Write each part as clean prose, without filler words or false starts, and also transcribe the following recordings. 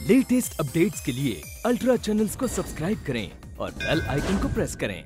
Latest updates के लिए ultra channels को सब्सक्राइब करें और बेल आइकन को प्रेस करें।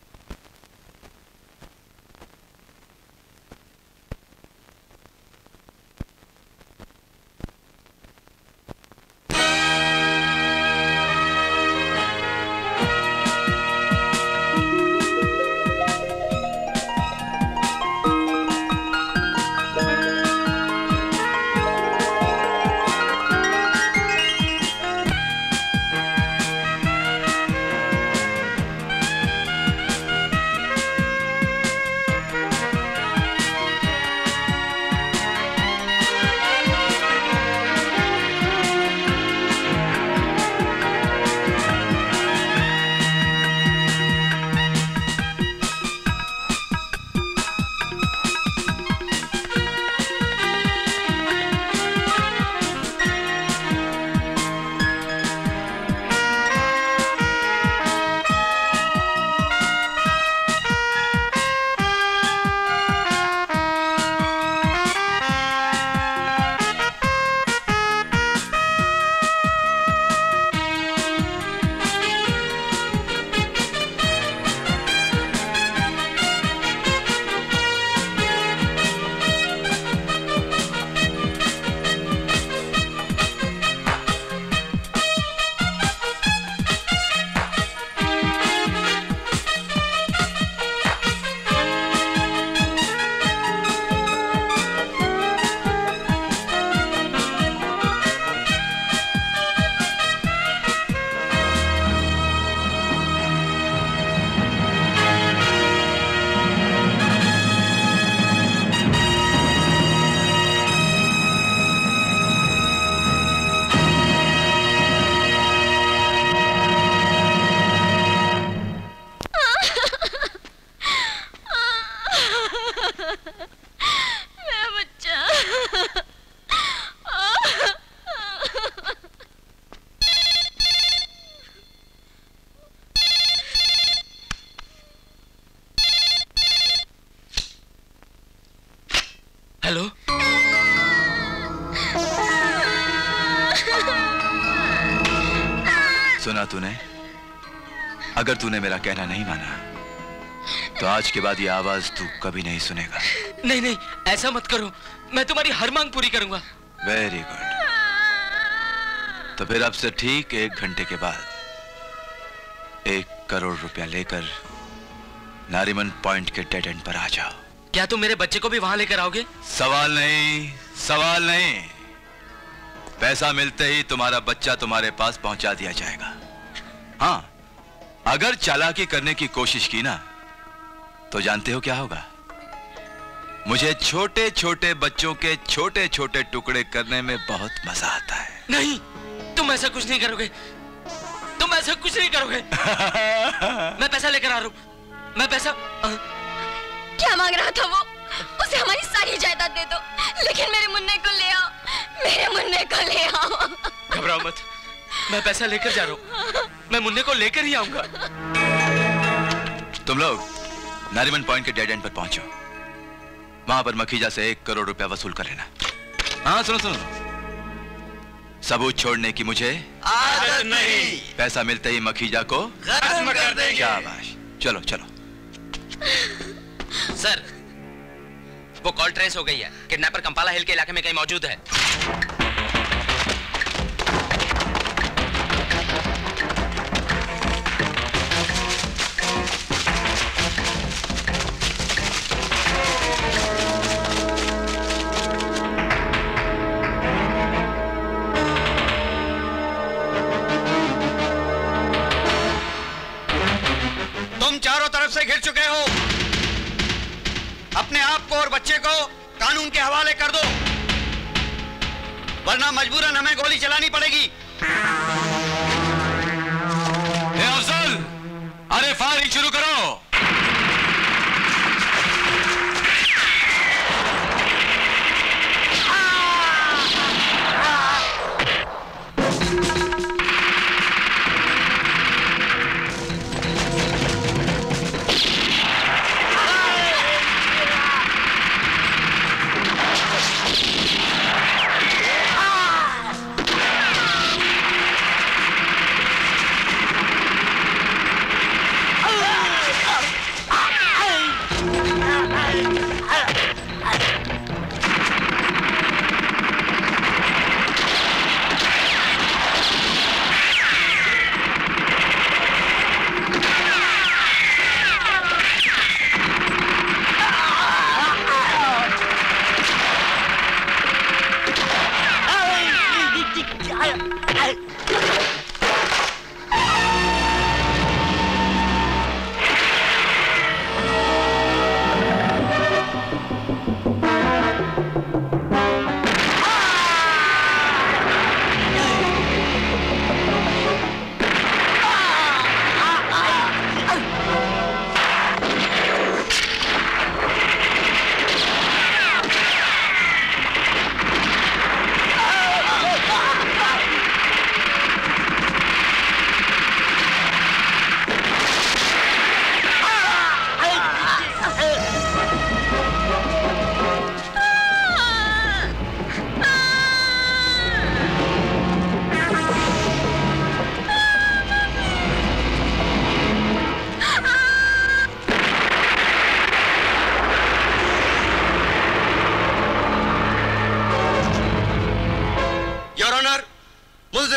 हेलो, सुना तूने? अगर तूने मेरा कहना नहीं माना तो आज के बाद ये आवाज तू कभी नहीं सुनेगा। नहीं नहीं, ऐसा मत करो, मैं तुम्हारी हर मांग पूरी करूंगा। Very good. तो फिर अब से ठीक 1 घंटे के बाद 1 करोड़ रुपया लेकर नारीमन पॉइंट के डेड एंड पर आ जाओ। क्या तुम मेरे बच्चे को भी वहां लेकर आओगे? सवाल नहीं, सवाल नहीं। पैसा मिलते ही तुम्हारा बच्चा तुम्हारे पास पहुंचा दिया जाएगा। हाँ, अगर चालाकी करने की कोशिश की ना तो जानते हो क्या होगा? मुझे छोटे छोटे बच्चों के छोटे छोटे टुकड़े करने में बहुत मजा आता है। नहीं, तुम ऐसा कुछ नहीं करोगे, तुम ऐसा कुछ नहीं करोगे। मैं पैसा लेकर आ रहा हूं, मैं पैसा। क्या मांग रहा था वो? उसे हमारी सारी जायदाद दे दो, लेकिन मेरे मुन्ने को ले आओ, मेरे मुन्ने को ले आओ। घबराओ मत, मैं पैसा लेकर जा रहा हूँ, मैं मुन्ने को लेकर ही आऊंगा। तुम लोग नारीमन पॉइंट के डेड एंड पर पहुंचो। वहां पर मखीजा से 1 करोड़ रुपया वसूल कर लेना। हाँ, सुनो सुनो, सबूत छोड़ने की मुझे आदत नहीं। पैसा मिलते ही मखीजा को खत्म कर देंगे। शाबाश, चलो चलो। सर, वो कॉल ट्रेस हो गई है। किडनैपर कंपाला हिल के इलाके में कहीं मौजूद है। तुम चारों तरफ से घिर चुके हो। अपने आप को और बच्चे को कानून के हवाले कर दो, वरना मजबूरन हमें गोली चलानी पड़ेगी। अफजल, अरे फायरिंग शुरू करो।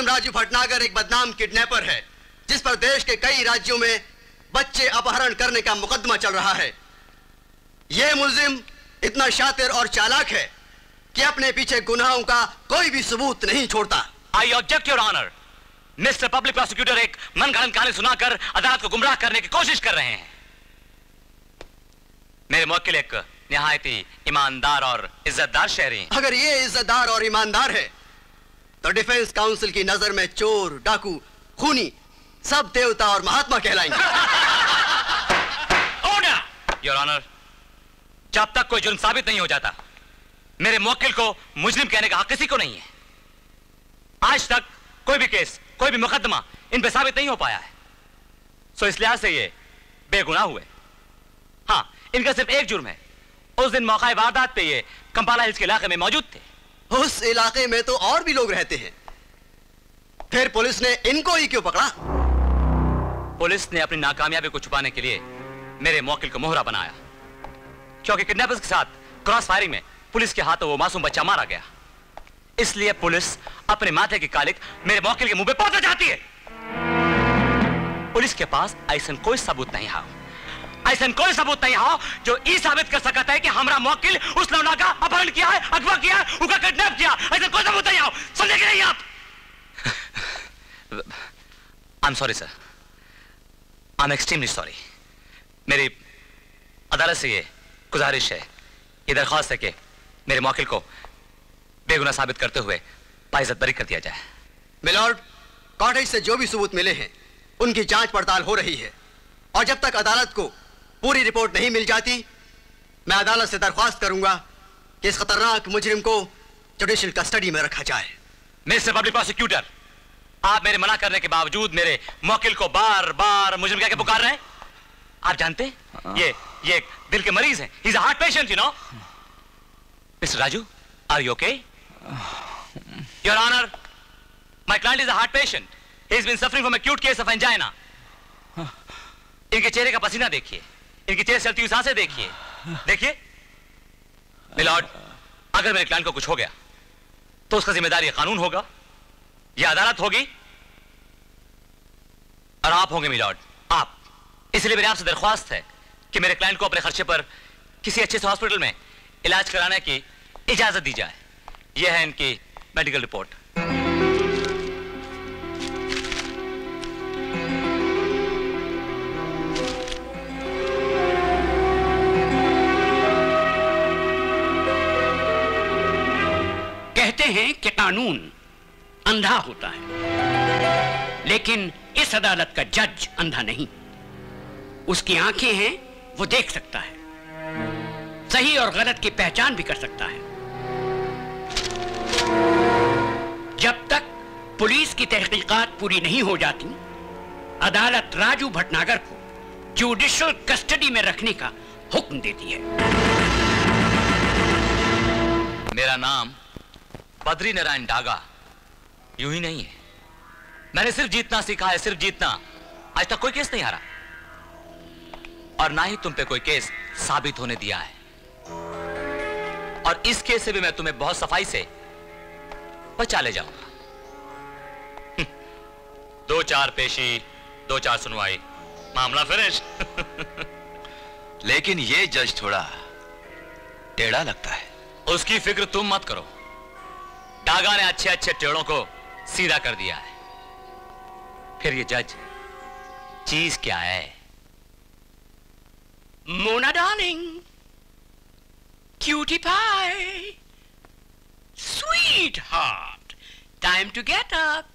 मुल्जिम राजू भटनागर एक बदनाम किडनैपर है जिस पर देश के कई राज्यों में बच्चे अपहरण करने का मुकदमा चल रहा है। यह मुल्जिम इतना शातिर और चालाक है कि अपने पीछे गुनाहों का कोई भी सबूत नहीं छोड़ता। I object your honour. Mister public prosecutor एक मनगढ़ंत कहानी सुनाकर अदालत को गुमराह करने की कोशिश कर रहे हैं। मेरे मुवक्किल एक निहायत ही ईमानदार और इज्जतदार शहरी हैं। अगर ये इज्जतदार और ईमानदार है तो डिफेंस काउंसिल की नजर में चोर, डाकू, खूनी सब देवता और महात्मा कहलाएंगे। Order your honour. जब तक कोई जुर्म साबित नहीं हो जाता मेरे मुवक्किल को मुजरिम कहने का हक किसी को नहीं है। आज तक कोई भी केस, कोई भी मुकदमा इन पे साबित नहीं हो पाया है। सो इस लिहाज से ये बेगुनाह हुए। हाँ, इनका सिर्फ एक जुर्म है, उस दिन मौका वारदात पे ये कंपाला हिल्स के इलाके में मौजूद थे। उस इलाके में तो और भी लोग रहते हैं, फिर पुलिस ने इनको ही क्यों पकड़ा? पुलिस ने अपनी नाकामयाबी को छुपाने के लिए मेरे मुवक्किल को मोहरा बनाया, क्योंकि किडनैपर्स के साथ क्रॉस फायरिंग में पुलिस के हाथों वो मासूम बच्चा मारा गया। इसलिए पुलिस अपने माथे की कालिक मेरे मुवक्किल के मुंह पे पोंछना चाहती है। पुलिस के पास ऐसा कोई सबूत नहीं है, ऐसा कोई सबूत नहीं हो जो ये साबित कर सकता है कि हमारा मुवक्किल उस लौंडा का अपहरण किया है, अगवा किया है, उसका किडनैप किया। ऐसा कोई सबूत नहीं हो। समझे कि नहीं आप? I am sorry sir, I am extremely sorry. मेरी अदालत से ये गुजारिश है, ये दरख्वास्त है कि मेरे मुवक्किल को बेगुनाह साबित करते हुए बाइज्जत बरी कर दिया जाए। मिलॉर्ड, कॉटेज से जो भी सबूत मिले हैं उनकी जांच पड़ताल हो रही है और जब तक अदालत को पूरी रिपोर्ट नहीं मिल जाती मैं अदालत से दरख्वास्त करूंगा कि इस खतरनाक मुजरिम को जुडिशियल कस्टडी में रखा जाए। मिस्टर पब्लिक प्रोसिक्यूटर, आप मेरे मना करने के बावजूद मेरे मुवक्किल को बार बार मुजरिम कह के पुकार रहे हैं। आप जानते हैं ये दिल के मरीज हैं। He is a heart patient, you know. Mister Raju, are you okay? Your honour, my client is a heart patient. He has been suffering from acute case of angina. इनके चेहरे का पसीना देखिए, इनकी तेज चलती हुई सांसें देखिए, देखिए। मिलॉर्ड, अगर मेरे क्लाइंट को कुछ हो गया तो उसका जिम्मेदार ये कानून होगा, ये अदालत होगी और आप होंगे मिलॉर्ड, आप। इसलिए मेरी आपसे दरख्वास्त है कि मेरे क्लाइंट को अपने खर्चे पर किसी अच्छे से हॉस्पिटल में इलाज कराने की इजाजत दी जाए। यह है इनकी मेडिकल रिपोर्ट। कहते हैं कि कानून अंधा होता है, लेकिन इस अदालत का जज अंधा नहीं। उसकी आंखें हैं, वो देख सकता है, सही और गलत की पहचान भी कर सकता है। जब तक पुलिस की तहकीकात पूरी नहीं हो जाती अदालत राजू भटनागर को जुडिशियल कस्टडी में रखने का हुक्म देती है। मेरा नाम बद्री नारायण डागा यूं ही नहीं है। मैंने सिर्फ जीतना सीखा है, सिर्फ जीतना। आज तक कोई केस नहीं हारा और ना ही तुम पे कोई केस साबित होने दिया है। और इस केस से भी मैं तुम्हें बहुत सफाई से बचा ले जाऊंगा। 2-4 पेशी, 2-4 सुनवाई, मामला फिनिश। लेकिन ये जज थोड़ा टेढ़ा लगता है। उसकी फिक्र तुम मत करो, डागा ने अच्छे अच्छे टेढ़ों को सीधा कर दिया है। फिर ये जज चीज क्या है? Mona darling, cutie pie, sweetheart, time to get up.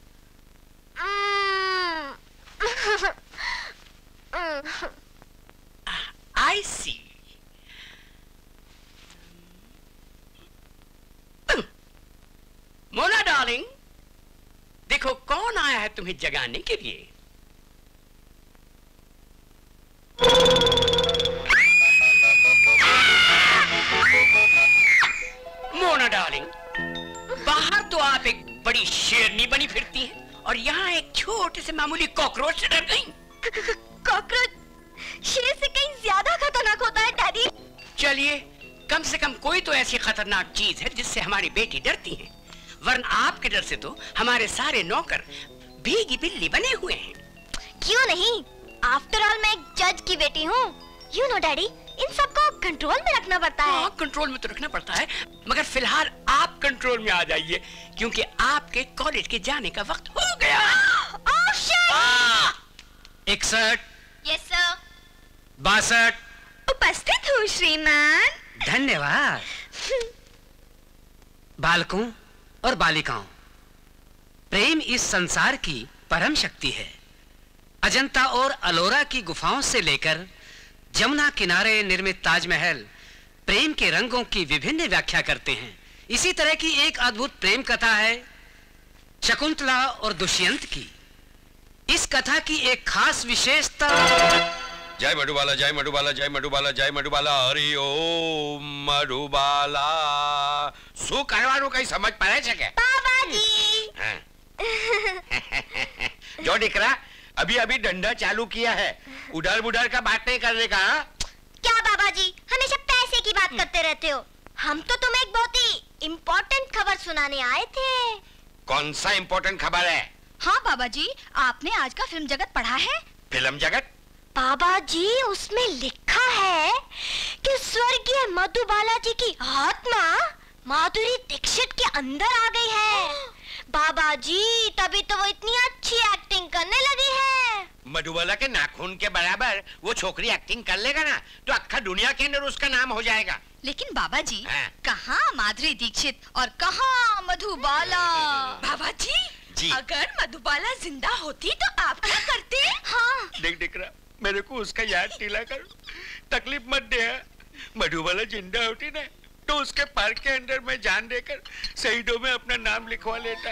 I see. Mona darling, देखो कौन आया है तुम्हें जगाने के लिए। मोना डार्लिंग, बाहर तो आप एक बड़ी शेरनी बनी फिरती हैं और यहाँ एक छोटे से मामूली कॉकरोच से डर गई। कॉकरोच शेर से कहीं ज्यादा खतरनाक होता है डैडी। चलिए, कम से कम कोई तो ऐसी खतरनाक चीज है जिससे हमारी बेटी डरती है। वरना आपके डर से तो हमारे सारे नौकर भीगी बिल्ली बने हुए हैं। क्यों नहीं, आफ्टर ऑल मैं एक जज की बेटी हूँ। यू नो डैडी, इन सबको कंट्रोल में रखना पड़ता है। हाँ, कंट्रोल में तो रखना पड़ता है, मगर फिलहाल आप कंट्रोल में आ जाइए, क्योंकि आपके कॉलेज के जाने का वक्त हो गया। 61, यस सर। 62। उपस्थित हूँ श्रीमान। धन्यवाद। बालकों और बालिकाओं, प्रेम इस संसार की परम शक्ति है। अजंता और अलोरा की गुफाओं से लेकर जमुना किनारे निर्मित ताजमहल प्रेम के रंगों की विभिन्न व्याख्या करते हैं। इसी तरह की एक अद्भुत प्रेम कथा है शकुंतला और दुष्यंत की। इस कथा की एक खास विशेषता। जय मधुबाला, जय मधुबाला, जय मधुबाला, जय मधुबाला, हरि ओम मधुबाला। શું કરવાનું કઈ સમજ પડે છે કે बाबाजी? जो दिकरा, अभी अभी धंधा चालू किया है, उधार बुधार का बात नहीं करने का। क्या बाबाजी, हमेशा पैसे की बात करते रहते हो। हम तो तुम्हें एक बहुत ही इम्पोर्टेंट खबर सुनाने आए थे। कौन सा इम्पोर्टेंट खबर है? हाँ बाबाजी, आपने आज का फिल्म जगत पढ़ा है? फिल्म जगत? बाबाजी, उसमें लिखा है कि स्वर्गीय मधुबाला जी की आत्मा माधुरी दीक्षित के अंदर आ गई है। बाबाजी, तभी तो वो इतनी अच्छी एक्टिंग करने लगी है। मधुबाला के नाखून के बराबर वो छोकरी एक्टिंग कर लेगा ना, तो अक्खा दुनिया के अंदर उसका नाम हो जाएगा। लेकिन बाबाजी, हाँ। कहाँ माधुरी दीक्षित और कहाँ मधुबाला? बाबाजी जी। अगर मधुबाला जिंदा होती तो आप क्या करते? हाँ। देख दिख रहा, मेरे को उसका याद दिला कर, तकलीफ मत दे। मधुबाला जिंदा होती ना, तो उसके पार्क के अंदर मैं जान देकर शहीदों में अपना नाम लिखवा लेता।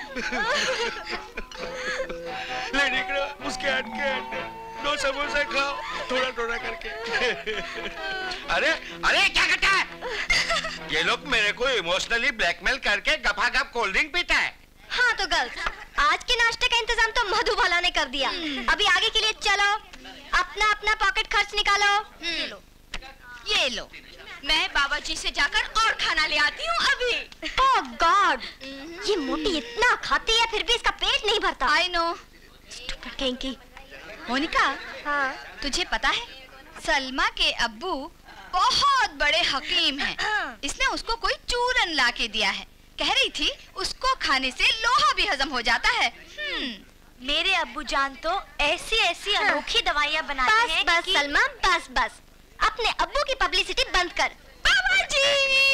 ले दिख रहा, उसके हाथ के अंदर 2 समोसा खाओ, थोड़ा थोड़ा करके। अरे अरे क्या करता है ये लोग? मेरे को इमोशनली ब्लैकमेल करके गपागप कोल्ड ड्रिंक पीता है। हाँ तो गर्ल्स, आज के नाश्ते का इंतजाम तो मधुबाला ने कर दिया। अभी आगे के लिए चलो, अपना अपना पॉकेट खर्च निकालो। ये लो, मैं बाबाजी से जाकर और खाना ले आती हूँ अभी। ओह गॉड, ये मोटी इतना खाती है फिर भी इसका पेट नहीं भरता। I know. कहीं की। मोनिका, हाँ? तुझे पता है सलमा के अब्बू बहुत बड़े हकीम हैं। इसने उसको कोई चूरन ला के दिया है। कह रही थी उसको खाने से लोहा भी हजम हो जाता है। मेरे अब्बू जान तो ऐसी ऐसी अनोखी दवाइयाँ बनाते हैं। बस बस सलमा, बस बस, अपने अब्बू की पब्लिसिटी बंद कर। बाबाजी!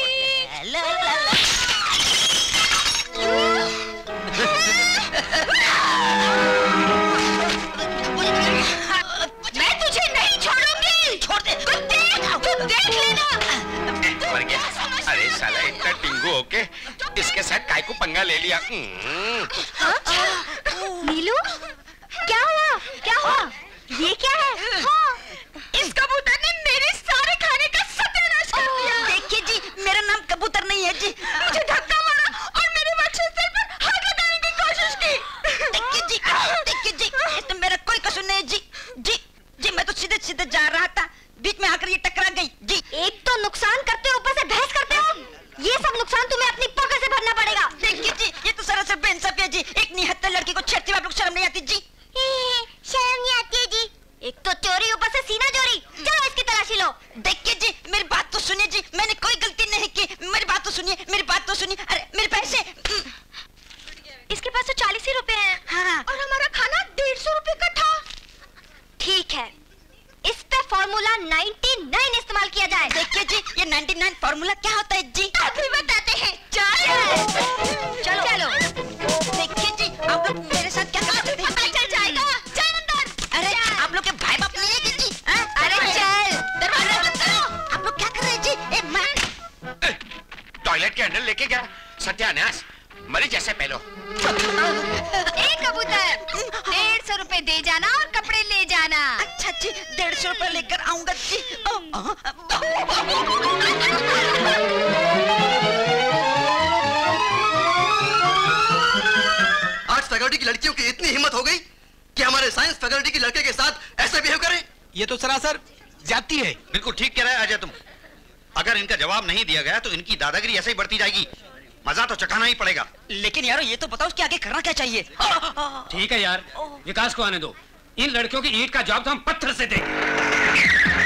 मैं तुझे नहीं छोड़ूंगी। छोड़ दे। तू देख लेना। मर गया। अरे साला, इतना टिंगू होके इसके साथ काय को पंगा ले लिया। नीलू, क्या हुआ? क्या हुआ? ये क्या है? हाँ, इस कबूतर ने मेरे सारे खाने का सत्यानाश कर दिया। देखिए जी, मेरा नाम कबूतर नहीं है जी। मुझे धक्का मारा और मेरे वक्षस्थल पर हाथ लगाने की कोशिश की। देखिए जी, ये तो मेरा कोई कसूर नहीं जी। जी, मैं तो सीधे सीधे जा रहा था, बीच में आकर ये टकरा गई जी। एक तो नुकसान करते हो, ऊपर से बहस करते हो। ये सब नुकसान तुम्हें अपनी पॉकेट से भरना पड़ेगा। देखिए जी, ये तो सरासर बेइंसाफी है जी। एक निहत्तर लड़की को छेड़ते हुए आप लोग शर्म नहीं आती जी? शर्म नहीं आती है जी। एक तो चोरी, ऊपर से सीना चोरी। चलो इसकी तलाशी लो। देखिए जी, मेरी बात तो सुनिए जी, मैंने कोई गलती नहीं की। मेरी बात तो सुनिए, मेरी बात तो सुनिए। अरे मेरे पैसे। इसके पास तो 40 ही रुपए हैं। हाँ। और हमारा खाना 150 रुपए का था। ठीक है, इस पे फॉर्मूला 99 इस्तेमाल किया जाए। देखिए जी, ये 99 फॉर्मूला क्या होता है जी? अभी बताते हैं। चलो। देखिए जी, आप लोग मेरे साथ क्या कर रहे हैं? पता चल जाएगा। चल अंदर। अरे आप लोग के भाई बाप नहीं है जी? अरे चल, दरवाजा बंद करो। आप लोग क्या कर रहे हैं जी? टॉयलेट के अंदर लेके गया, सत्यानाश। मरी जैसे पहलो। एक कबूतर, 150 रुपए दे जाना और कपड़े ले जाना। अच्छा जी, 150 रुपए लेकर आऊंगा जी। आज फैकल्टी की लड़कियों की इतनी हिम्मत हो गई कि हमारे साइंस फैकल्टी की लड़के के साथ ऐसे बिहेव करें। ये तो सरासर जाती है। बिल्कुल ठीक कह रहा है अजय तुम। अगर इनका जवाब नहीं दिया गया तो इनकी दादागिरी ऐसे ही बढ़ती जाएगी। मजा तो चखाना ही पड़ेगा। लेकिन यारो ये तो बताओ उसके आगे करना क्या चाहिए? ठीक है यार, विकास को आने दो। इन लड़कियों की ईंट का जवाब तो हम पत्थर से देंगे।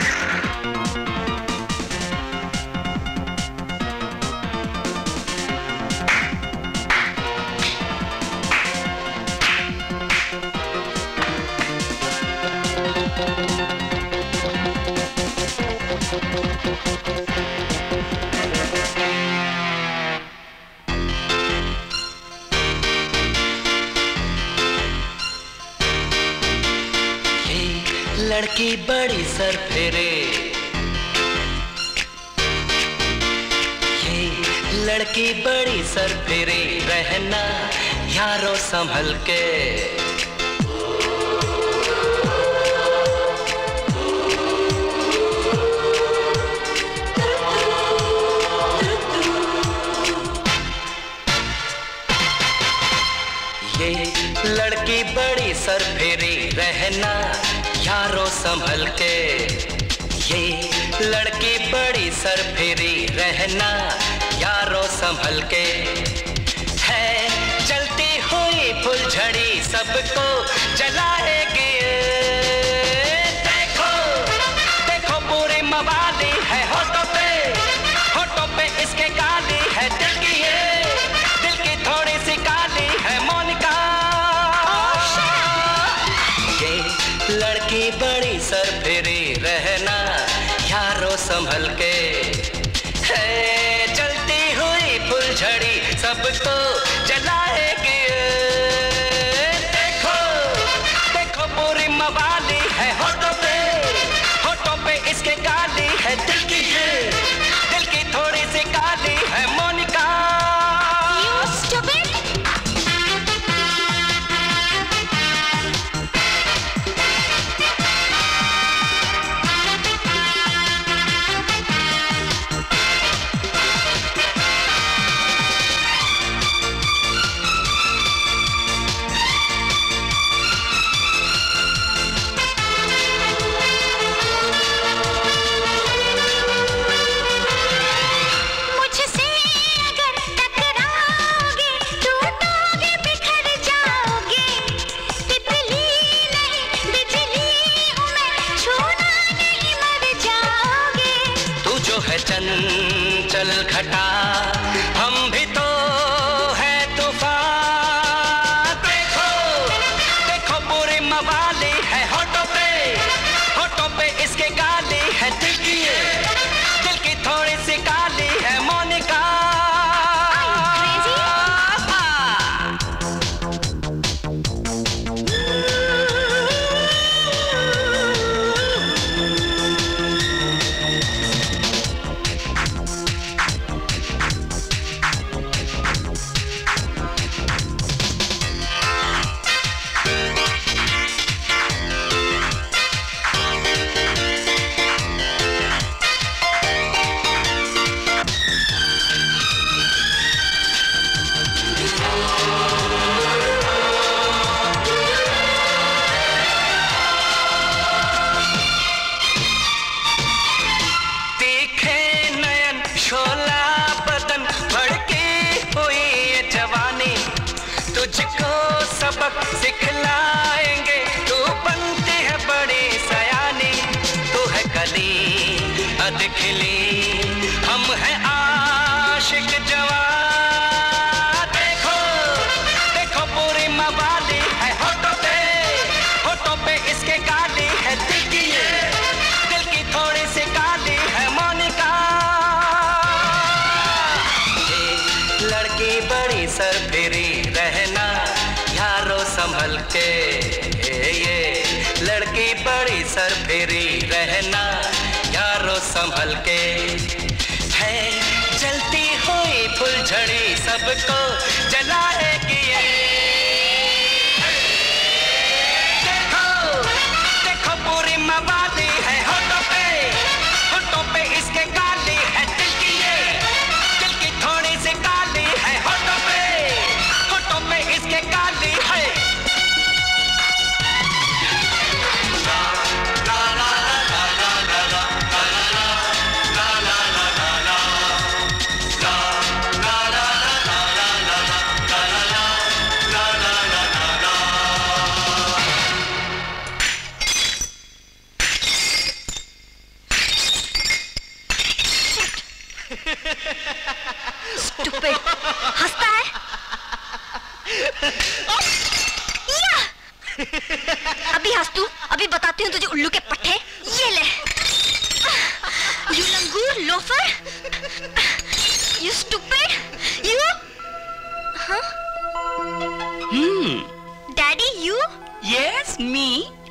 लड़की बड़ी सर फेरे, ये लड़की बड़ी सर फेरे, रहना यारों संभल के। ये लड़की बड़ी सर फेरे, रहना यारों संभल के। ये लड़की बड़ी सर फेरी, रहना यारों संभल के। है जलती हुई फुलझड़ी, सबको जलाएगी। देखो देखो पूरी मवाली है होठों पे इसके काली है दिल की, ये दिल की थोड़ी सी काली है मोनिका। लड़की बड़ी सर फेरी, रहना यारों संभल के। है जलती हुई फुलझड़ी, सबको जलाएगी। देखो देखो पूरी मवाली है होठों पे इसके काली है दिल की, ये दिल की थोड़ी सी काली है मोनिका। चंचल घटा हम भी तो है तूफान। देखो देखो पूरी मवाली है होठों पे इसके काली है दिल की थोड़ी सी काली है मोनिका। सबक सिखलाएंगे, तू बनती है बड़ी सयानी। तू है कली अधखिली, हम हैं आशिक जवान। देखो देखो पूरी मवाली है होठों पे इसके काली है दिल की थोड़ी सी काली है मोनिका। ये लड़की बड़ी सर फेरी, रहना यारों संभल के। ये लड़की बड़ी सर फेरी, रहना यारों संभल के। है जलती हुई फुलझड़ी, सबको जलाएगी। देखो देखो पूरी मवाली है होठों पे इसके काली है दिल की थोड़ी सी काली है होठों पे इसके काली है। स्टूपिड, हंसता है? अभी हंस तू, अभी बताती हूँ तुझे उल्लू के पट्टे। ये ले। You लंगूर, लोफर, you stupid, you, हाँ? Daddy, you? Yes, me.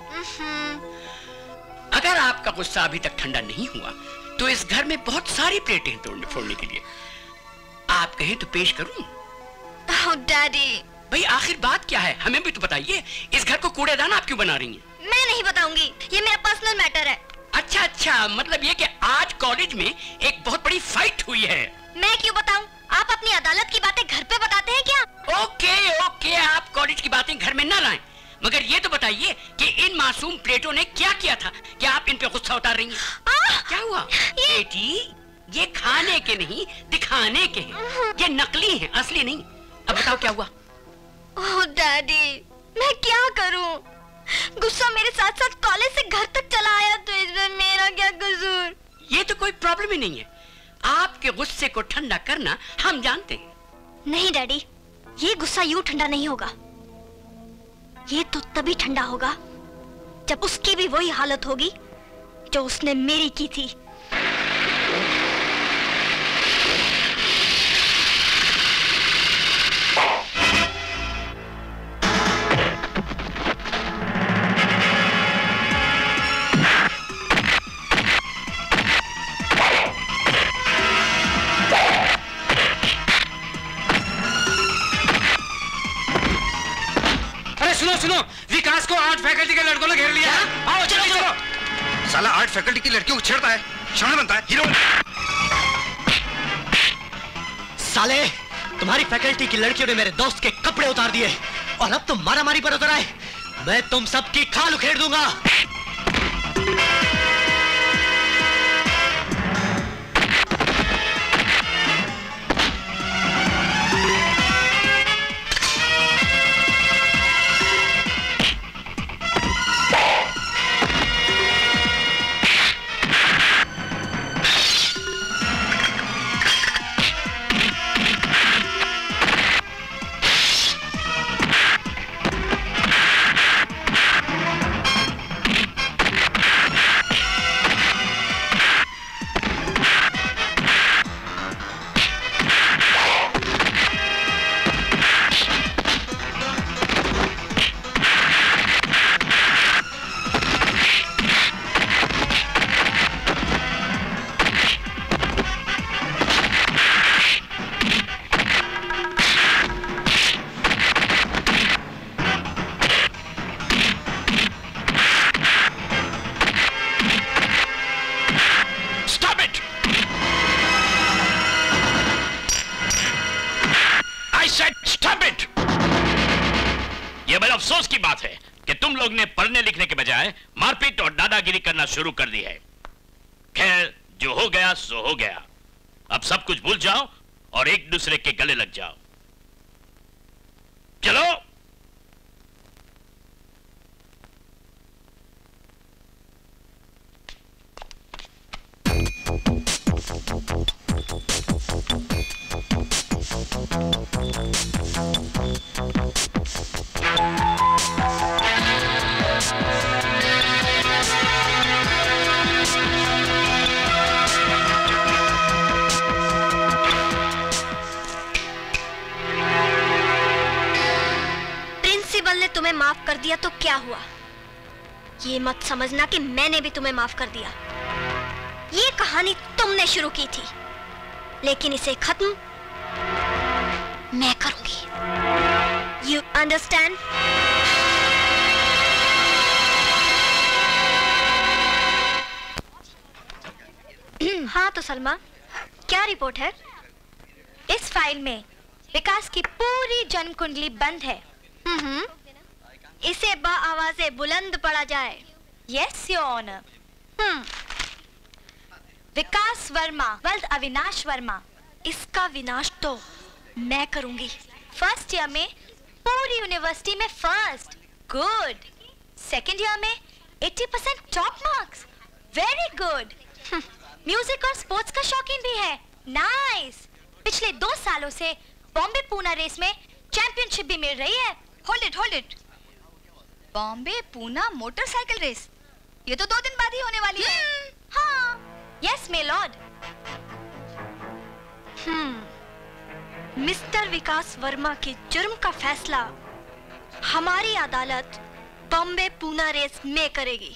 अगर आपका गुस्सा अभी तक ठंडा नहीं हुआ तो इस घर में बहुत सारी प्लेटें तोड़ने फोड़ने के लिए। आप कहें तो पेश करूं? Oh, Daddy. भाई आखिर बात क्या है, हमें भी तो बताइए। इस घर को कूड़ेदान आप क्यों बना रही हैं? मैं नहीं बताऊंगी, ये मेरा पर्सनल मैटर है। अच्छा, मतलब ये कि आज कॉलेज में एक बहुत बड़ी फाइट हुई है। मैं क्यों बताऊं? आप अपनी अदालत की बातें घर पे बताते हैं क्या? ओके, आप कॉलेज की बातें घर में न लाएं, मगर ये तो बताइए कि इन मासूम प्लेटों ने क्या किया था कि आप इन पे गुस्सा उतार रही हैं? क्या हुआ? बेटी, ये खाने के नहीं दिखाने के हैं, ये नकली हैं, असली नहीं। अब बताओ क्या हुआ? ओह डैडी, मैं क्या करूं? गुस्सा मेरे साथ साथ कॉलेज से घर तक चला आया, तो इसमें मेरा क्या कसूर? ये तो कोई प्रॉब्लम ही नहीं है, आपके गुस्से को ठंडा करना हम जानते हैं। नहीं डैडी, ये गुस्सा यूं ठंडा नहीं होगा। ये तो तभी ठंडा होगा जब उसकी भी वही हालत होगी जो उसने मेरी की थी। सुनो, विकास को आर्ट फैकल्टी के लड़कों ने घेर लिया। आओ चलो। साला आर्ट फैकल्टी की लड़कियों को छेड़ता है, शान बनता है, हीरो। साले, तुम्हारी फैकल्टी की लड़कियों ने मेरे दोस्त के कपड़े उतार दिए और अब तुम मारामारी पर उतर आए। मैं तुम सबकी खाल उखेड़ दूंगा। अफसोस की बात है कि तुम लोग ने पढ़ने लिखने के बजाय मारपीट और दादागिरी करना शुरू कर दी है। खैर, जो हो गया सो हो गया। अब सब कुछ भूल जाओ और एक दूसरे के गले लग जाओ। चलो। प्रिंसिपल ने तुम्हें माफ कर दिया तो क्या हुआ? ये मत समझना कि मैंने भी तुम्हें माफ कर दिया। ये कहानी तुमने शुरू की थी, लेकिन इसे खत्म मैं करूंगी। You understand? हाँ तो सलमा, क्या रिपोर्ट है? इस फाइल में विकास की पूरी जन्म कुंडली बंद है। इसे आवाज़े बुलंद पढ़ा जाए। Yes your honour. Vikas Verma वल्द अविनाश वर्मा, इसका विनाश तो मैं करूंगी। फर्स्ट ईयर में पूरी यूनिवर्सिटी में फर्स्ट, गुड। सेकंड ईयर में 80% top marks, very good. Music और स्पोर्ट्स का शौकीन भी है, नाइस। पिछले 2 सालों से बॉम्बे पूना रेस में चैंपियनशिप भी मिल रही है। Hold it. Bombay Poona motorcycle race, ये तो 2 दिन बाद ही होने वाली है। हाँ, yes my lord. Mister Vikas Verma के जुर्म का फैसला हमारी अदालत बॉम्बे पूना रेस में करेगी।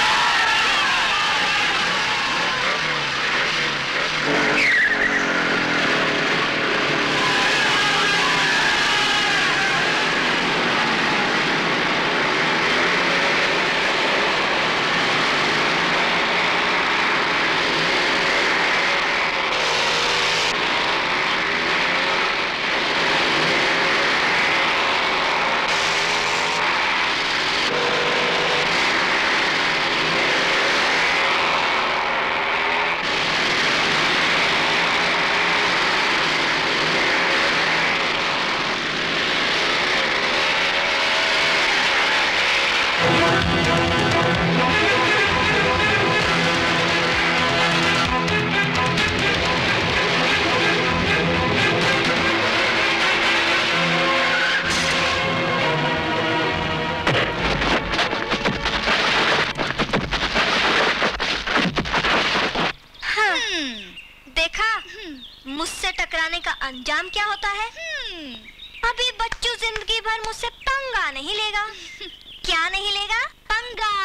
मुझसे टकराने का अंजाम क्या होता है? अभी बच्चू जिंदगी भर मुझसे पंगा नहीं लेगा। क्या नहीं लेगा? पंगा।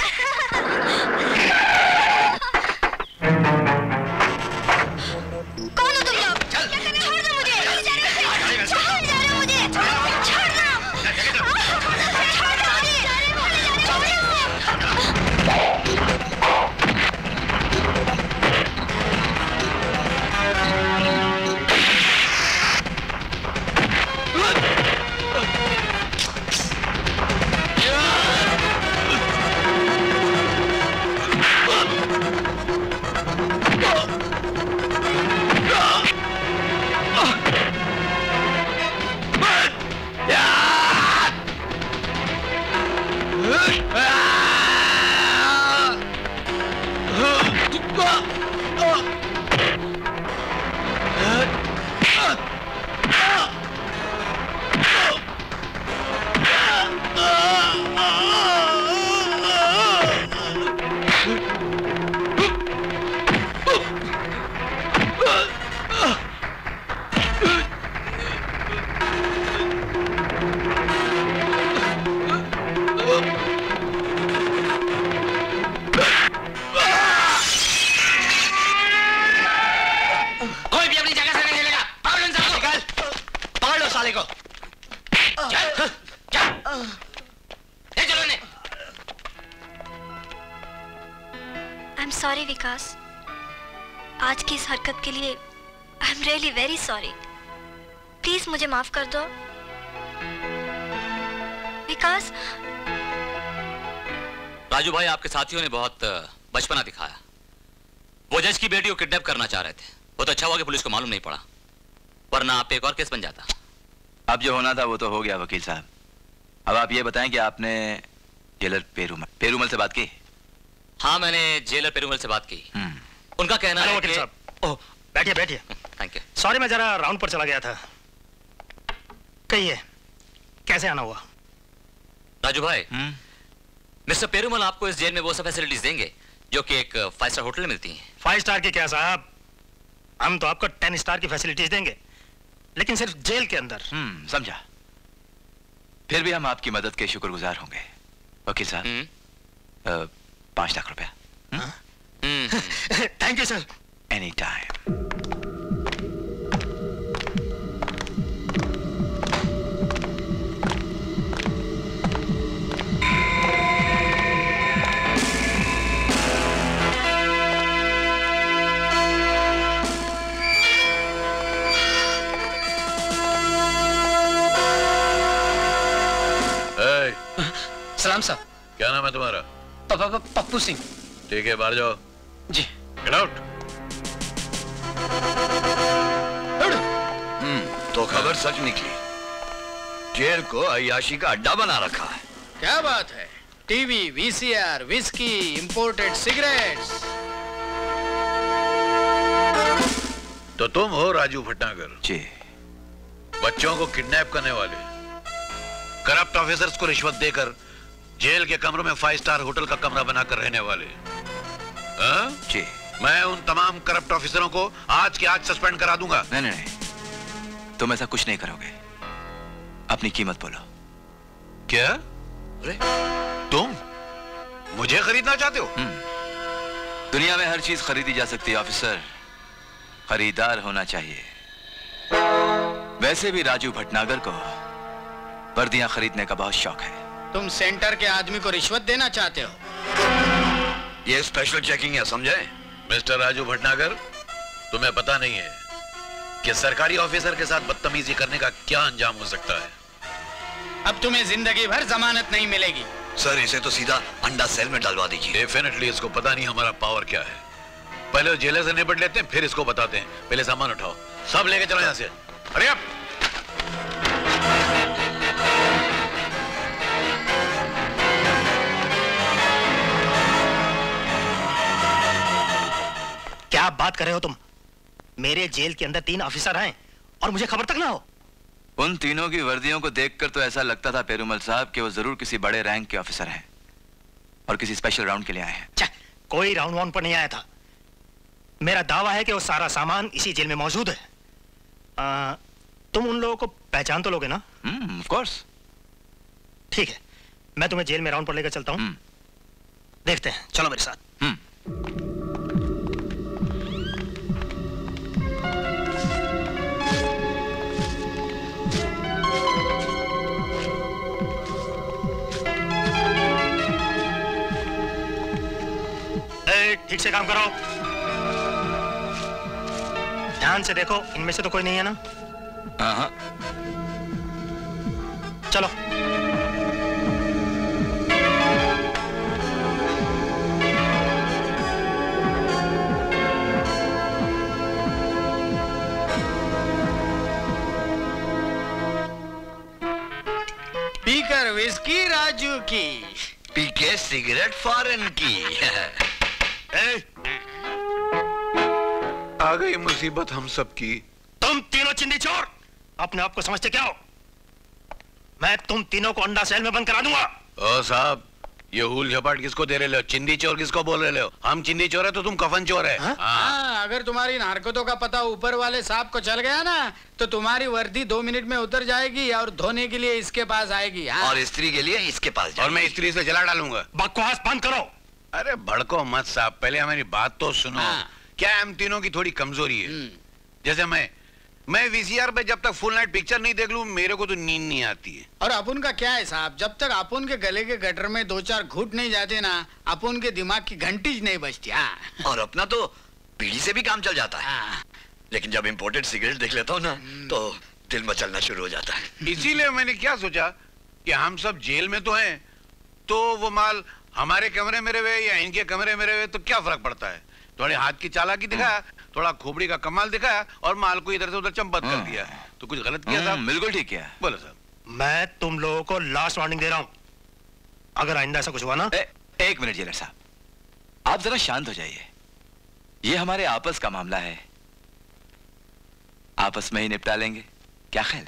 कौन हो तुम लोग? क्या कर रहे हो? छोड़ दो मुझे। छोड़ जा रहे हो मुझे। छोड़ दो सॉरी विकास, आज की इस हरकत के लिए I am really very sorry. Please मुझे माफ कर दो। विकास। राजू भाई, आपके साथियों ने बहुत बचपना दिखाया। वो जज की बेटी को किडनैप करना चाह रहे थे। वो तो अच्छा हुआ कि पुलिस को मालूम नहीं पड़ा, वरना आप पे एक और केस बन जाता। अब जो होना था वो तो हो गया वकील साहब। अब आप ये बताएं कि आपने जेलर पेरूमल से बात की? हाँ, मैंने जेलर पेरूमल से बात की। उनका कहना है वकील साहब। ओह, बैठिए बैठिए। Thank you. सॉरी, मैं जरा राउंड पर चला गया था। कहिए, कैसे आना हुआ? राजू भाई, मिस्टर पेरूमल आपको इस जेल में वो सब फैसिलिटीज देंगे जो कि एक 5 स्टार होटल में मिलती हैं। 5 स्टार की क्या साहब, हम तो आपको 10 स्टार की फैसिलिटीज देंगे, लेकिन सिर्फ जेल के अंदर। समझा। फिर भी हम आपकी मदद के शुक्रगुजार होंगे वकील साहब। 5 लाख रुपया। Thank you sir. Any time. सलाम साहब। क्या नाम है तुम्हारा? पप्पू सिंह। ठीक है, बाहर जाओ। जी। Get out. तो खबर सच निकली। जेल को अय्याशी का अड्डा बना रखा है। क्या बात है? TV, VCR, whisky, imported cigarettes. तो तुम हो राजू भटनागर? जी। बच्चों को किडनैप करने वाले, करप्ट ऑफिसर्स को रिश्वत देकर जेल के कमरों में 5 स्टार होटल का कमरा बनाकर रहने वाले। जी। मैं उन तमाम करप्ट ऑफिसरों को आज के आज सस्पेंड करा दूंगा। नहीं नहीं नहीं, तुम ऐसा कुछ नहीं करोगे। अपनी कीमत बोलो। क्या? अरे तुम मुझे खरीदना चाहते हो? दुनिया में हर चीज खरीदी जा सकती है ऑफिसर, खरीदार होना चाहिए। वैसे भी राजू भटनागर को वर्दियां खरीदने का बहुत शौक है। तुम सेंटर के आदमी को रिश्वत देना चाहते हो? ये स्पेशल चेकिंग है, समझे? मिस्टर राजू भटनागर, तुम्हें पता नहीं है कि सरकारी ऑफिसर के साथ बदतमीजी करने का क्या अंजाम हो सकता है। अब तुम्हें जिंदगी भर जमानत नहीं मिलेगी। सर, इसे तो सीधा अंडा सेल में डलवा दीजिए। डेफिनेटली इसको पता नहीं हमारा पावर क्या है। पहले जेलर से निपट लेते हैं, फिर इसको बताते हैं। पहले सामान उठाओ, सब लेके चलो यहाँ से। अरे अब क्या बात कर रहे हो तुम? मेरे जेल के अंदर 3 ऑफिसर हैं और मुझे खबर तक ना हो। उन तीनों की वर्दियों को देखकर तो ऐसा लगता था पेरुमल साहब कि वो जरूर किसी बड़े रैंक के ऑफिसर हैं और किसी स्पेशल राउंड के लिए आए हैं। कोई राउंड वाउंड पर नहीं आया था। मेरा दावा है कि वो सारा सामान इसी जेल में मौजूद है। तुम उन लोगों को पहचान तो लोगे ना? Of course. ठीक है, मैं तुम्हें जेल में राउंड पर लेकर चलता हूँ। देखते हैं, चलो मेरे साथ। ठीक से काम करो, ध्यान से देखो, इनमें से तो कोई नहीं है ना? हाँ। चलो। पीकर विस्की राजू की, पी के सिगरेट फॉरेन की। आ गई मुसीबत हम सब की। तुम तीनों चिंदी चोर अपने आप को समझते क्या हो? मैं तुम तीनों को अंडा सेल में बंद करा दूंगा। ओ साहब, ये हूल झपाट किसको दे रहे हो? चिंदी चोर किसको बोल रहे हो? हम चिंदी चोर है तो तुम कफन चोर है। हाँ, अगर तुम्हारी इन हरकतों का पता ऊपर वाले साहब को चल गया ना, तो तुम्हारी वर्दी 2 मिनट में उतर जाएगी और धोने के लिए इसके पास आएगी। और स्त्री के लिए इसके पास, और मैं स्त्री से जला डालूंगा। बकवास बंद करो। अरे भड़को मत साहब, पहले हमारी बात तो सुनो। क्या हम तीनों की थोड़ी कमजोरी है? जैसे मैं वीसीआर पे जब तक फुल नाइट पिक्चर नहीं देख लूं, मेरे को तो नींद नहीं आती है। और अपुन का क्या है साहब, जब तक अपुन के गले के गटर में 2-4 घूंट नहीं जाते ना, अपुन के दिमाग की घंटी नहीं बजती। और अपना तो पीढ़ी से भी काम चल जाता है। लेकिन जब इम्पोर्टेड सिगरेट देख लेता हूँ ना, तो दिल मचलना शुरू हो जाता है। इसीलिए मैंने क्या सोचा कि हम सब जेल में तो हैं, तो वो माल हमारे कमरे में रहे या इनके कमरे में रहे तो क्या फर्क पड़ता है? थोड़े हाथ की चालाकी दिखाया, थोड़ा खोपड़ी का कमाल दिखाया और माल को इधर से उधर चंपत कर दिया। तो कुछ गलत किया साहब? बिल्कुल ठीक किया। बोलो साहब। मैं तुम लोगों को लास्ट वार्निंग दे रहा हूं, अगर आइंदा ऐसा कुछ हुआ ना। एक मिनट जेलर साहब, आप जरा शांत हो जाइए। ये हमारे आपस का मामला है, आपस में ही निपटा लेंगे। क्या ख्याल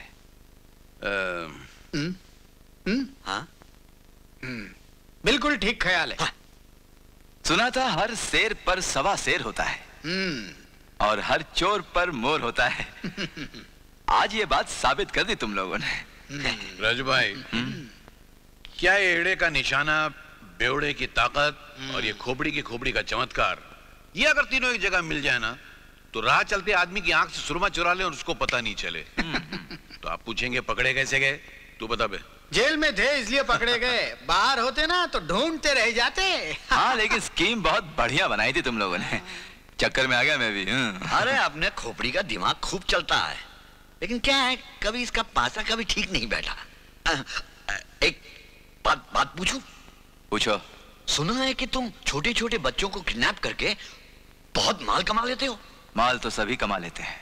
है? हाँ, बिल्कुल ठीक ख्याल है। सुना था हर शेर पर 1.25 शेर होता है और हर चोर पर मोर होता है। आज ये बात साबित कर दी तुम लोगों ने। राजू भाई, क्या ये एड़े का निशाना, बेवड़े की ताकत और ये खोपड़ी का चमत्कार, ये अगर तीनों एक जगह मिल जाए ना, तो राह चलते आदमी की आंख से सुरमा चुरा ले और उसको पता नहीं चले। तो आप पूछेंगे पकड़े कैसे गए? तू बता बे। जेल में थे इसलिए पकड़े गए, बाहर होते ना तो ढूंढते रह जाते। हाँ, लेकिन स्कीम बहुत बढ़िया बनाई थी तुम लोगों ने, चक्कर में आ गया मैं भी। अरे अपने खोपड़ी का दिमाग खूब चलता है, लेकिन क्या है, कभी इसका पासा कभी ठीक नहीं बैठा। एक बात पूछूं? पूछो। सुना है कि तुम छोटे छोटे बच्चों को किडनैप करके बहुत माल कमा लेते हो। माल तो सभी कमा लेते हैं,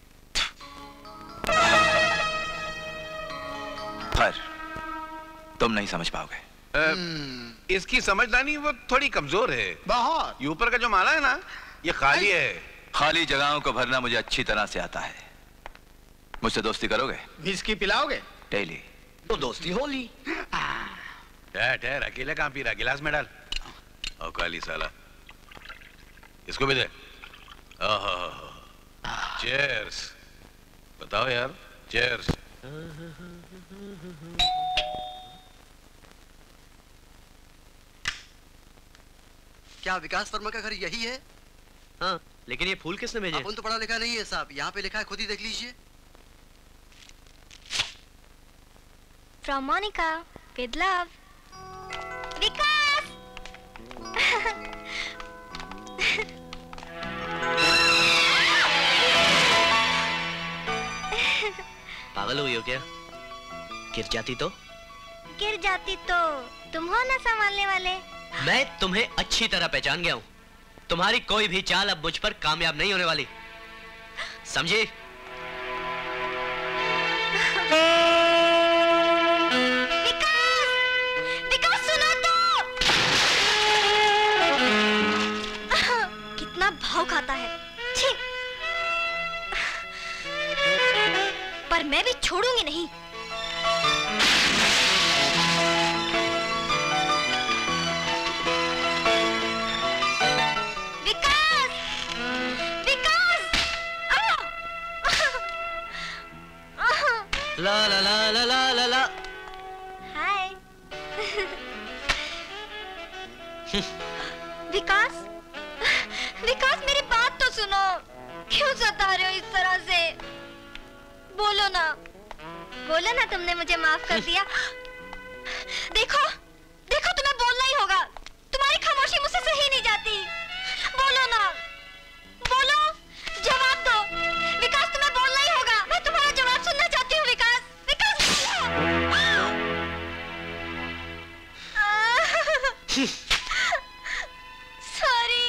पर तुम नहीं समझ पाओगे। इसकी समझदारी वो थोड़ी कमजोर है बहुत। ये ऊपर का जो माला है ना, ये खाली है, खाली जगहों को भरना मुझे अच्छी तरह से आता है। मुझसे दोस्ती करोगे? विस्की पिलाओगे? डेली। तो दोस्ती होली। ठहर, अकेले कहाँ पी रहा? गिलास में डाल। ओ काली साला, इसको भी दे। चीयर्स। बताओ यार, चीयर्स। क्या विकास वर्मा का घर यही है? हाँ, लेकिन ये फूल किसने भेजे? अपन तो पढ़ा लिखा नहीं है साहब, यहाँ पे लिखा है, खुद ही देख लीजिए। From Monica, with love. विकास! पागल हुई हो क्या? गिर जाती तो? गिर जाती तो तुम हो ना संभालने वाले। मैं तुम्हें अच्छी तरह पहचान गया हूँ। तुम्हारी कोई भी चाल अब मुझ पर कामयाब नहीं होने वाली, समझी? विकास सुनो तो! कितना भाव खाता है। छी! पर मैं भी छोड़ूंगी नहीं। ला ला ला ला ला ला ला। हाय। विकास, विकास मेरी बात तो सुनो। क्यों सता रहे हो इस तरह से? बोलो ना, बोलो ना तुमने मुझे माफ कर दिया। देखो, देखो तुम्हें बोलना ही होगा। तुम्हारी खामोशी मुझसे सही नहीं जाती। बोलो ना, बोलो, जवाब दो। विकास तुम्हें बोलना ही होगा। मैं तुम्हारा जवाब सुनना चाहती हूँ Vikas. Sorry.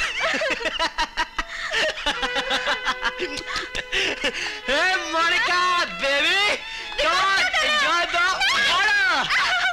Hey Monika baby, come on, enjoy the order.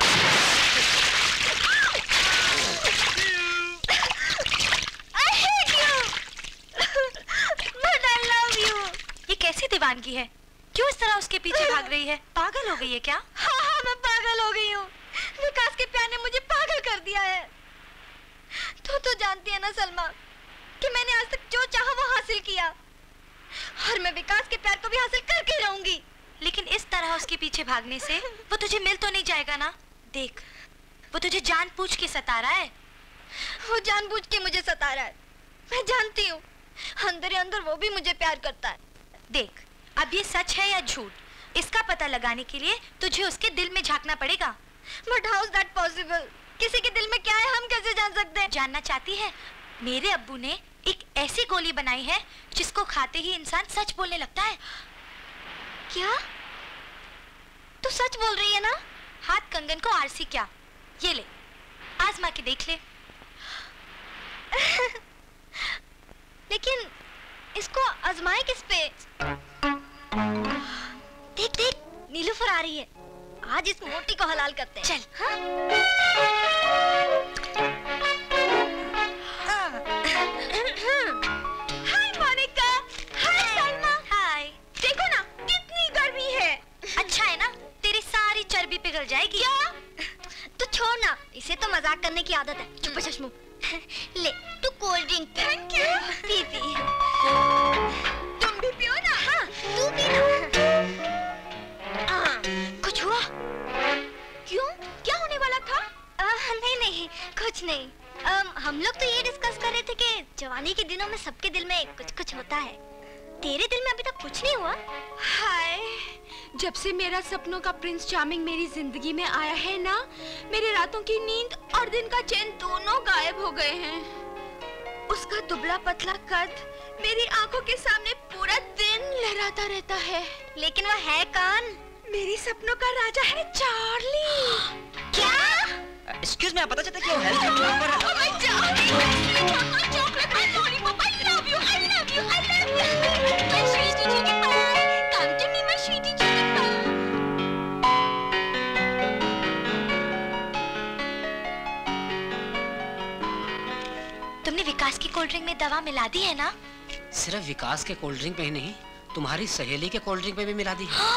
I hate you, but I love you. ये कैसी दीवानगी है? क्यों इस तरह उसके पीछे भाग रही है? पागल हो गई है क्या? हाँ हाँ, मैं पागल हो गई हूँ। विकास के प्यार ने मुझे पागल कर दिया है। तो जानती है ना सलमा कि मैंने आज तक जो चाहा वो हासिल किया, और मैं विकास के प्यार को भी हासिल करके रहूंगी। लेकिन इस तरह उसके पीछे भागने से वो तुझे मिल तो नहीं जाएगा ना? देख, वो तुझे जानबूझ के सता रहा है। वो जानबूझ के मुझे सता रहा है, मैं जानती हूँ। अंदर ही अंदर वो भी मुझे प्यार करता है। देख, अब ये सच है या झूठ, इसका पता लगाने के लिए तुझे उसके दिल में झांकना पड़ेगा। But how is that possible? किसी के दिल में क्या है हम कैसे जान सकते हैं? जानना चाहती है? मेरे अब्बू ने एक ऐसी गोली बनाई है जिसको खाते ही इंसान सच बोलने लगता है। क्या? तू सच बोल रही है ना? हाथ कंगन को आरसी क्या? ये ले, आजमा के देख ले। लेकिन इसको आजमाए किस पे? देख देख, नीलूफर आ रही है। आज इस मोटी को हलाल करते हैं। चल। हाय मोनिका, हाय सलमा। हाय। देखो ना कितनी गर्मी है। अच्छा है ना, तेरी सारी चर्बी पिघल जाएगी। क्या? तू छोड़ ना, इसे तो मजाक करने की आदत है। चुप चश्मू। ले तू कोल्ड ड्रिंक। Thank you. पी पी। तुम भी पियो ना। हाँ, तू भी ना। कुछ हुआ? क्यों? क्या होने वाला था? नहीं नहीं, कुछ नहीं। हम लोग तो ये डिस्कस कर रहे थे कि जवानी के दिनों में सबके दिल में कुछ कुछ होता है। तेरे दिल में अभी तक कुछ नहीं हुआ? हाय, जब से मेरा सपनों का प्रिंस चार्मिंग मेरी जिंदगी में आया है ना, मेरी रातों की नींद और दिन का चैन दोनों गायब हो गए हैं। उसका दुबला पतला कद मेरी आंखों के सामने पूरा दिन लहराता रहता है। लेकिन वो है कौन? मेरी सपनों का राजा है चार्ली। क्या? एक्सक्यूज मी, पता चलता है कि वो हेल्थ क्लब पर है। Oh my Charlie, chocolate, I lollipop, I love you, I love you, I love you. My sweetie chicken pie, come to me my sweetie chicken pie. तुमने विकास की कोल्ड ड्रिंक में दवा मिला दी है ना? सिर्फ विकास के कोल्ड ड्रिंक में ही नहीं, तुम्हारी सहेली के कोल्ड ड्रिंक में भी मिला दी है।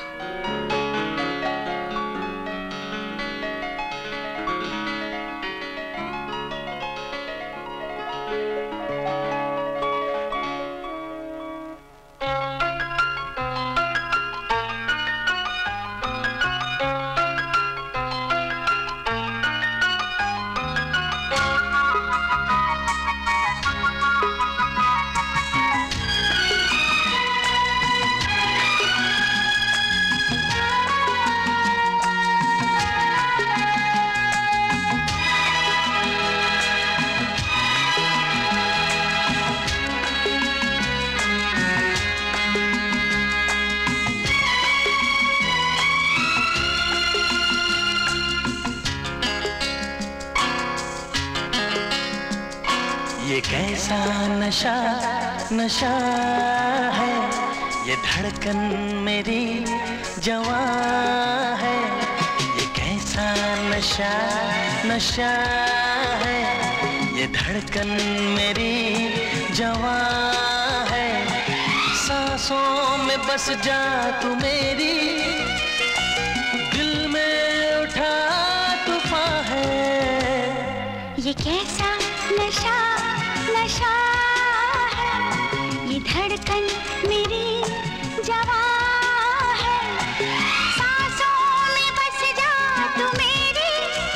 कैसा नशा नशा है, ये धड़कन मेरी जवां है। ये कैसा नशा नशा है, ये धड़कन मेरी जवां है। सांसों में बस जा तू मेरी, दिल में उठा तूफान है। ये कैसा नशा नशा है, ये धड़कन मेरी जवां है। सांसों में बस जा तू मेरी,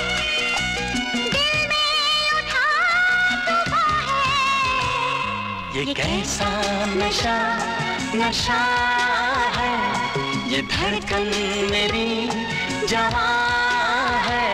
दिल में उठा तूफान है। ये कैसा नशा नशा है, ये धड़कन मेरी जवां है।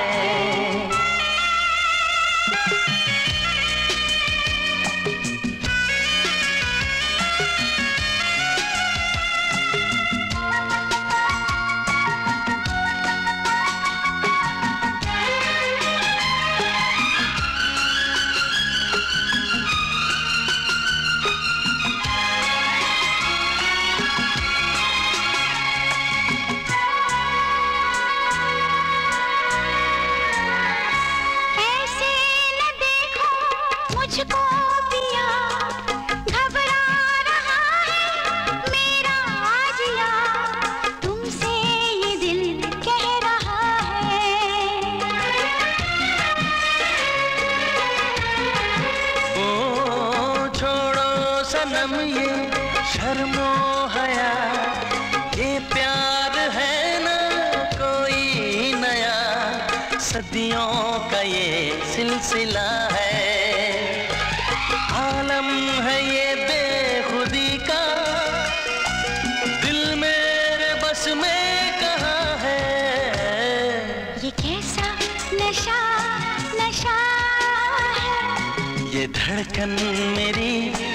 सदियों का ये सिलसिला है, आलम है ये बेखुदी का, दिल मेरे बस में कहाँ है। ये कैसा नशा नशा है, ये धड़कन मेरी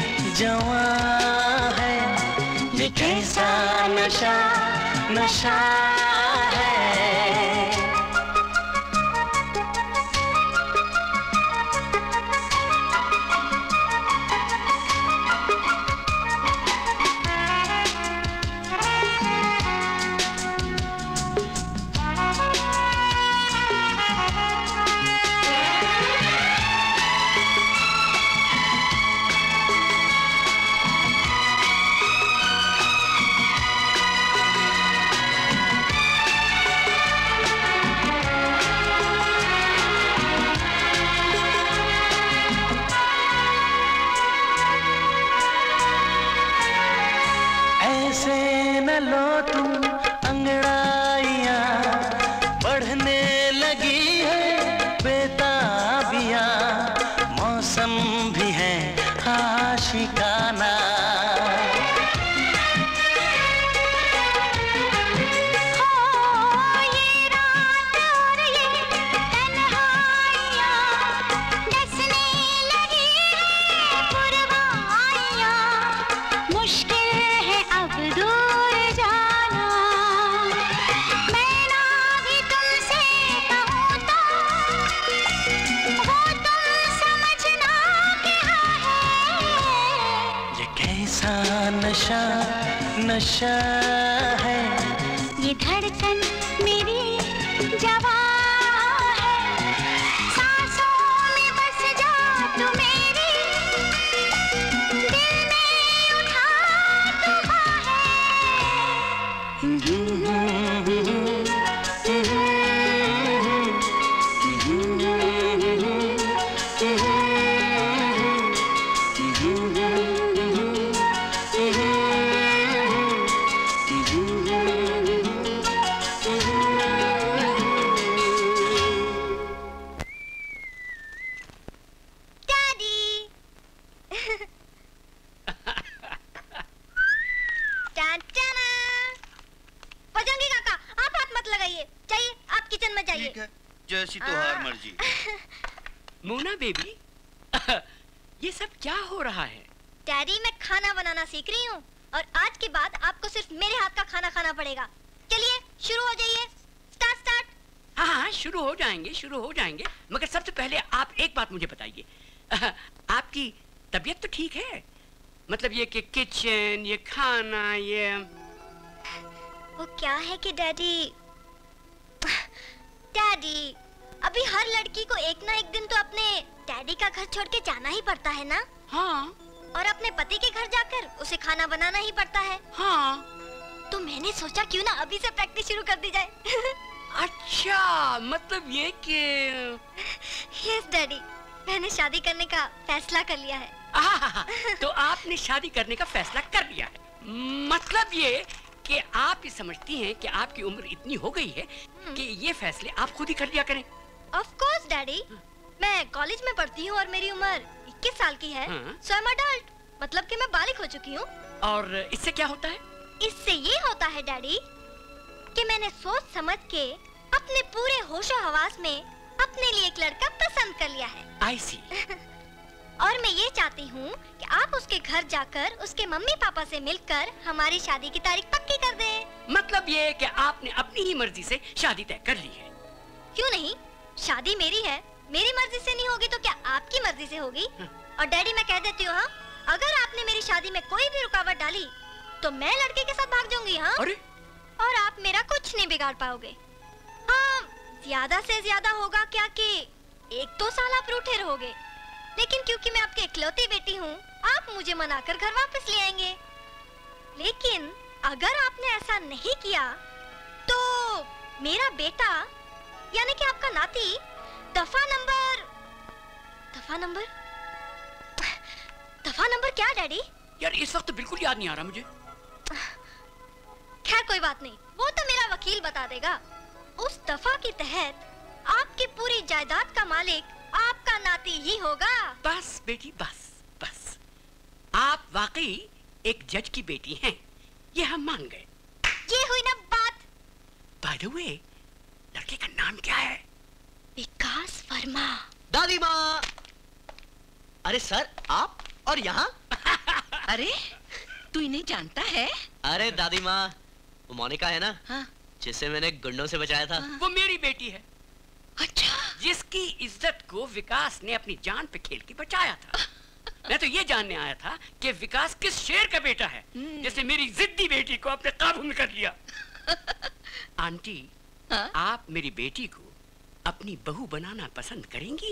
जवां है। ये कैसा नशा नशा है। लो तुम अंगड़ाइयाँ, बढ़ने लगी है बेताबियाँ, मौसम भी है आशिकाना। नशा नशा है, ये धड़कन मेरी जवां है। सांसों में बस जा तू मेरी, दिल में जैसी तुम्हारी मर्जी। मोना बेबी, ये सब क्या हो रहा है? डैडी, मैं खाना बनाना सीख रही हूँ और आज के बाद आपको सिर्फ मेरे हाथ का खाना खाना पड़ेगा। चलिए शुरू हो जाइए। स्टार्ट। हाँ, शुरू हो जाएंगे, मगर सबसे पहले आप एक बात मुझे बताइए, आपकी तबीयत तो ठीक है? मतलब ये कि किचन, ये खाना, ये वो क्या है कि डैडी, अभी हर लड़की को एक ना एक दिन तो अपने डैडी का घर छोड़ के जाना ही पड़ता है ना? हाँ। और अपने पति के घर जाकर उसे खाना बनाना ही पड़ता है। हाँ। तो मैंने सोचा क्यों ना अभी से प्रैक्टिस शुरू कर दी जाए। अच्छा, मतलब ये कि यस डैडी, मैंने शादी करने का फैसला कर लिया है। तो आपने शादी करने का फैसला कर लिया है, मतलब ये कि आप ये समझती हैं कि आपकी उम्र इतनी हो गई है कि ये फैसले आप खुद ही कर लिया करें। ऑफ कोर्स डैडी, मैं कॉलेज में पढ़ती हूँ और मेरी उम्र 21 साल की है। सो आई एम अडल्ट, मतलब कि मैं बालिग हो चुकी हूँ। और इससे क्या होता है? इससे ये होता है डैडी कि मैंने सोच समझ के अपने पूरे होशो हवास में अपने लिए एक लड़का पसंद कर लिया है। आई सी। और मैं ये चाहती हूँ कि आप उसके घर जाकर उसके मम्मी पापा से मिलकर हमारी शादी की तारीख पक्की कर दें। मतलब ये कि आपने अपनी ही मर्जी से शादी तय कर ली है? क्यों नहीं, शादी मेरी है, मेरी मर्जी से नहीं होगी तो क्या आपकी मर्जी से होगी? और डैडी मैं कह देती हूँ, हाँ, अगर आपने मेरी शादी में कोई भी रुकावट डाली तो मैं लड़के के साथ भाग जाऊंगी। हाँ। अरे? और आप मेरा कुछ नहीं बिगाड़ पाओगे। हाँ, ज्यादा से ज्यादा होगा क्या कि 1-2 साल आप रूठे रहोगे, लेकिन क्योंकि मैं आपकी इकलौती बेटी हूँ, आप मुझे मनाकर घर वापस ले आएंगे। लेकिन अगर आपने ऐसा नहीं किया तो मेरा बेटा यानी कि आपका नाती दफा नंबर क्या डैडी? यार इस वक्त बिल्कुल याद नहीं आ रहा मुझे। खैर कोई बात नहीं, वो तो मेरा वकील बता देगा। उस दफा के तहत आपकी पूरी जायदाद का मालिक आपका नाती ही होगा। बस बेटी, बस। आप वाकई एक जज की बेटी हैं, ये हम मान गए। ये हुई ना बात। बाय द वे, लड़के का नाम क्या है? विकास वर्मा। दादी माँ। अरे सर, आप और यहाँ? अरे तू इन्हें जानता है? अरे दादी माँ, वो मोनिका है ना? हाँ। जिसे मैंने गुंडों से बचाया था। वो मेरी बेटी है। अच्छा। जिसकी इज्जत को विकास ने अपनी जान पे खेल के बचाया था। मैं तो ये जानने आया था कि विकास किस शेर का बेटा है जिसने मेरी जिद्दी बेटी को अपने काबू में कर लिया। आंटी, आप मेरी बेटी को अपनी बहू बनाना पसंद करेंगी?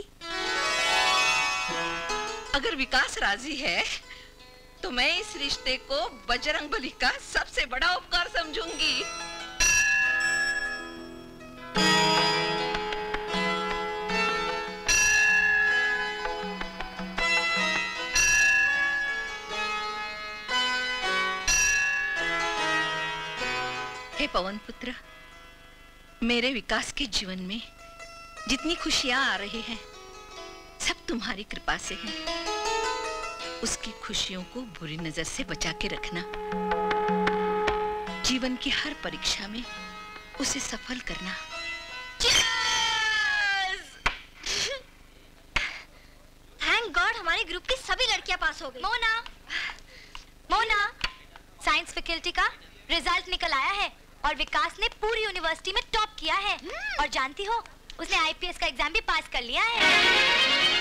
अगर विकास राजी है तो मैं इस रिश्ते को बजरंगबली का सबसे बड़ा उपकार समझूंगी। हे पवन पुत्र, मेरे विकास के जीवन में जितनी खुशियां आ रही हैं, सब तुम्हारी कृपा से हैं। उसकी खुशियों को बुरी नजर से बचा के रखना। जीवन की हर परीक्षा में उसे सफल करना। थैंक गॉड हमारे ग्रुप की सभी लड़कियां पास हो गई। मोना, साइंस फैकल्टी का रिजल्ट निकल आया है और विकास ने पूरी यूनिवर्सिटी में टॉप किया है। और जानती हो, उसने आईपीएस का एग्जाम भी पास कर लिया है।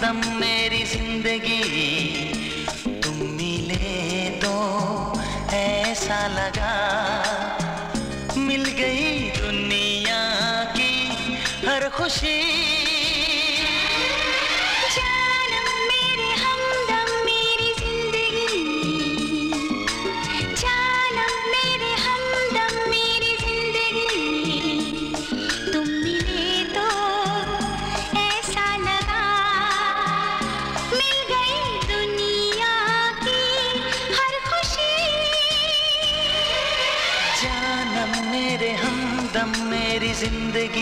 हमदम मेरी जिंदगी, तुम मिले तो ऐसा लगा मिल गई दुनिया की हर खुशी। मेरी जिंदगी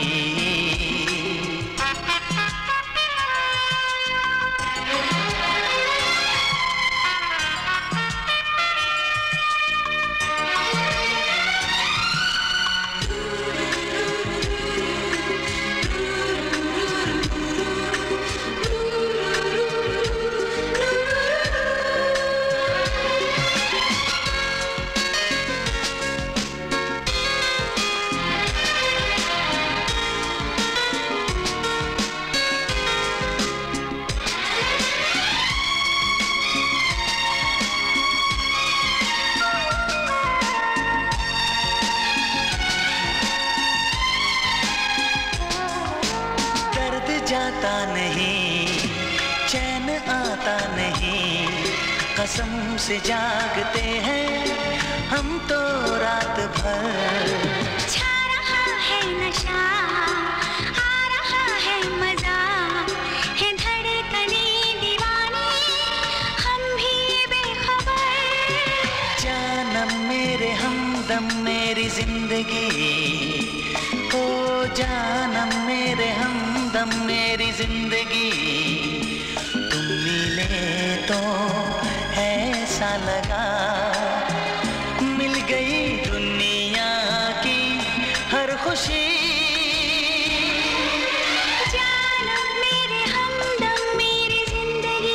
जाता नहीं, चैन आता नहीं, कसम से जागते हैं हम तो रात भर। छा रहा है नशा, आ रहा है मजा, है धड़कने दीवानी, हम भी बेखबर। जानम मेरे हमदम मेरी जिंदगी, ओ जानम मेरे हमदम मेरी जिंदगी, तुम मिले तो ऐसा लगा मिल गई दुनिया की हर खुशी। जानम मेरे हमदम मेरी जिंदगी।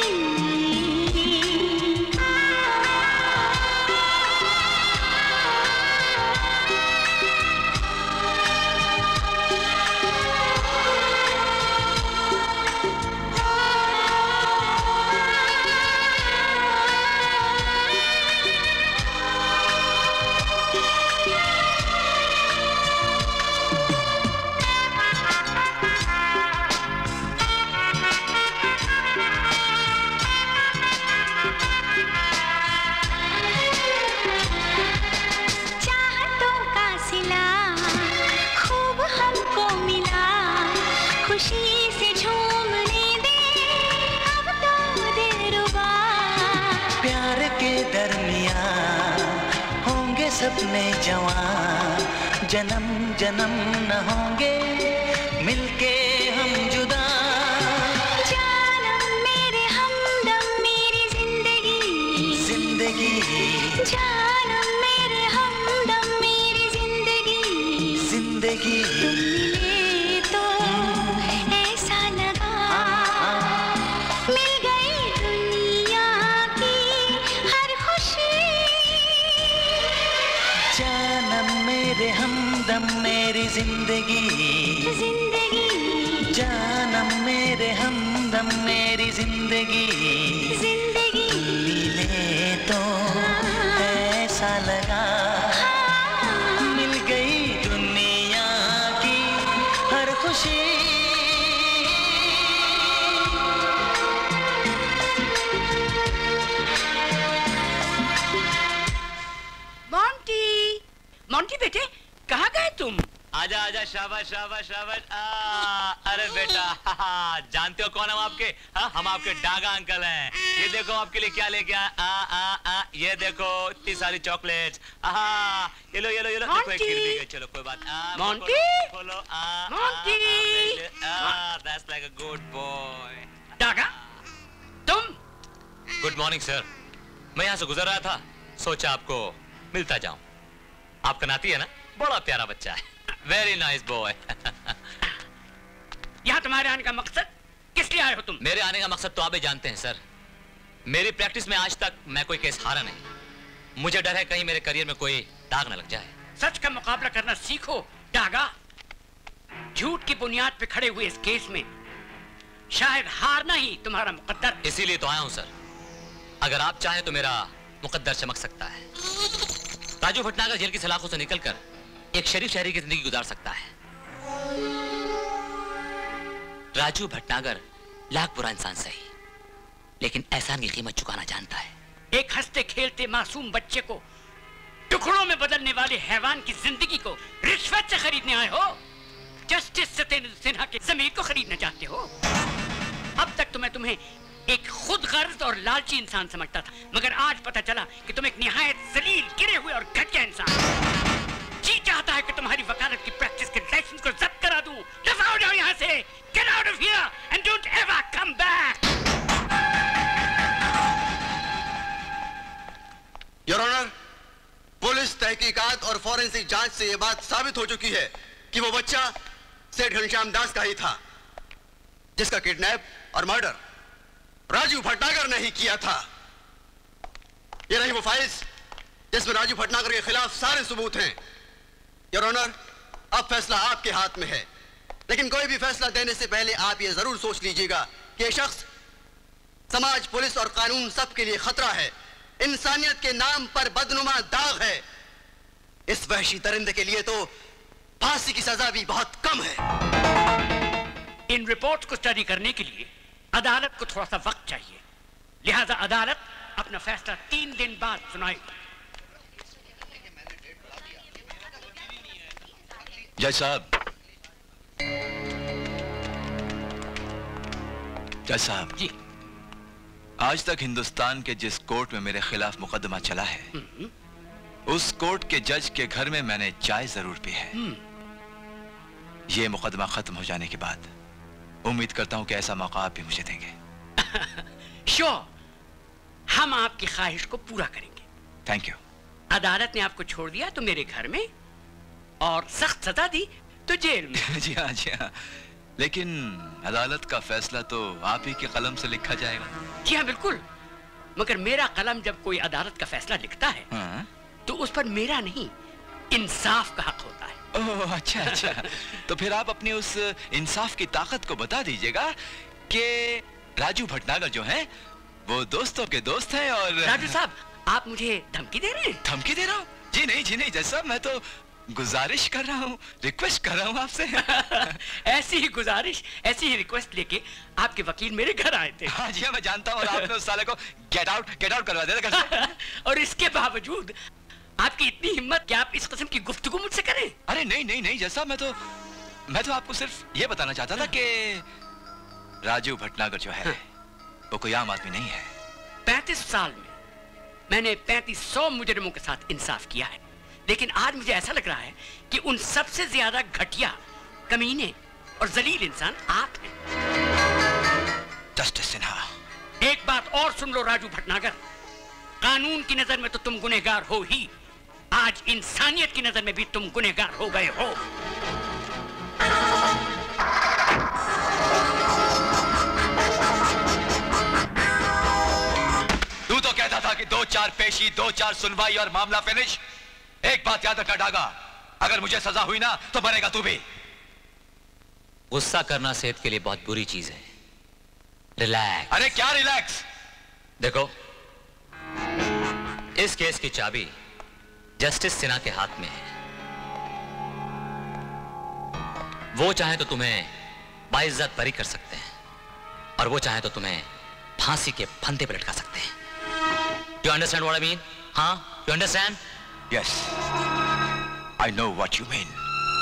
खुशी से झूमने दे अब तो दिलरुबा। प्यार के दरमियां होंगे सपने जवां, जन्म जन्म न होंगे मिलके हम जुदा। जानम मेरे हमदम मेरी जिंदगी, जिंदगी जानम मेरे हमदम मेरी जिंदगी, जिंदगी मिले तो ऐसा लगा मिल गई दुनिया की हर खुशी। जानम मेरे हमदम मेरी जिंदगी, जिंदगी जानम मेरे हमदम मेरी जिंदगी, जिंदगी मिले तो ऐसा लगा मिल गई दुनिया की हर खुशी। मोंटी, मोंटी बेटे कहाँ गए तुम? आजा आजा, शाबाश शाबाश शाबाश। अरे बेटा जानते हो कौन हम आपके? हम आपके डागा अंकल हैं। ये देखो आपके लिए क्या लेके आया। ये देखो इतनी सारी चॉकलेट्स। ये लो ये लो ये लो। देखो एक गिर भी गई, चलो कोई बात। मोंटी, खोलो। Monty, that's like a good boy. Daga तुम? Good morning sir. मैं यहाँ से गुजर रहा था, सोचा आपको मिलता जाऊं। आपका नाती है ना, बड़ा प्यारा बच्चा है। Very nice boy. यहाँ तुम्हारे आने का मकसद किस लिए आए हो तुम? मेरे आने का मकसद तो आप भी जानते हैं सर। मेरी प्रैक्टिस में आज तक मैं कोई केस हारा नहीं। मुझे डर है कहीं मेरे करियर में कोई दाग न लग जाए। सच का मुकाबला करना सीखो डागा। झूठ की बुनियाद पे खड़े हुए इस केस में शायद हारना ही तुम्हारा मुकद्दर। इसीलिए तो आया हूं सर। अगर आप चाहें तो मेरा मुकद्दर चमक सकता है। राजू भटनागर जेल की सलाखों से निकलकर एक शरीफ शहरी की जिंदगी गुजार सकता है। राजू भटनागर लाख बुरा इंसान सही, लेकिन एहसान की कीमत चुकाना जानता है। एक हंसते खेलते मासूम बच्चे को टुकड़ों में बदलने वाले हैवान की जिंदगी को रिश्वत से खरीदने आए हो। जस्टिस सत्येंद्र सिन्हा के ज़मीर को खरीदना चाहते हो। अब तक तो मैं तुम्हें एक खुद गर्ज और लालची इंसान समझता था, मगर आज पता चला कि तुम एक निहायत जलील, गिरे हुए और घटिया इंसान। जी चाहता है कि तुम्हारी वकालत की प्रैक्टिस के लाइसेंस को जब्त करा दूं। दफा हो जाओ यहाँ से। Get out of here and don't ever come back. Your honour, police तहकीकात और फॉरेंसिक जांच से यह बात साबित हो चुकी है कि वो बच्चा सेठ घनश्याम दास का ही था, जिसका किडनैप और मर्डर राजू भटनागर ने ही किया था। ये रही वो फाइल्स जिसमें राजू भटनागर के खिलाफ सारे सबूत हैं। योर ऑनर, अब फैसला आपके हाथ में है, लेकिन कोई भी फैसला देने से पहले आप ये जरूर सोच लीजिएगा कि ये शख्स समाज, पुलिस और कानून सबके लिए खतरा है, इंसानियत के नाम पर बदनुमा दाग है। इस वहशी दरिंदे के लिए तो फांसी की सजा भी बहुत कम है। इन रिपोर्ट को स्टडी करने के लिए अदालत को थोड़ा सा वक्त चाहिए, लिहाजा अदालत अपना फैसला 3 दिन बाद सुनाएगी। जज साहब, जज साहब जी, आज तक हिंदुस्तान के जिस कोर्ट में मेरे खिलाफ मुकदमा चला है, उस कोर्ट के जज के घर में मैंने चाय जरूर पी है। ये मुकदमा खत्म हो जाने के बाद उम्मीद करता हूं कि ऐसा मौका आप भी मुझे देंगे। श्योर, हम आपकी ख्वाहिश को पूरा करेंगे। Thank you. अदालत ने आपको छोड़ दिया तो मेरे घर में, और सख्त सजा दी तो जेल में। जी हाँ, जी हाँ, लेकिन अदालत का फैसला तो आप ही के कलम से लिखा जाएगा। जी हाँ, बिल्कुल, मगर मेरा कलम जब कोई अदालत का फैसला लिखता है तो उस पर मेरा नहीं, इंसाफ का हक होता है। ओह, अच्छा अच्छा। तो फिर आप अपनी उस इंसाफ की ताकत को बता दीजिएगा कि राजू भटनागर जो हैं वो दोस्तों के दोस्त हैं। और राजू साहब, आप मुझे धमकी दे रहे हैं? धमकी दे रहा हूँ? जी नहीं, जी नहीं जज साहब, मैं तो गुजारिश कर रहा हूँ, रिक्वेस्ट कर रहा हूँ आपसे। ऐसी ही गुजारिश, ऐसी ही रिक्वेस्ट लेके आपके वकील मेरे घर आए थे। हाँ जी हाँ, मैं जानता हूँ। और आपने उस साले को गेट आउट करवा दिया था। और इसके बावजूद आपकी इतनी हिम्मत कि आप इस किस्म की गुफ्तगू मुझसे करें? अरे नहीं नहीं नहीं जैसा, मैं तो आपको सिर्फ ये बताना चाहता था कि राजू भटनागर जो है वो कोई आम आदमी नहीं है। 35 साल में मैंने 3500 मुजरिमों के साथ इंसाफ किया है, लेकिन आज मुझे ऐसा लग रहा है कि उन सबसे ज्यादा घटिया, कमीने और जलील इंसान आप हैं। जस्टिस सिन्हा, एक बात और सुन लो राजू भटनागर, कानून की नजर में तो तुम गुनहगार हो ही, आज इंसानियत की नजर में भी तुम गुनहगार हो गए हो। तू तो कहता था कि 2-4 पेशी, 2-4 सुनवाई और मामला फिनिश। एक बात याद रखना डागा, अगर मुझे सजा हुई ना तो मरेगा तू भी। गुस्सा करना सेहत के लिए बहुत बुरी चीज है। रिलैक्स। अरे क्या रिलैक्स? देखो, इस केस की चाबी जस्टिस सिन्हा के हाथ में है। वो चाहे तो तुम्हें बाइज्जत बरी कर सकते हैं, और वो चाहे तो तुम्हें फांसी के फंदे पर लटका सकते हैं। Do you understand what I mean? हाँ, do you understand? Yes, I know what you mean.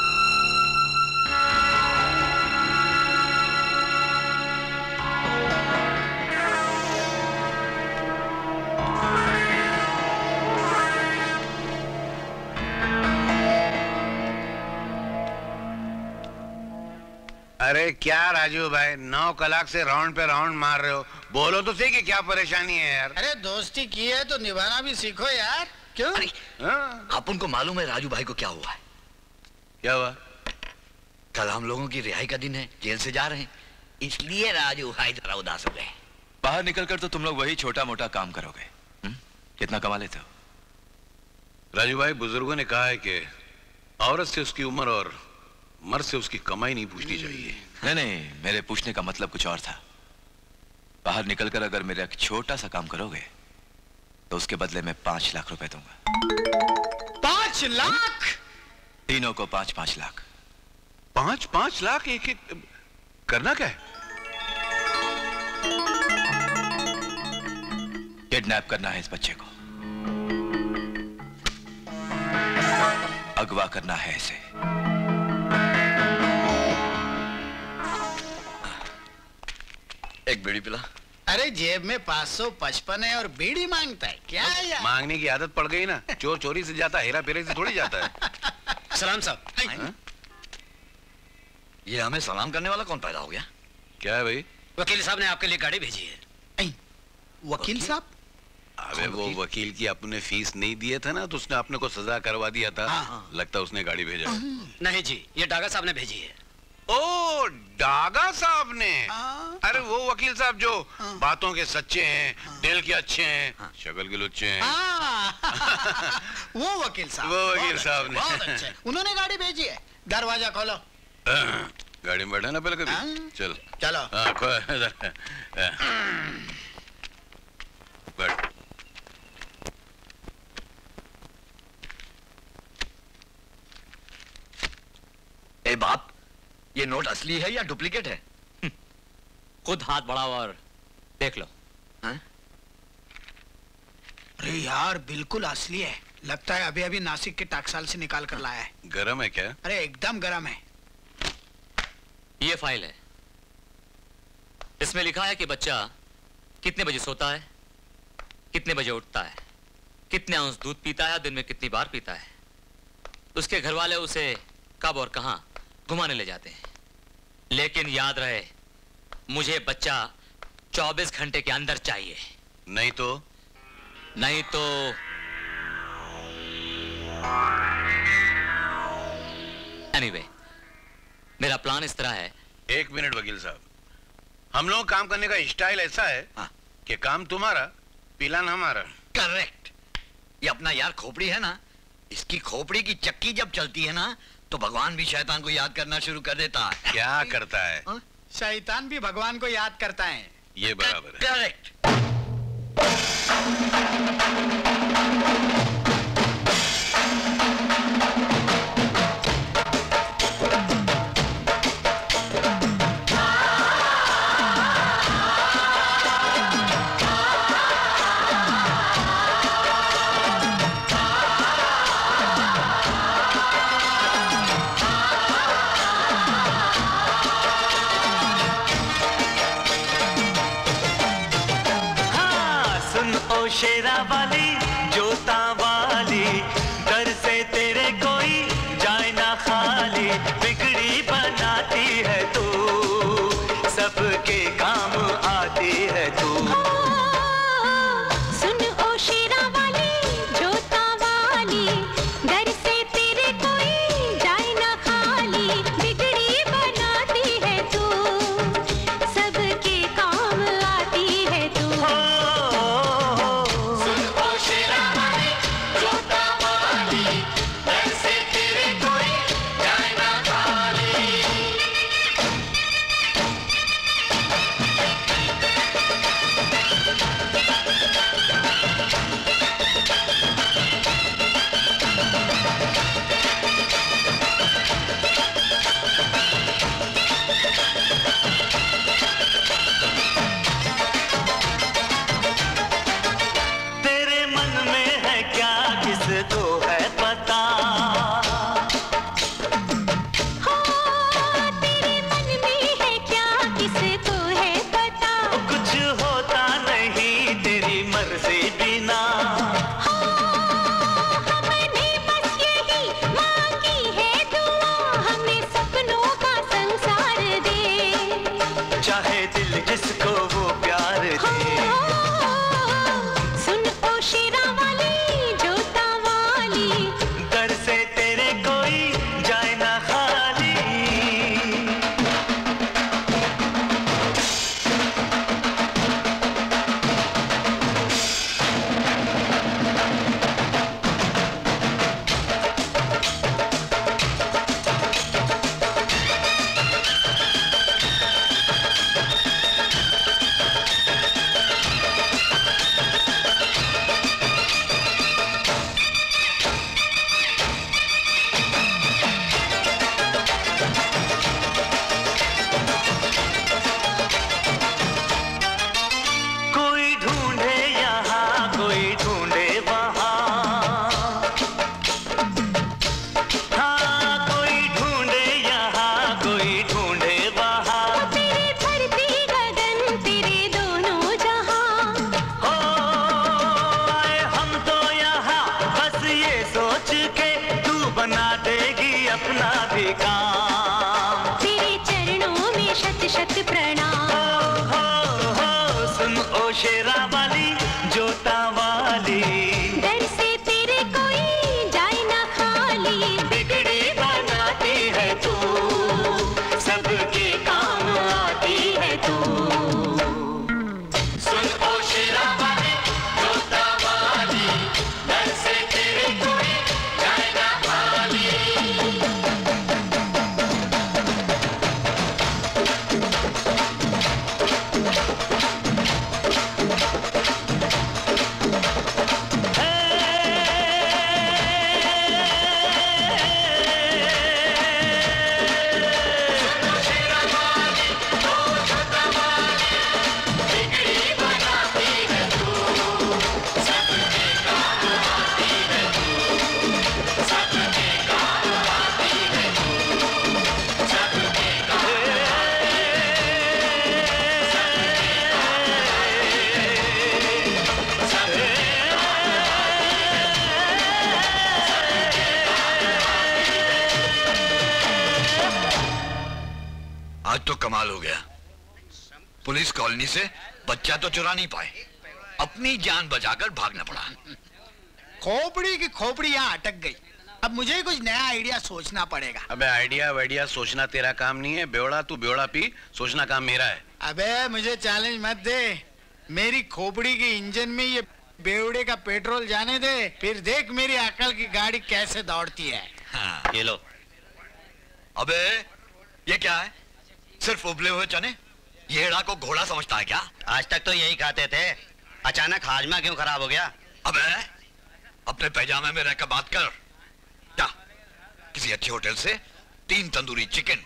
अरे क्या राजू भाई, 9 कलाक से राउंड पे राउंड मार रहे हो, बोलो तो सही कि क्या परेशानी है यार। अरे दोस्ती की है तो निभाना भी सीखो यार। क्यों? आप उनको मालूम है राजू भाई को क्या हुआ है? क्या हुआ? कल हम लोगों की रिहाई का दिन है, जेल से जा रहे हैं, इसलिए राजू भाई जरा उदास हो गए। बाहर निकलकर तो तुम लोग वही छोटा मोटा काम करोगे। कितना कमा लेते हो? राजू भाई, बुजुर्गों ने कहा है कि औरत से उसकी उम्र और मर्द से उसकी कमाई नहीं पूछनी चाहिए। नहीं नहीं, मेरे पूछने का मतलब कुछ और था। बाहर निकलकर अगर मेरा एक छोटा सा काम करोगे तो उसके बदले में 5 लाख रुपए दूंगा। 5 लाख? तीनों को 5-5 लाख। 5-5 लाख एक एक? करना क्या है? किडनैप करना है इस बच्चे को, अगवा करना है इसे। एक बीड़ी पिला। अरे जेब में 555 है और बीड़ी मांगता है क्या यार? मांगने की आदत पड़ गई ना। चोर चोरी से जाता, हेरा फेरी से थोड़ी जाता है। सलाम साहब। ये हमें सलाम करने वाला कौन पैदा हो गया? क्या है भाई? वकील साहब ने आपके लिए गाड़ी भेजी है। वकील साहब? अबे वो वकील की अपने फीस नहीं दिए थे ना, तो उसने अपने को सजा करवा दिया था। लगता है उसने गाड़ी भेजा। नहीं जी, ये डागा साहब ने भेजी है। ओ, डागा साहब ने? अरे वो वकील साहब जो बातों के सच्चे हैं, दिल के अच्छे हैं, शक्ल के लुच्चे हैं। वो वकील साहब। वो वकील साहब ने। बहुत अच्छे। उन्होंने गाड़ी भेजी है। दरवाजा खोलो। गाड़ी में बैठा ना पहले कभी। चलो चलो। बैठ। ए बाप, ये नोट असली है या डुप्लीकेट है? खुद हाथ बढ़ाओ और देख लो। अरे यार बिल्कुल असली है। लगता है अभी अभी नासिक के टाकसाल से निकाल कर लाया है। गरम है क्या? अरे एकदम गरम है। ये फाइल है, इसमें लिखा है कि बच्चा कितने बजे सोता है, कितने बजे उठता है, कितने आउंस दूध पीता है, दिन में कितनी बार पीता है। उसके घर वाले उसे कब और कहां घुमाने ले जाते हैं। लेकिन याद रहे, मुझे बच्चा 24 घंटे के अंदर चाहिए। नहीं तो? नहीं तो एनीवे, मेरा प्लान इस तरह है। 1 मिनट वकील साहब, हम लोग काम करने का स्टाइल ऐसा है कि काम तुम्हारा, पिलान हमारा। करेक्ट। ये अपना यार खोपड़ी है ना, इसकी खोपड़ी की चक्की जब चलती है ना, तो भगवान भी शैतान को याद करना शुरू कर देता है। क्या करता है? शैतान भी भगवान को याद करता है। ये बराबर है। करेक्ट। शेरा वाली, जोता वाली, दर से तेरे कोई जाए ना खाली। बिगड़ी बनाती है तू, सबके काम आती है तू। सुन ओ शेरा वाली, जोता वाली, दर से तेरे कोई जाए ना खाली। बिगड़ी बनाती है तू, सबके काम आती है तू। सुन ओ शेरा वाली, के काम। तेरे चरणों में शत शत प्रणाम। हो सुन ओ शेरा वाली जोता वाली, दर से तेरे कोई जाए ना खाली। बिगड़ी बनाती है तू, सबके काम आती है तू। सुन ओ शेरा वाली जोता वाली, दर से तेरे कोई जाए ना खाली। आज तो कमाल हो गया। पुलिस कॉलोनी से बच्चा तो चुरा नहीं पाए, अपनी जान बचाकर भागना पड़ा। खोपड़ी की खोपड़ी यहाँ अटक गई। अब मुझे कुछ नया आइडिया सोचना पड़ेगा। अबे आइडिया वाइडिया सोचना तेरा काम नहीं है, बेवड़ा तू बेवड़ा पी, सोचना काम मेरा है। अबे मुझे चैलेंज मत दे, मेरी खोपड़ी के इंजन में ये बेवड़े का पेट्रोल जाने दे, फिर देख मेरी अकल की गाड़ी कैसे दौड़ती है। हाँ, ये लो। अबे ये क्या है? सिर्फ उबले हुए चने? ये हेड़ा को घोड़ा समझता है क्या? आज तक तो यही खाते थे, अचानक हाजमा क्यों खराब हो गया? अबे अपने पैजामे में रहकर बात कर। क्या किसी अच्छे होटल से 3 tandoori chicken,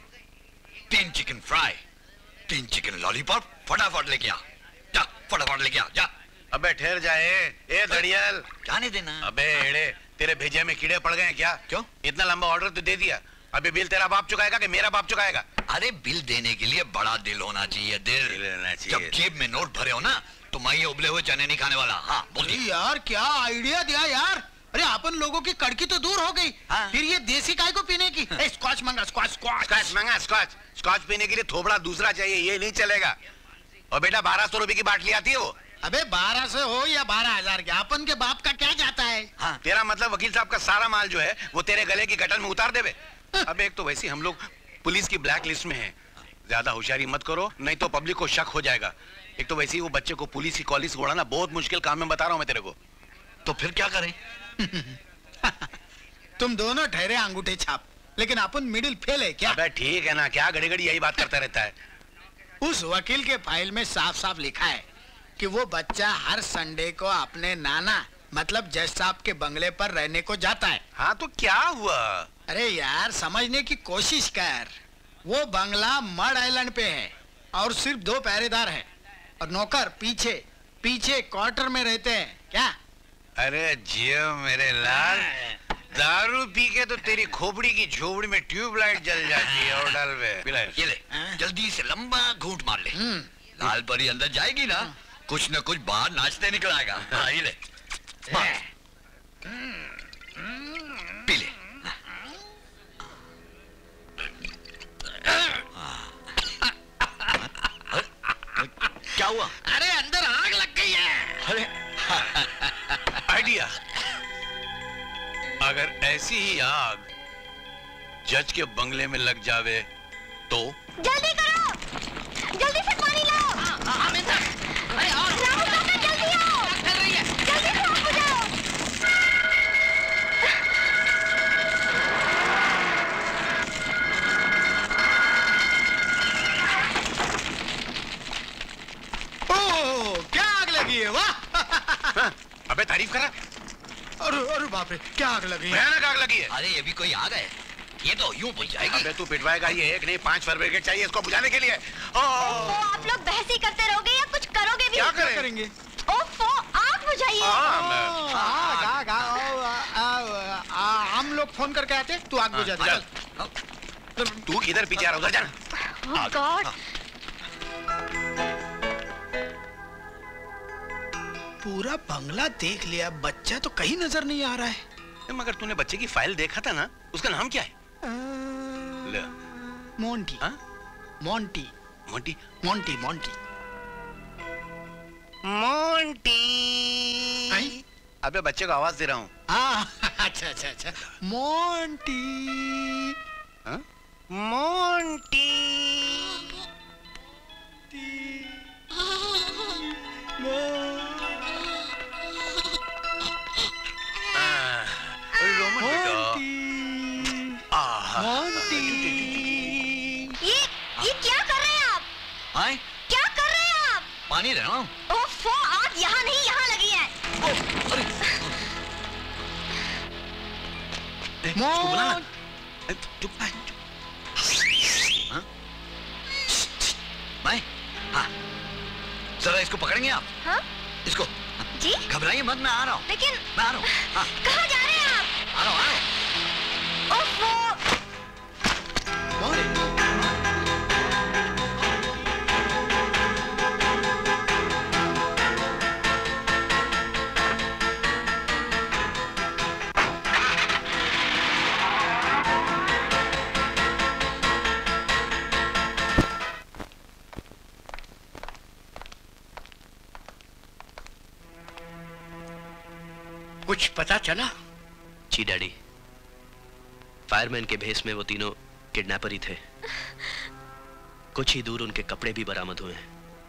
3 chicken fry, 3 chicken lollipop फटाफट लेके आ। जा फटाफट लेके आ जा। अबे ठहर जाए, ए दड़ियल। क्या नहीं देना? अबे एड़े, तेरे भेजे में कीड़े पड़ गए क्या? क्यों? इतना लंबा ऑर्डर तो दे दिया, अबे बिल तेरा बाप चुकाएगा कि मेरा बाप चुकाएगा? अरे बिल देने के लिए बड़ा दिल होना चाहिए। दिल जब जेब में नोट भरे हो ना, तो मैं ये उबले हुए चने नहीं खाने वाला। हाँ बोलिए यार, क्या आइडिया दिया यार। अरे अपन लोगों की कड़की तो दूर हो गई। हाँ। फिर ये देसी काय को पीने की? स्कॉच मंगा, स्कॉच स्कॉच स्कॉच मंगा। स्कॉच पीने के लिए थोबड़ा दूसरा चाहिए, ये नहीं चलेगा। और बेटा 1200 रुपए की बाटली आती है वो। अबे 1200 हो या 12,000 के, अपन के बाप का क्या जाता है? हाँ। तेरा मतलब वकील साहब का सारा माल जो है वो तेरे गले की गटन में उतार देवे। अब एक तो वैसे हम लोग पुलिस की ब्लैक लिस्ट में हैं, ज्यादा होशियारी मत करो नहीं तो पब्लिक को शक हो जाएगा। एक तो वैसे ही वो बच्चे को पुलिस की कॉलेज से उड़ाना बहुत मुश्किल काम है, बता रहा हूँ मैं तेरे को। तो फिर क्या करें? तुम दोनों ठहरे अंगूठे छाप, लेकिन अपन मिडिल फेल है क्या? अबे ठीक है ना, क्या घड़ी घड़ी यही बात करता रहता है। उस वकील के फाइल में साफ साफ लिखा है कि वो बच्चा हर संडे को अपने नाना मतलब जज साहब के बंगले पर रहने को जाता है। हाँ तो क्या हुआ? अरे यार समझने की कोशिश कर। वो बंगला मड आइलैंड पे है और सिर्फ 2 पहरेदार हैं और नौकर पीछे पीछे क्वार्टर में रहते हैं। क्या? अरे जियो मेरे लाल, दारू पी के तो तेरी खोपड़ी की झोपड़ी में ट्यूबलाइट जल जाती है। और डाल ये ले, जल्दी से लंबा घूंट मार ले। लाल परी अंदर जाएगी ना, कुछ न कुछ बाहर नाचते निकल आएगा। हाँ ये ले, पी ले। क्या हुआ? अरे अंदर आग लग गई है। अरे आइडिया, अगर ऐसी ही आग जज के बंगले में लग जावे तो? जल्दी करो, जल्दी से पानी लाओ। अरे और जल्दी आओ, चल रही है, जल्दी से ऑफ हो जाओ। ओह क्या आग लगी है, वाह। अबे तारीफ करा। अरे बाप रे, क्या आग लगी है? भयानक आग लगी है। अरे ये भी कोई आग है? ये तो यूं बुझ जाएगी। अबे तू पिटवाएगा, ये 1 नहीं 5 फायर ब्रिगेड चाहिए इसको बुझाने के लिए। आप लोग बहस ही करते रहोगे या कुछ करोगे भी? क्या करेंगे? ओफो, आग बुझाइए। हम लोग फोन करके आते, तू आग बुझा दे। तू किधर पीछे आ रहा, उधर जाना। Oh God! पूरा बंगला देख लिया, बच्चा तो कहीं नजर नहीं आ रहा है। मगर तूने बच्चे की फाइल देखा था ना, उसका नाम क्या है? ले। मोंटी। हाँ? Monty. Monty. Monty Monty. Monty. अबे बच्चे को आवाज दे रहा हूँ। अच्छा अच्छा अच्छा। मोंटी। हाँ? मोंटी। रोमन बेटा। ये क्या कर रहे हैं आप? आए? क्या कर रहे हैं आप? पानी रहा हूँ। ओफो, आग यहाँ नहीं यहाँ लगी है। चुप मैं हाँ जरा इसको पकड़ेंगे आप? हाँ? इसको जी? घबराइए मत, मैं आ रहा हूँ। लेकिन मैं आ रहा हूँ। हाँ। कहाँ जा रहे हैं आप? आ रहा हूँ, आ रहा हूँ। ओफो। कुछ पता चला? जी डैडी, फायरमैन के भेस में वो तीनों किडनैपर ही थे। कुछ ही दूर उनके कपड़े भी बरामद हुए हैं,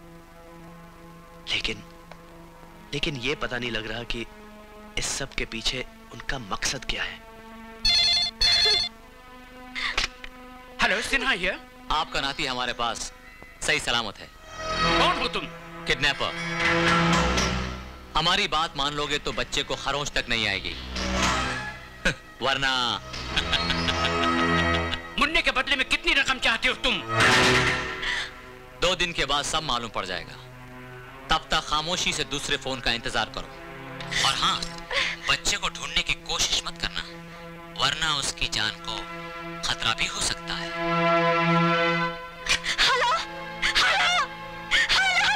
लेकिन ये पता नहीं लग रहा कि इस सब के पीछे उनका मकसद क्या है। Hello Sinha here. आपका नाती हमारे पास सही सलामत है। कौन हो तुम? किडनैपर। हमारी बात मान लोगे तो बच्चे को खरोंच तक नहीं आएगी, वरना मुन्ने के बदले में कितनी रकम चाहते हो तुम? 2 दिन के बाद सब मालूम पड़ जाएगा। तब तक खामोशी से दूसरे फोन का इंतजार करो। और हाँ, बच्चे को ढूंढने की कोशिश मत करना, वरना उसकी जान को खतरा भी हो सकता है। Hello, hello, hello.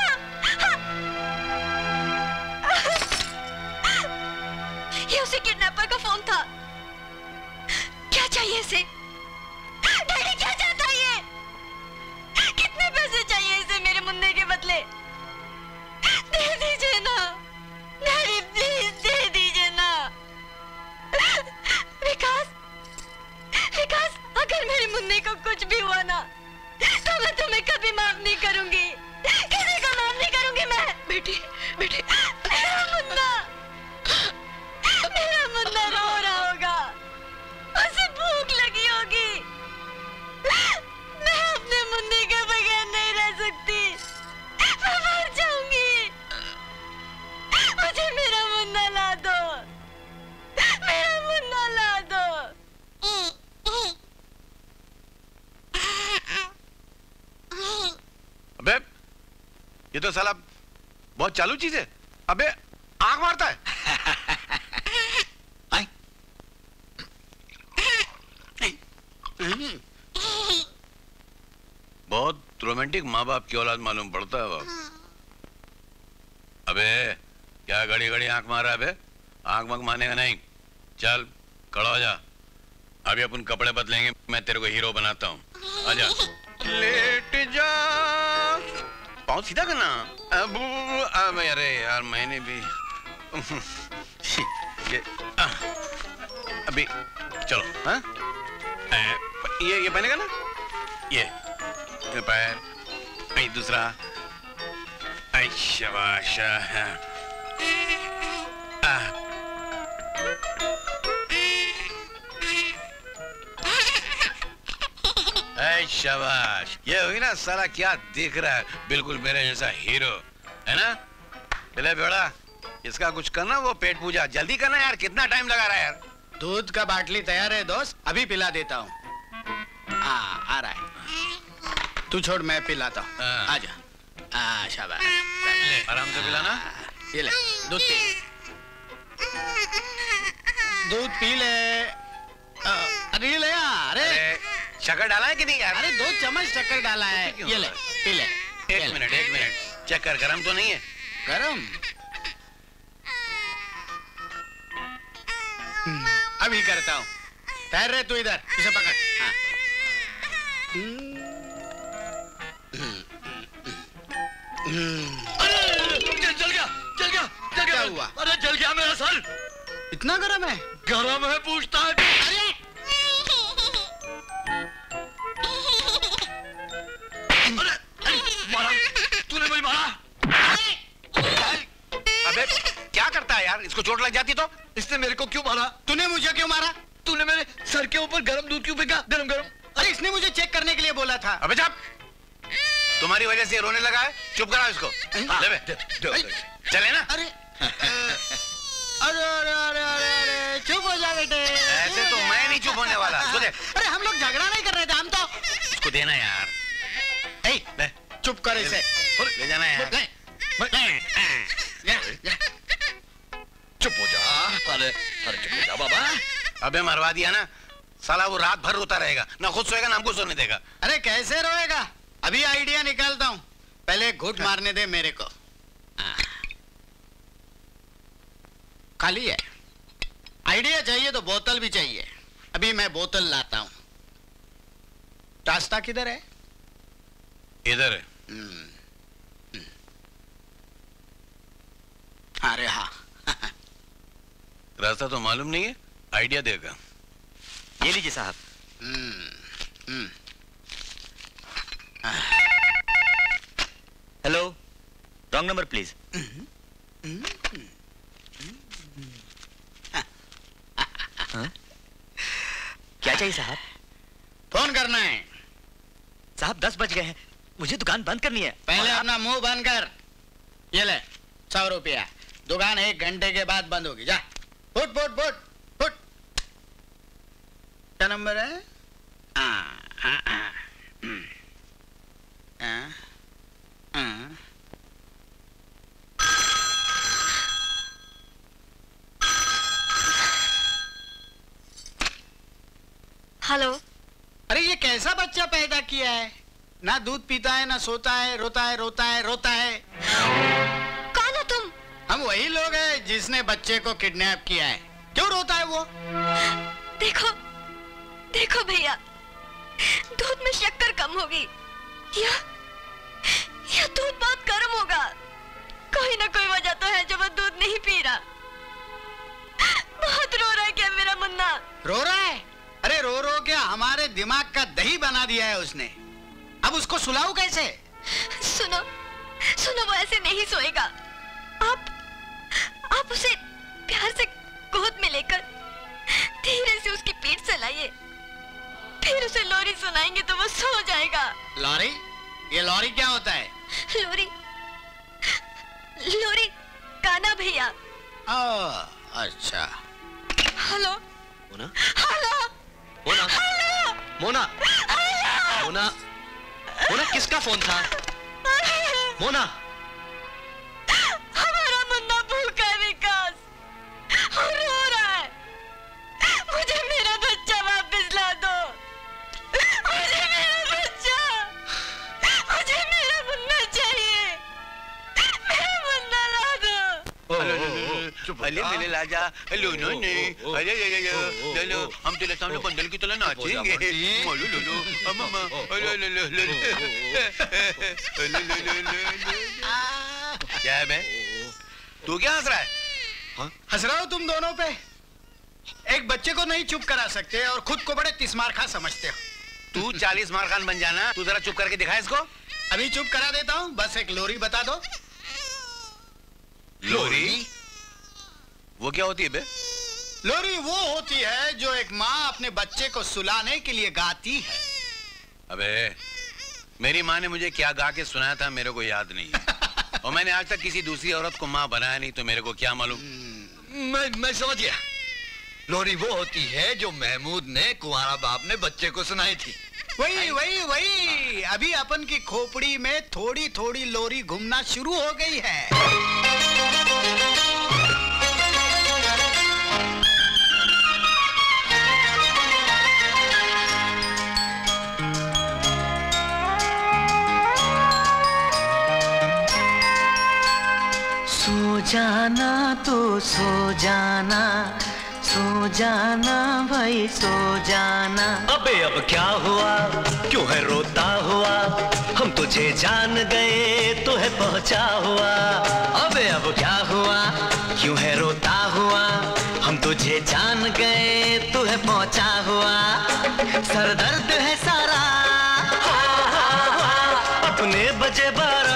ये उसी किडनैपर का फोन था। क्या चाहिए इसे? डैडी क्या चाहता है ये? कितने पैसे चाहिए इसे मेरे मुन्ने के बदले? दे दीजिए ना डैडी, प्लीज दे दीजिए ना। विकास, विकास, अगर मेरे मुन्ने को कुछ भी हुआ ना तो मैं तुम्हें कभी माफ नहीं करूंगी, किसी को माफ नहीं करूंगी मैं। बेटी, बेटी, मेरा मुन्ना रो रहा होगा, उसे भूख लगी होगी। मैं अपने मुन्ने के बगैर नहीं रह सकती, मैं मर जाऊंगी। मुझे मेरा मुन्ना ला दो, मेरा मुन्ना ला दो। अबे ये तो साला बहुत चालू चीज है। अबे आग मारता है। बहुत रोमांटिक माँ बाप की औलाद मालूम पड़ता है वो। अबे क्या घड़ी घड़ी आंख मारा है? अबे आंख मग मानेगा नहीं। चल खड़ा हो जा, अभी अपन कपड़े बदलेंगे, मैं तेरे को हीरो बनाता हूँ। आजा। लेट जा, पाँव सीधा करना। अरे यार मैंने भी अभी चलो। हाँ ये पहनेगा ना, ये पैर, नहीं दूसरा। शाबाश। शाबाश, ये हुई ना साला, क्या दिख रहा है, बिल्कुल मेरे जैसा हीरो है ना। चले बेड़ा, इसका कुछ करना, वो पेट पूजा जल्दी करना यार, कितना टाइम लगा रहा है यार। दूध का बाटली तैयार है दोस्त, अभी पिला देता हूँ। आ रहा है, तू छोड़ मैं पिलाता हूँ। आजा। शाबाश, आराम से पिलाना। ये ले दूध पी, दूध पी ले। अरे ले यार, अरे शक्कर डाला है कि नहीं यार? अरे 2 चम्मच शक्कर डाला है, ये ले पी ले। एक मिनट चेक कर, गरम तो नहीं है? गरम? अभी करता हूँ। ठहर रहे तू इधर, इसे पकड़। हाँ जल गया जल गया जल गया। हुआ? अरे जल गया मेरा सर। इतना गरम है? गरम है पूछता है। अरे मारा तूने मुझे मारा। अबे क्या करता है यार, इसको चोट लग जाती तो? इसने मेरे को क्यों मारा? तूने मुझे क्यों मारा? तूने मेरे सर के ऊपर गरम दूध क्यों फेंका? गरम गरम। अरे इसने मुझे चेक करने के लिए बोला था। अबे चुप, तुम्हारी वजह से रोने लगा है, चुप कराओ इसको। ले बे, चले ना। अरे अरे अरे अरे अरे चुप हो जा बेटे। ऐसे तो मैं नहीं चुप होने वाला। अरे हम लोग झगड़ा नहीं कर रहे थे, हम तो इसको देना यार। ले, चुप कर इसे। ले जाना यार। चुप हो जा। अरे अरे चुप हो जा बाबा। अबे मरवा दिया ना साला, वो रात भर रोता रहेगा, ना खुद सोएगा ना हमको सोने देगा। अरे कैसे रोएगा? अभी आइडिया निकालता हूँ, पहले घूट मारने दे मेरे को। खाली है। आइडिया चाहिए तो बोतल भी चाहिए। अभी मैं बोतल लाता हूँ। रास्ता किधर है? इधर है। अरे हाँ। रास्ता तो मालूम नहीं है, आइडिया देगा। ये लीजिए साहब। Hello, wrong number please. क्या चाहिए साहब? फोन करना है साहब। 10 बज गए हैं, मुझे दुकान बंद करनी है। पहले अपना मुंह बंद कर। ये ले 100 रुपया। दुकान 1 घंटे के बाद बंद होगी। जा फुट फुट फुट फुट। क्या नंबर है? हेलो। अरे ये कैसा बच्चा पैदा किया है? ना दूध पीता है, ना सोता है, रोता है रोता है रोता है। कौन हो तुम? हम वही लोग हैं जिसने बच्चे को किडनैप किया है। क्यों रोता है वो? देखो देखो भैया, दूध में शक्कर कम होगी या दूध बहुत गर्म होगा। कोई ना कोई वजह तो है जो वो दूध नहीं पी रहा। बहुत रो रहा है क्या मेरा मुन्ना? रो रहा है? अरे रो रो के हमारे दिमाग का दही बना दिया है उसने। अब उसको सुलाऊं कैसे? सुनो सुनो, वो ऐसे नहीं सोएगा। आप उसे प्यार से गोद में लेकर धीरे से उसकी पीठ से लाइए, फिर उसे लोरी सुनाएंगे तो वो सो जाएगा। लोरी? ये लोरी क्या होता है? लोरी लोरी गाना भैया। अच्छा। Hello Mona? Hello Mona? Hello Mona? Mona? Mona किसका फोन था? मोना? हमारा मुन्ना भूखा है विकास, और रो रहा है। मुझे मेरा बच्चा वापस ला दो। मुझे मेरा बच्चा, मुझे मेरा मुन्ना चाहिए। मेरा मुन्ना ला दो। अले मेरे लाजा, लो नो ने, अरे ले लो, हम तेरे सामने बंदर की तरह नाचेंगे। लो लो लो, अम्मा, लो लो लो लो, क्या है बे? तू क्या हंस रहा है? हंस रहा हो तुम दोनों पे। एक बच्चे को नहीं चुप करा सकते और खुद को बड़े तिस्मार खां समझते हो। तू 40 मार खान बन जाना। तू जरा चुप करके दिखा इसको। अभी चुप करा देता हूँ, बस एक लोरी बता दो। लोरी? वो क्या होती है बे? लोरी वो होती है जो एक माँ अपने बच्चे को सुलाने के लिए गाती है। अबे मेरी माँ ने मुझे क्या गा के सुनाया था मेरे को याद नहीं है। और मैंने आज तक किसी दूसरी औरत को माँ बनाया नहीं, तो मेरे को क्या मालूम। मैं समझ गया। लोरी वो होती है जो महमूद ने कुंवारा बाप ने बच्चे को सुनाई थी। वही वही वही। अभी अपन की खोपड़ी में थोड़ी थोड़ी लोरी घूमना शुरू हो गई है। सो जाना तो सो जाना, सो जाना भाई सो जाना। अबे अब क्या हुआ, क्यों है रोता हुआ, हम तुझे जान गए तो है पहुंचा हुआ। अबे अब क्या हुआ, क्यों है रोता हुआ, हम तुझे जान गए तो है पहुंचा हुआ। सर दर्द है सारा अपने बजे 12,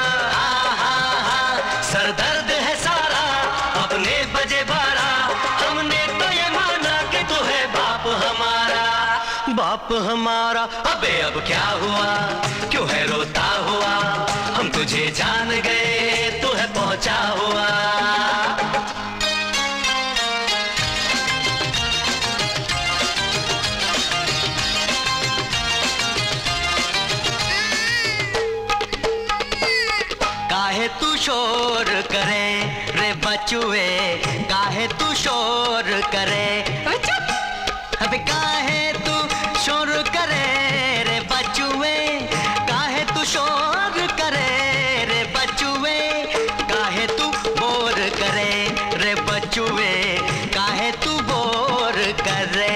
सर दर्द है सारा अपने बजे 12। हमने तो ये माना कि तू है बाप हमारा, बाप हमारा। अबे अब क्या हुआ, क्यों है रोता हुआ, हम तुझे जान गए तू है पहुंचा हुआ। काहे तू शोर करे रे बचुए, काहे तू शोर करे, अबे काहे तू शोर करे रे बचुए, काहे तू शोर करे रे बचुए, काहे तू बोर करे रे बचुए, काहे तू बोर करे।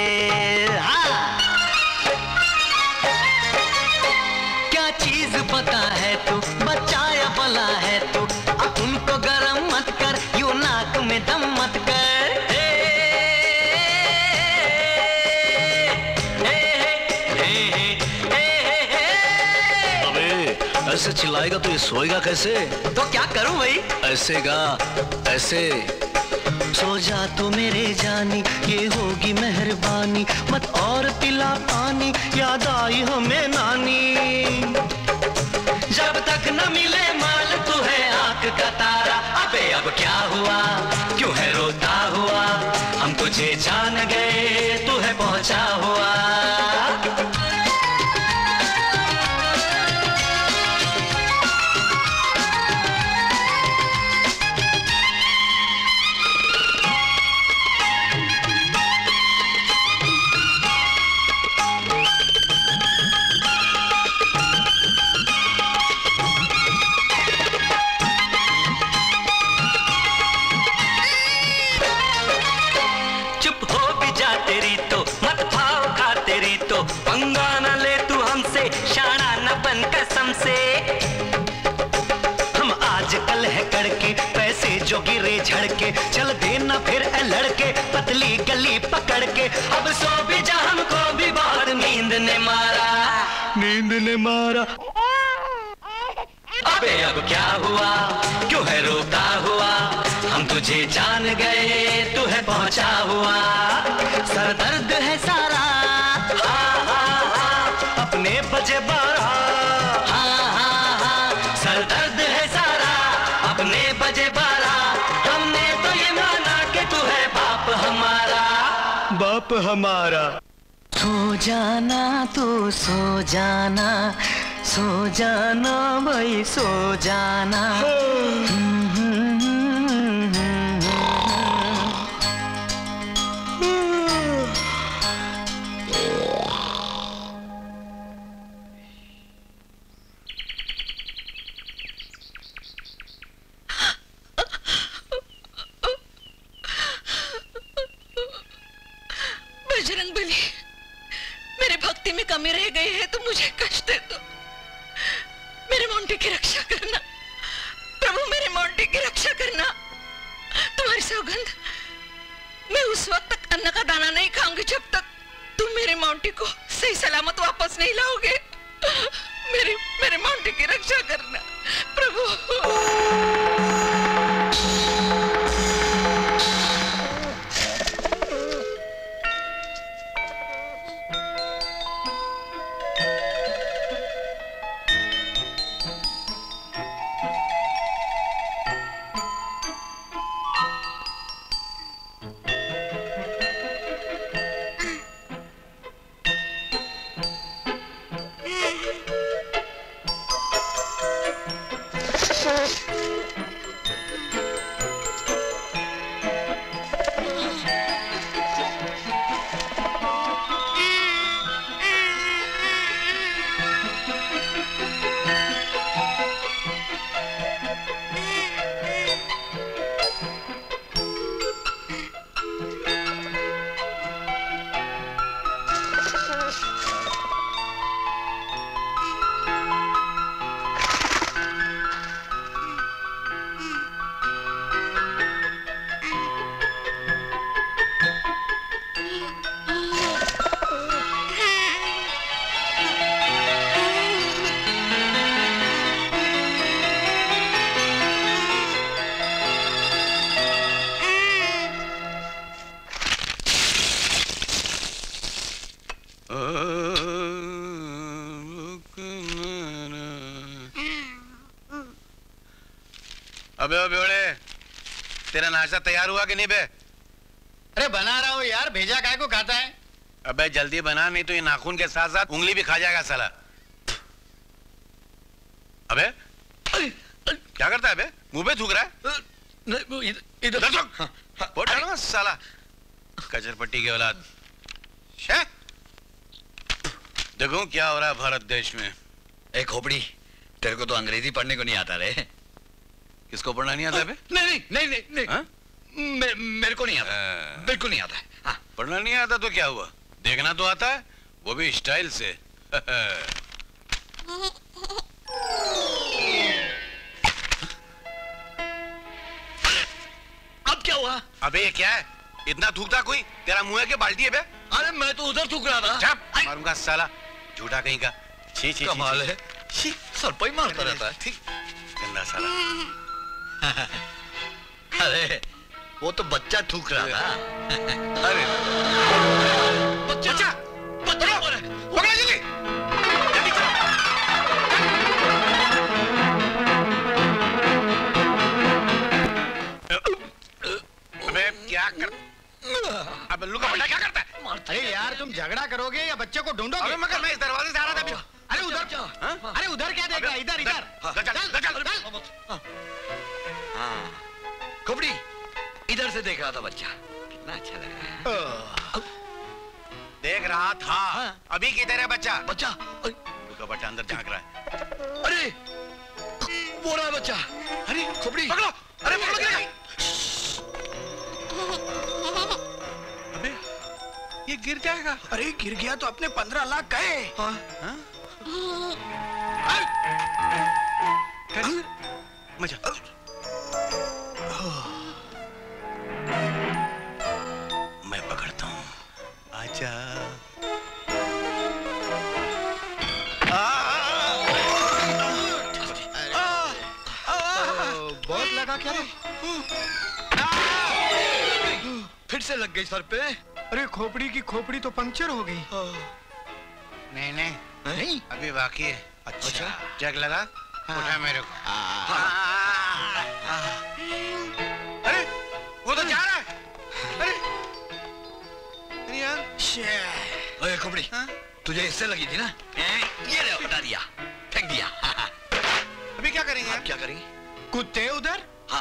क्या चीज पता है तू, बच्चा या भला है तू, अब उनको गरम मत कर, यूं नाक में दम मत कर। अबे ऐसे चिल्लाएगा तो ये सोएगा कैसे? तो क्या करूं भाई? ऐसे गा, ऐसे। सो जा तो मेरे जानी, ये होगी मेहरबानी, मत और पिला पानी, याद आई हमें नानी। जब तक न मिले माल तू है आंख का तारा। अबे अब क्या हुआ, क्यों है रोता हुआ, हम तुझे जान गए तू है पहुंचा हुआ। पंगा न ले तू हमसे, शाना न बन कसम से। हम आजकल है कड़के, पैसे जो गिरे झड़के, चल देना फिर ए लड़के, पतली गली पकड़ के। अब सो भी जा, हमको भी बहुत नींद ने मारा, नींद ने मारा। अबे अब क्या हुआ, क्यों है रोता हुआ, हम तुझे जान गए तू है पहुंचा हुआ। सर दर्द है सारा अपने बजे 12, सर दर्द है सारा अपने बजे 12। हमने तो ये माना कि तू है बाप हमारा, बाप हमारा। सो जाना तू सो जाना, सो जाना भाई सो जाना। बजरंगबली, मेरे भक्ति में कमी रह गई है तो मुझे कष्ट दे दो। मेरे मोंटी की रक्षा करना प्रभु, मेरे मोंटी की रक्षा करना। तुम्हारी सौगंध, मैं उस वक्त तक अन्न का दाना नहीं खाऊंगी जब तक तुम मेरे मोंटी को सही सलामत वापस नहीं लाओगे। मेरे मोंटी की रक्षा करना प्रभु। अबे ओ बेवड़े, तेरा नाश्ता तैयार हुआ कि नहीं बे? अरे बना रहा हूँ यार, भेजा काय को खाता है? अबे जल्दी बना, नहीं तो ये नाखून के साथ साथ उंगली भी खा जाएगा साला। अबे क्या करता है बे? मुंह पे थूक रहा है? इधर बहुत डर साला, कचरपट्टी के औलाद। देखो क्या हो रहा है भारत देश में। ए खोपड़ी, तेरे को तो अंग्रेजी पढ़ने को नहीं आता रे। किसको पढ़ना नहीं आता बे? नहीं, मेरे को नहीं आता, बिल्कुल नहीं आता है। पढ़ना नहीं आता तो क्या हुआ, देखना तो आता है, वो भी स्टाइल से। अब क्या हुआ? अबे ये क्या है, इतना थूकता कोई? तेरा मुंह है कि बाल्टी है बे? अरे मैं तो उधर थूक रहा था। चुप, मारूंगा साला, झूठा कहीं का। छी छी, कमाल है, सर पे ही मारता रहता है। ठीक, गंदा साला। अरे वो तो बच्चा थूक रहा था। अरे बच्चा पकड़ो जल्दी। अबे क्या कर, अब बल्लू का बेटा क्या करता है? अरे यार तुम झगड़ा करोगे या बच्चे को ढूंढोगे? अबे मगर मैं इस दरवाजे से आ रहा था अभी। अरे उधर, अरे उधर क्या देख रहा है? इधर इधर। हाँ खोपड़ी, इधर से देख रहा था बच्चा, कितना अच्छा लग रहा है। देख रहा था, अभी किधर है बच्चा? बच्चा का बच्चा अंदर झांक रहा है। अरे वो रहा बच्चा। अरे खोपड़ी पकड़ो, अरे पकड़ो गिरेगा। अबे ये गिर जाएगा। अरे गिर गया तो अपने 15 लाख गए। मजा। मैं पकड़ता हूँ, आजा। बहुत लगा क्या? फिर से लग गई सर पे। अरे खोपड़ी की खोपड़ी तो पंक्चर हो गई। नहीं नहीं नहीं, अभी बाकी है। अच्छा जग लगा, उठा मेरे को। अरे वो तो जा रहा है। अरे यार, अरे खोपड़ी, तुझे इससे लगी थी ना? ये ले हटा दिया, फेंक दिया। अभी क्या करेंगे? आप क्या करेंगे? कुत्ते उधर? हाँ।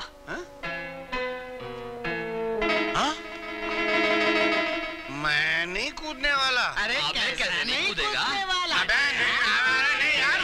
मैं नहीं कूदने वाला। अरे कैसे नहीं कूदेगा? कूदने वाला? नहीं यार।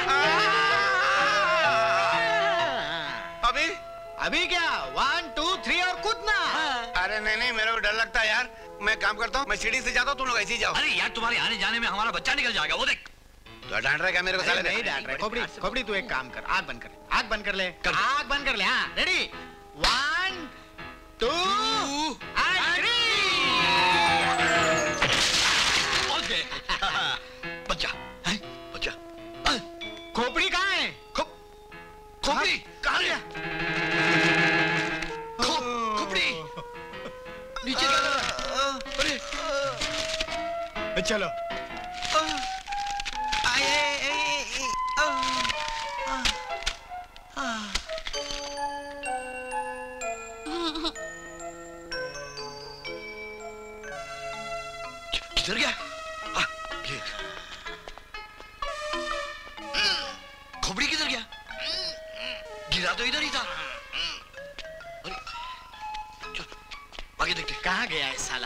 अभी अभी क्या? 1 2 3 और कूदना। अरे नहीं नहीं, मेरे को डर लगता है यार। मैं काम करता हूँ, मैं सीढ़ी से जाता हूँ, तुम लोग ऐसे ही जाओ। अरे यार तुम्हारे आने जाने में हमारा बच्चा निकल जाएगा, वो देख। तो डांट रहा है क्या मेरे को? साले नहीं डांट रहा। खोपड़ी खोपड़ी तू एक काम कर, आग बंद कर, आग बंद कर ले, आग बंद कर ले। हाँ रेडी, 1 2 and 3। बच्चा है, बच्चा। खोपड़ी कहाँ है? खोपड़ी कहाँ गया? खोपड़ी नीचे क्या कर रहा है? अरे चलो। किधर गया? खोपड़ी किधर गया? गिरा तो इधर ही था। अरे चल आगे देखते। कहाँ गया है साला?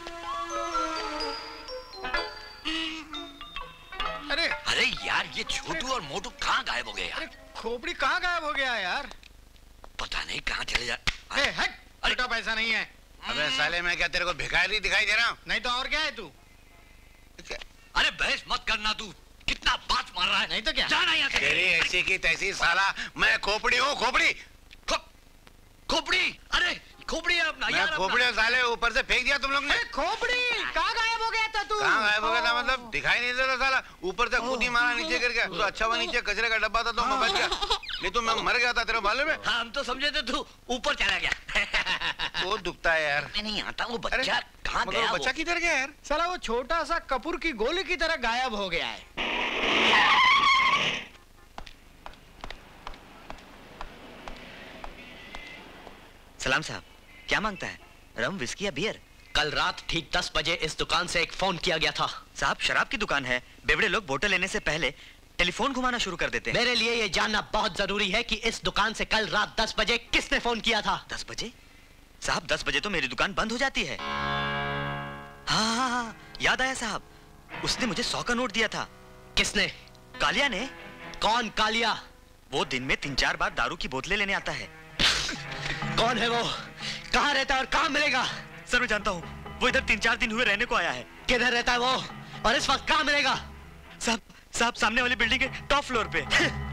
अरे अरे यार ये छोटू और मोटू कहाँ गायब हो गए यार? खोपड़ी कहाँ गायब हो गया यार? पता नहीं कहाँ चले जा। हट, छोटा पैसा नहीं है। अबे साले, मैं क्या तेरे को भिखारी दिखाई दे रहा हूँ? नहीं तो और क्या है तू? अरे बहस मत करना, तू कितना बात मार रहा है। नहीं तो क्या? जाना यहाँ से। तेरी ऐसी की तैसी साला, मैं खोपड़ी हूँ। खोपड़ी खोपड़ी, अरे खोपड़ी है अपना मैं यार। खोपड़ी साले ऊपर से फेंक दिया तुम लोग ने। खोपड़ी कहाँ गायब हो गया था तू? कहाँ गायब हो गया था मतलब? दिखाई नहीं देता साला, ऊपर से कूदी मारा, नीचे गिर गया। तो अच्छा हुआ नीचे कचरे का डब्बा था तो मैं बच गया, नहीं तो मैं मर गया था। तेरे मालूम है? हाँ हम तो समझे थे तू ऊपर चला गया। वो दुखता है यार। नहीं आता वो बच्चा कहाँ गया? बच्चा किधर गया यार? साला वो छोटा सा कपूर की गोली की तरह गायब हो गया है। सलाम साहब, क्या मांगता है? रम, विस्की या बियर? कल रात ठीक 10 बजे इस दुकान से एक फोन किया गया था। साहब, शराब की दुकान है, बेवड़े लोग बोतल लेने से पहले टेलीफोन घुमाना शुरू कर देते हैं। मेरे लिए ये जानना बहुत जरूरी है कि इस दुकान से कल रात 10 बजे किसने फोन किया था। 10 बजे? साहब 10 बजे तो मेरी दुकान बंद हो जाती है। हाँ, याद आया साहब, उसने मुझे 100 का नोट दिया था। किसने? कालिया ने। कौन कालिया? वो दिन में 3-4 बार दारू की बोतलें लेने आता है। कौन है वो? कहाँ रहता है और कहाँ मिलेगा? सर मैं जानता हूँ, वो इधर 3-4 दिन हुए रहने को आया है। किधर रहता है वो और इस वक्त कहाँ मिलेगा? साहब सामने वाली बिल्डिंग के टॉप फ्लोर पे।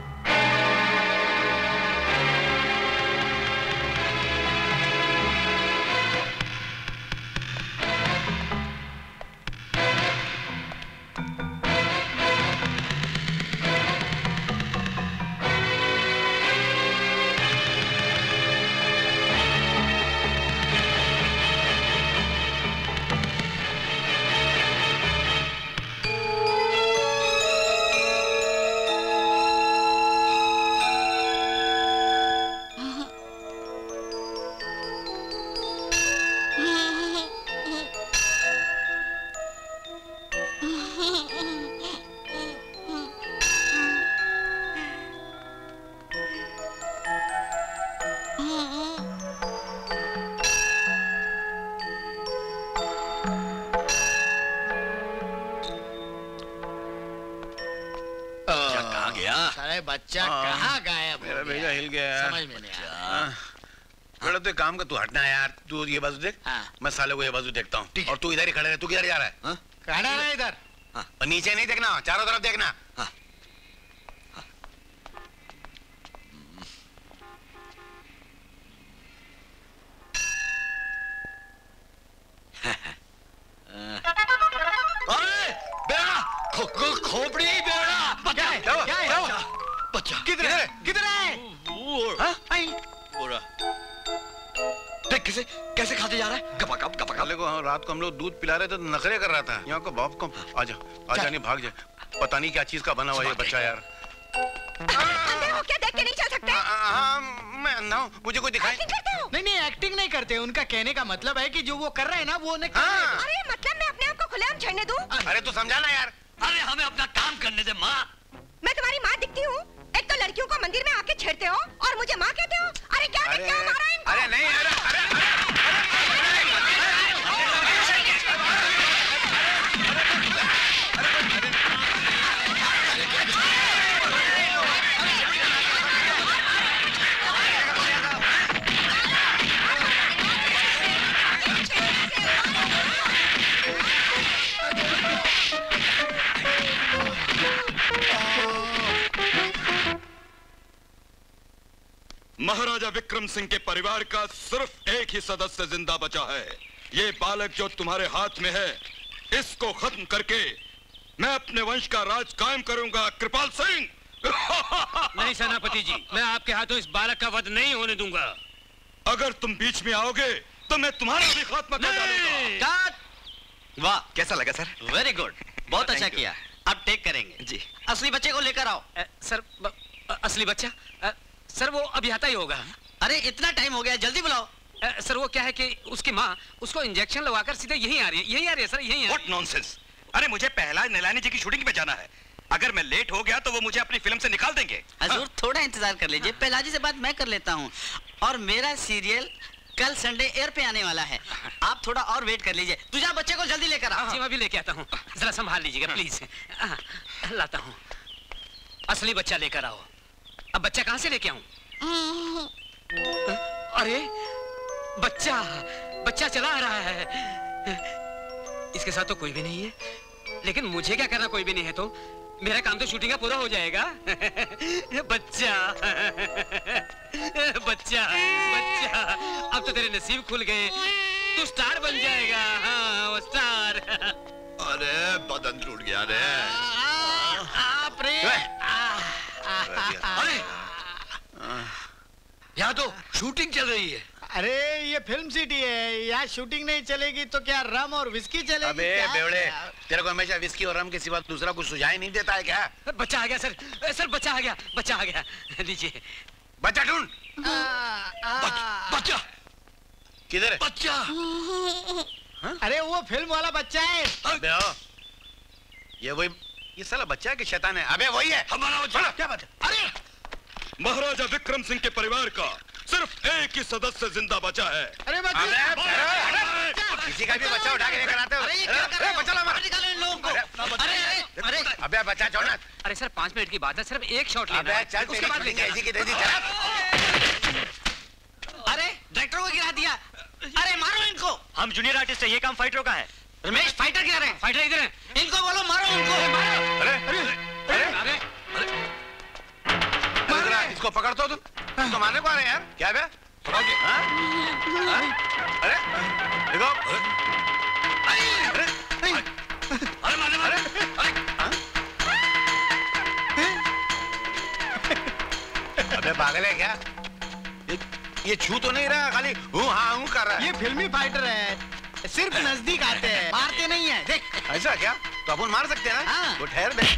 बच्चा कहाँ गायब? मेरा भेजा हिल गया। समझ में नहीं आया। बेटा तू एक काम कर, तू हटना है यार, तू ये बाजू देख, मैं साले को ये बाजू देखता हूँ। और तू इधर ही खड़े रह। तू किधर जा रहा है? खड़ा है इधर। और नीचे नहीं देखना, चारों तरफ देखना। खोपड़ी बेड़ा बच्चा किधर है? किधर है? देख कैसे खाते जा रहा है, गपा गप गपा गप। को रात को हम लोग दूध पिला रहे थे तो नखरे कर रहा था। यहाँ को बाप को आजा आजा नहीं भाग जाए। पता नहीं क्या चीज का बना हुआ ये बच्चा यार। अंदर हो क्या, देख के नहीं चल सकते? हाँ मैं अंधा हूँ, मुझे कोई दिखाई नहीं एक्टिंग नहीं करते। उनका कहने का मतलब है कि जो वो कर रहे हैं ना वो उन्हें अरे मतलब मैं अपने आप को खुलेआम छेड़ने दूं? अरे तू समझा ना यार। अरे हमें अपना काम करने दे माँ। मैं तुम्हारी माँ दिखती हूँ? एक तो लड़कियों को मंदिर में आके छेड़ते हो और मुझे माँ कहते हो? अरे क्या मारा इनको? अरे नहीं महाराजा विक्रम सिंह के परिवार का सिर्फ एक ही सदस्य जिंदा बचा है। ये बालक जो तुम्हारे हाथ में है, इसको खत्म करके मैं अपने वंश का राज कायम करूंगा। कृपाल सिंह। नहीं सेनापति जी, मैं आपके हाथों इस बालक का वध नहीं होने दूंगा। अगर तुम बीच में आओगे तो मैं तुम्हारा भी खात्मा कर डालूंगा। वाह, कैसा लगा सर? वेरी गुड, बहुत अच्छा किया। अब टेक करेंगे जी। असली बच्चे को लेकर आओ। सर असली बच्चा? सर वो अभी आता ही होगा। अरे इतना टाइम हो गया, जल्दी बुलाओ। सर वो क्या है कि उसकी माँ उसको इंजेक्शन लगवाकर सीधे यहीं आ रही है सर, यहीं। What nonsense! अरे मुझे पहला नैलानी जी की शूटिंग पे जाना है। अगर मैं लेट हो गया तो वो मुझे अपनी फिल्म से निकाल देंगे। हजूर थोड़ा इंतजार कर लीजिए, पहलाजी से बात मैं कर लेता हूँ। और मेरा सीरियल कल संडे एयर पे आने वाला है, आप थोड़ा और वेट कर लीजिए। तू जा बच्चे को जल्दी लेकर आ। जी मैं भी लेके आता हूँ, जरा संभाल लीजिएगा प्लीज। लाता हूँ। असली बच्चा लेकर आओ। अब बच्चा कहाँ से लेके आऊं? अरे बच्चा चला आ रहा है। इसके साथ तो कोई भी नहीं है, लेकिन मुझे क्या करना, कोई भी नहीं है तो मेरा काम तो शूटिंग का पूरा हो जाएगा। बच्चा बच्चा बच्चा, अब तो तेरे नसीब खुल गए, तू स्टार बन जाएगा। हाँ वो स्टार। अरे बदन टूट गया रे। अरे यहाँ तो शूटिंग चल रही है। अरे ये फिल्म सिटी है, यहाँ शूटिंग नहीं चलेगी तो क्या रम और विस्की चलेगी? अबे बेवड़े, तेरे को हमेशा विस्की और रम के सिवा दूसरा कुछ सुझाई नहीं देता है क्या? बच्चा आ गया सर, सर बच्चा आ गया, लीजिए। बच्चा ढूंढ। बच्चा किधर है बच्चा? अरे वो फिल्म वाला बच्चा है। अबे ये साला बच्चा है कि शैतान है? अबे वही है हमारा बच्चा। क्या बात है? अरे महाराजा विक्रम सिंह के परिवार का सिर्फ एक ही सदस्य जिंदा बचा है। अरे किसी का भी बच्चा उठा के लेकर आते हो? बच्चा ला निकालो इन लोगों को। अरे अबे बच्चा छोड़ना। अरे सर 5 मिनट की बात है, सिर्फ एक शॉट लेना अबे है, चल उसके बाद लेंगे ऐसी की तेजी चला। अरे डायरेक्टर को गिरा दिया। अरे मारो इनको। हम जूनियर आर्टिस्ट है, ये काम फाइटरों का है। रमेश फाइटर कह रहे हैं, फाइटर इधर हैं। इनको बोलो मारो उनको। अरे इसको पकड़ तो तुम इसको मारने को आ रहे हैं यार। क्या है पकड़ोगे? अरे देखो अरे मारने अबे पागल है क्या? ये छू तो नहीं रहा, खाली हूँ हाँ हूँ कर रहा है। ये फिल्मी फाइटर है, सिर्फ नजदीक आते हैं, मारते नहीं है। देख ऐसा क्या? तो अपन मार सकते हैं ना? हाँ। तो ठहर दे।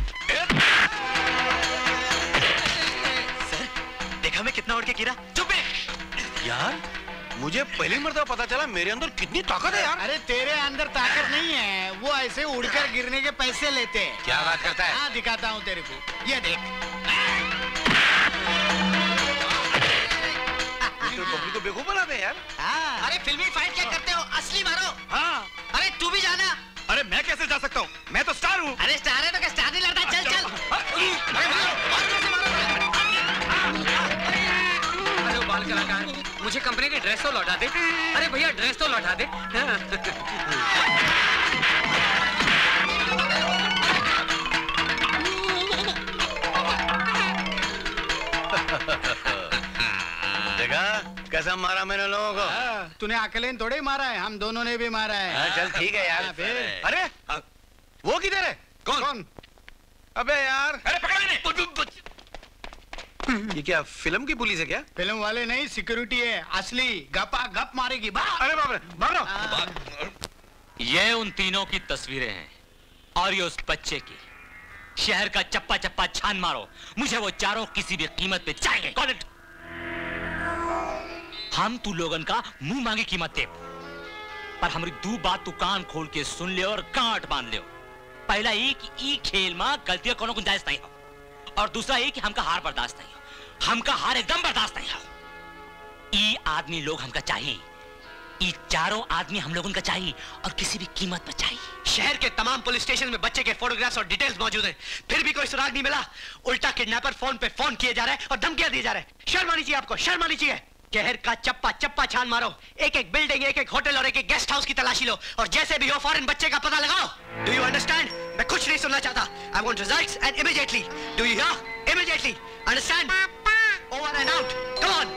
सर देखा मैं कितना उड़ के गिरा? चुप यार, मुझे पहली मर्तबा पता चला मेरे अंदर कितनी ताकत है यार। अरे तेरे अंदर ताकत नहीं है, वो ऐसे उड़कर गिरने के पैसे लेते हैं। क्या बात करता है? हाँ दिखाता हूँ तेरे को, ये देख। पब्लिक को बेवकूफ बना दे यार। हाँ। अरे फिल्मी फाइट क्या करते हो? असली मारो। हाँ। अरे तू भी जाना। अरे मैं कैसे जा सकता हूँ? मैं तो स्टार हूँ। अरे स्टार है तो क्या स्टार नहीं लड़ता? चल चल। अरे मारो, और जोर से मारो। अरे वो बाल कलाकार, मुझे कंपनी की ड्रेस तो लौटा दे। अरे भैया ड्रेस तो लौटा दे। देखा कैसा मारा मैंने लोगों को? तूने अकेले थोड़े ही मारा है, हम दोनों ने भी मारा है। चल ठीक है यार। अरे वो किधर है? कौन? अबे यार, अरे पकड़ इन्हें। ये क्या फिल्म की पुलिस है क्या? फिल्म वाले नहीं, सिक्योरिटी है असली। गपा गप मारेगी। अरे बाप रे, भागो। ये उन तीनों की तस्वीरें हैं और ये उस बच्चे की। शहर का चप्पा चप्पा छान मारो, मुझे वो चारों किसी भी कीमत पे चाहिए। Got it? हम तू लोगन का मुंह मांगी कीमत दे, पर हमारी दू बात तू कान खोल के सुन ले और गांठ बांध ले। पहला ये कि ई खेल में गलतियां कोनो गुंजाइश नहीं हो, और दूसरा ये कि हमका हार बर्दाश्त नहीं हो। हमका हार एकदम बर्दाश्त नहीं हो। ई आदमी लोग हमका चाहिए, ई चारों आदमी हम लोगों का चाहिए, और किसी भी कीमत पर चाहिए। शहर के तमाम पुलिस स्टेशन में बच्चे के फोटोग्राफ्स और डिटेल्स मौजूद हैं, फिर भी कोई सुराग नहीं मिला। उल्टा किडनैपर फोन पे फोन किए जा रहे हैं और धमकियां दी जा रहे हैं। शर्म आनी चाहिए आपको, शर्म आनी चाहिए। शहर का चप्पा चप्पा छान मारो, एक एक बिल्डिंग, एक एक होटल और एक एक गेस्ट हाउस की तलाशी लो, और जैसे भी हो फौरन बच्चे का पता लगाओ। Do you understand? मैं कुछ नहीं सुनना चाहता। I want results and immediately. Do you hear? Immediately. Understand? Over and out. Come on.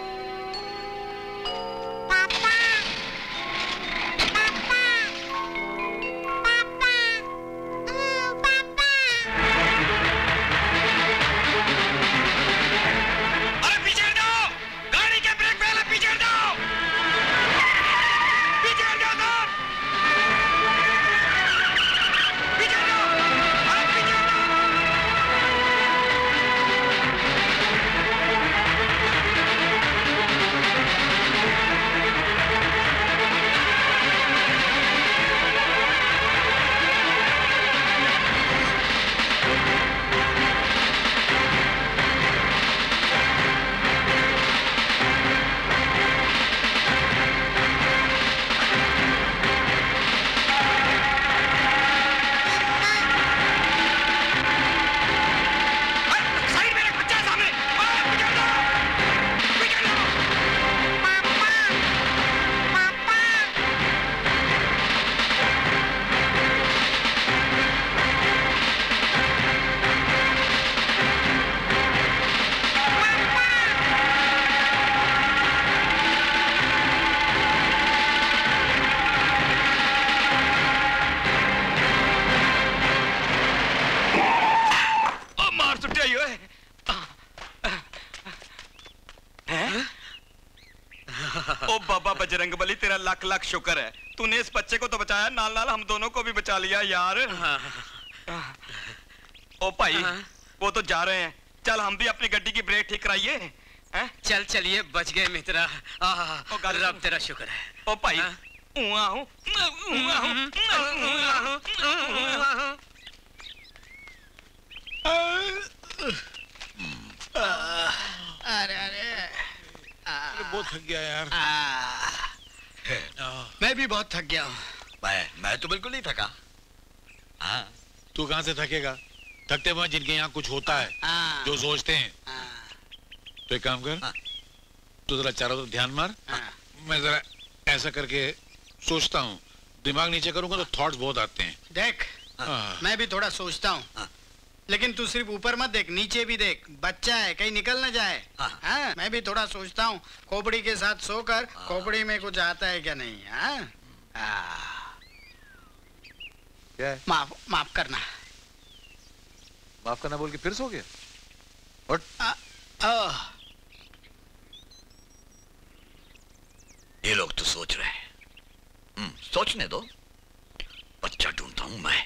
ओ बाबा बजरंगबली, तेरा लाख लाख शुक्र है, तूने इस बच्चे को तो बचाया, नाल नाल हम दोनों को भी बचा लिया यार। ओ भाई, वो तो जा रहे हैं, चल हम भी अपनी गड्डी की ब्रेक ठीक कराइए। चल चलिए बच गए मित्रा। रब तेरा शुक्र है। ओ भाई अरे अरे बहुत थक गया यार। मैं भी बहुत थक गया हूँ। मैं तो बिल्कुल नहीं थका। तू कहाँ से थकेगा? थकते हुए जिनके यहाँ कुछ होता है, जो सोचते हैं। तो एक काम कर, तू जरा चारों तरफ ध्यान मार। मैं जरा ऐसा करके सोचता हूँ, दिमाग नीचे करूंगा तो थॉट्स बहुत आते हैं। देख, मैं भी थोड़ा सोचता हूँ, लेकिन तू सिर्फ ऊपर मत देख, नीचे भी देख। बच्चा है, कहीं निकल ना जाए। हाँ, मैं भी थोड़ा सोचता हूँ, खोपड़ी के साथ सोकर खोपड़ी में कुछ आता है क्या नहीं। क्या है? माफ करना। माफ करना बोल के फिर सो गया? ये लोग तो सोच रहे हैं। सोचने दो। बच्चा ढूंढता हूं मैं।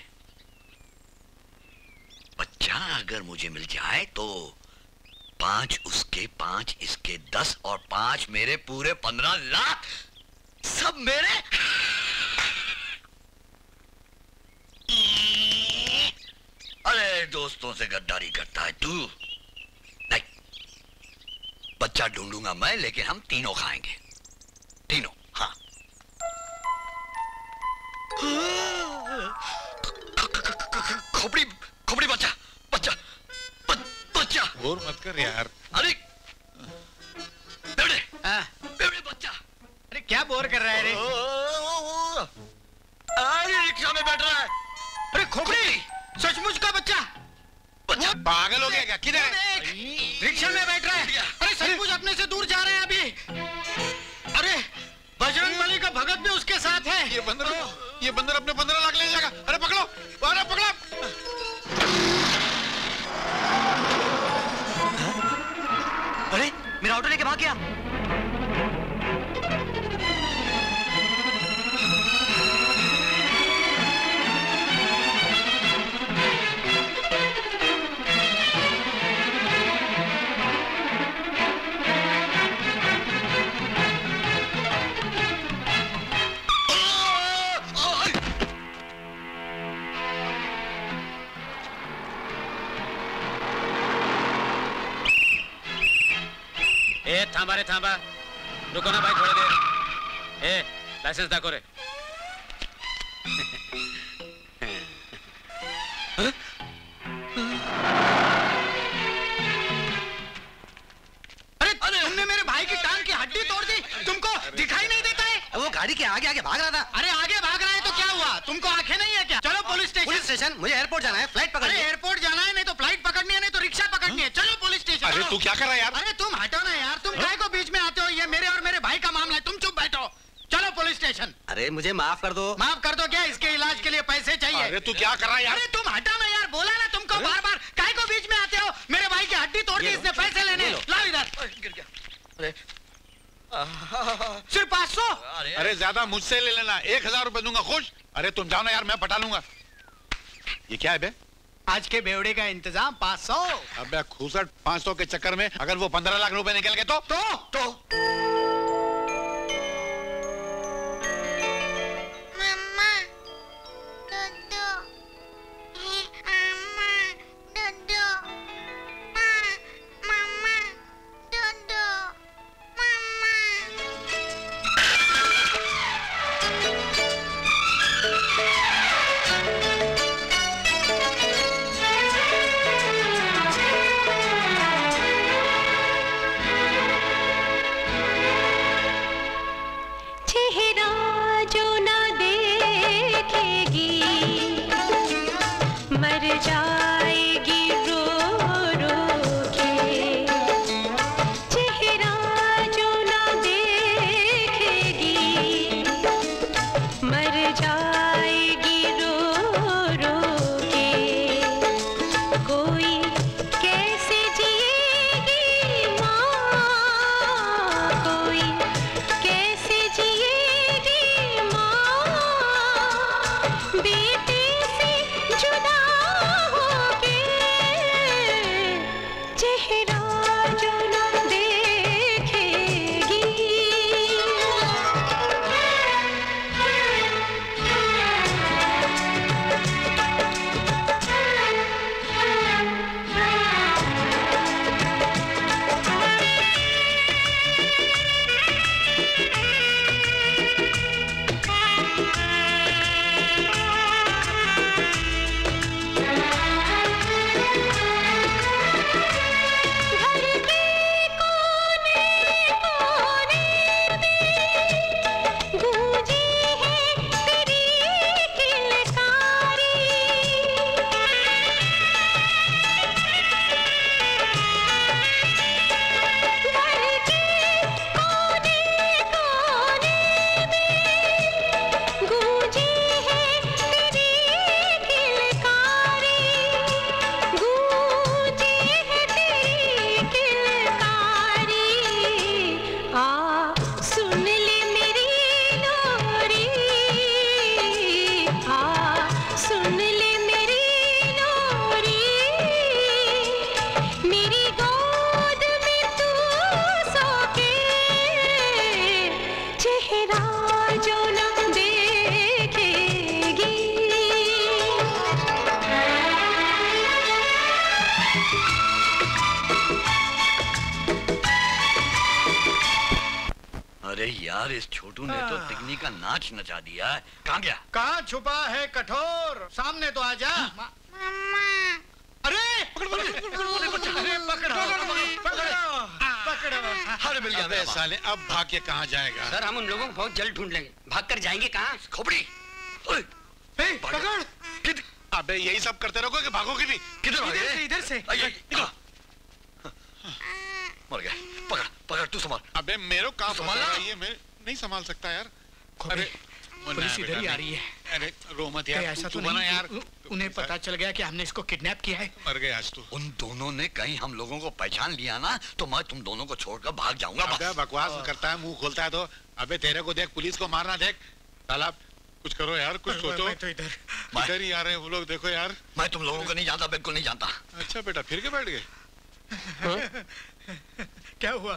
बच्चा अगर मुझे मिल जाए तो 5 उसके, 5 इसके, 10 और 5 मेरे, पूरे 15 लाख सब मेरे। अरे दोस्तों से गद्दारी करता है तू। नहीं, बच्चा ढूंढूंगा मैं, लेकिन हम तीनों खाएंगे। तीनों। हाँ। खोपड़ी खोपड़ी बच्चा बच्चा बच्चा। और मत कर यार। अरे बेवड़े बच्चा। अरे क्या बोर कर रहा है रे? अरे रिक्शा में बैठ रहा है। अरे खोपड़ी, सचमुच का बच्चा। बच्चा पागल हो गया क्या? किधर है? रिक्शा में बैठ रहा है। अरे सचमुच अपने से दूर जा रहे हैं अभी। अरे बजरंगबली का भगत भी उसके साथ है। ये बंदर अपने 15 लाख ले जाएगा। अरे पकड़ो, अरे पकड़ो। अरे मेरा ऑटो लेके भाग गया। थांबा रे थांबा, रुको ना भाई थोड़ी देर। लाइसेंस दाखो रे। अरे तुमने मेरे भाई की टांग की हड्डी तोड़ दी, तुमको दिखाई नहीं देता है? वो गाड़ी के आगे आगे भाग रहा था। अरे आगे भाग रहा है तो क्या हुआ? तुमको आंखें नहीं है क्या? चलो पुलिस स्टेशन। Police station? मुझे एयरपोर्ट जाना है, फ्लाइट पकड़नी है। एयरपोर्ट जाना है, नहीं तो फ्लाइट पकड़नी है, नहीं तो रिक्शा पकड़नी है। चलो पुलिस स्टेशन। अरे तू क्या कर रहा है यार? अरे तुम हटो ना यार, तुम काय को बीच में आते हो? ये मेरे और मेरे भाई का मामला है, तुम चुप बैठो। चलो पुलिस स्टेशन। अरे मुझे माफ कर दो। माफ कर दो क्या? इसके इलाज के लिए पैसे चाहिए। अरे तू क्या कर रहा है यार? अरे तुम हटा ना यार, बोला ना तुमको बार बार, काय को बीच में आते हो? मेरे भाई की हड्डी तोड़ दी इसने, पैसे लेने। लाओ इधर। गिर गया। अरे सिर्फ 500? अरे ज्यादा मुझसे ले लेना, 1000 रुपए दूंगा। खुश? अरे तुम जाओ ना यार, मैं पटा लूंगा। ये क्या है बे? आज के बेवड़े का इंतजाम 500। अबे खूसट, 500 के चक्कर में अगर वो 15 लाख रुपए निकल गए तो चेहरा जो न देखेगी। अरे यार, इस छोटू ने तो तिगनी का नाच नचा दिया है। कहाँ गया? कहाँ छुपा है कठोर? सामने तो आ जा। अरे पकड़ो, अरे मिल गया। अबे साले, अब भाग के कहाँ जाएगा? सर, हम उन लोगों को बहुत जल्द ढूंढ लेंगे। भाग कर जाएंगे कहाँ? खोपड़ी। पकड़। अबे यही सब करते रहोगे कि भागोगे भी? किधर भागे? इधर से। मर गया। पकड़ पकड़, तू संभाल। अबे मेरे को कहाँ संभालना? ये मैं नहीं संभाल सकता यार। अरे पुलिस इधर ही आ रही है। अरे रो मत यार, ऐसा तो बना नहीं यार। उन्हें पता चल गया कि हमने इसको किडनैप किया है। मर गए आज तू। उन दोनों ने कहीं हम लोगों को पहचान लिया ना तो मैं तुम दोनों को छोड़कर भाग जाऊंगा। अबे बकवास करता है, मुंह खोलता है तो। अबे तेरे को देख, पुलिस को मारना देख। तालाब, कुछ करो यार, कुछ सोचो। मैं तो इधर ही आ रहे हैं वो लोग, देखो यार। मैं तुम लोगों को नहीं जानता, बिल्कुल नहीं जानता। अच्छा बेटा, फिर के बैठ गए? क्या हुआ?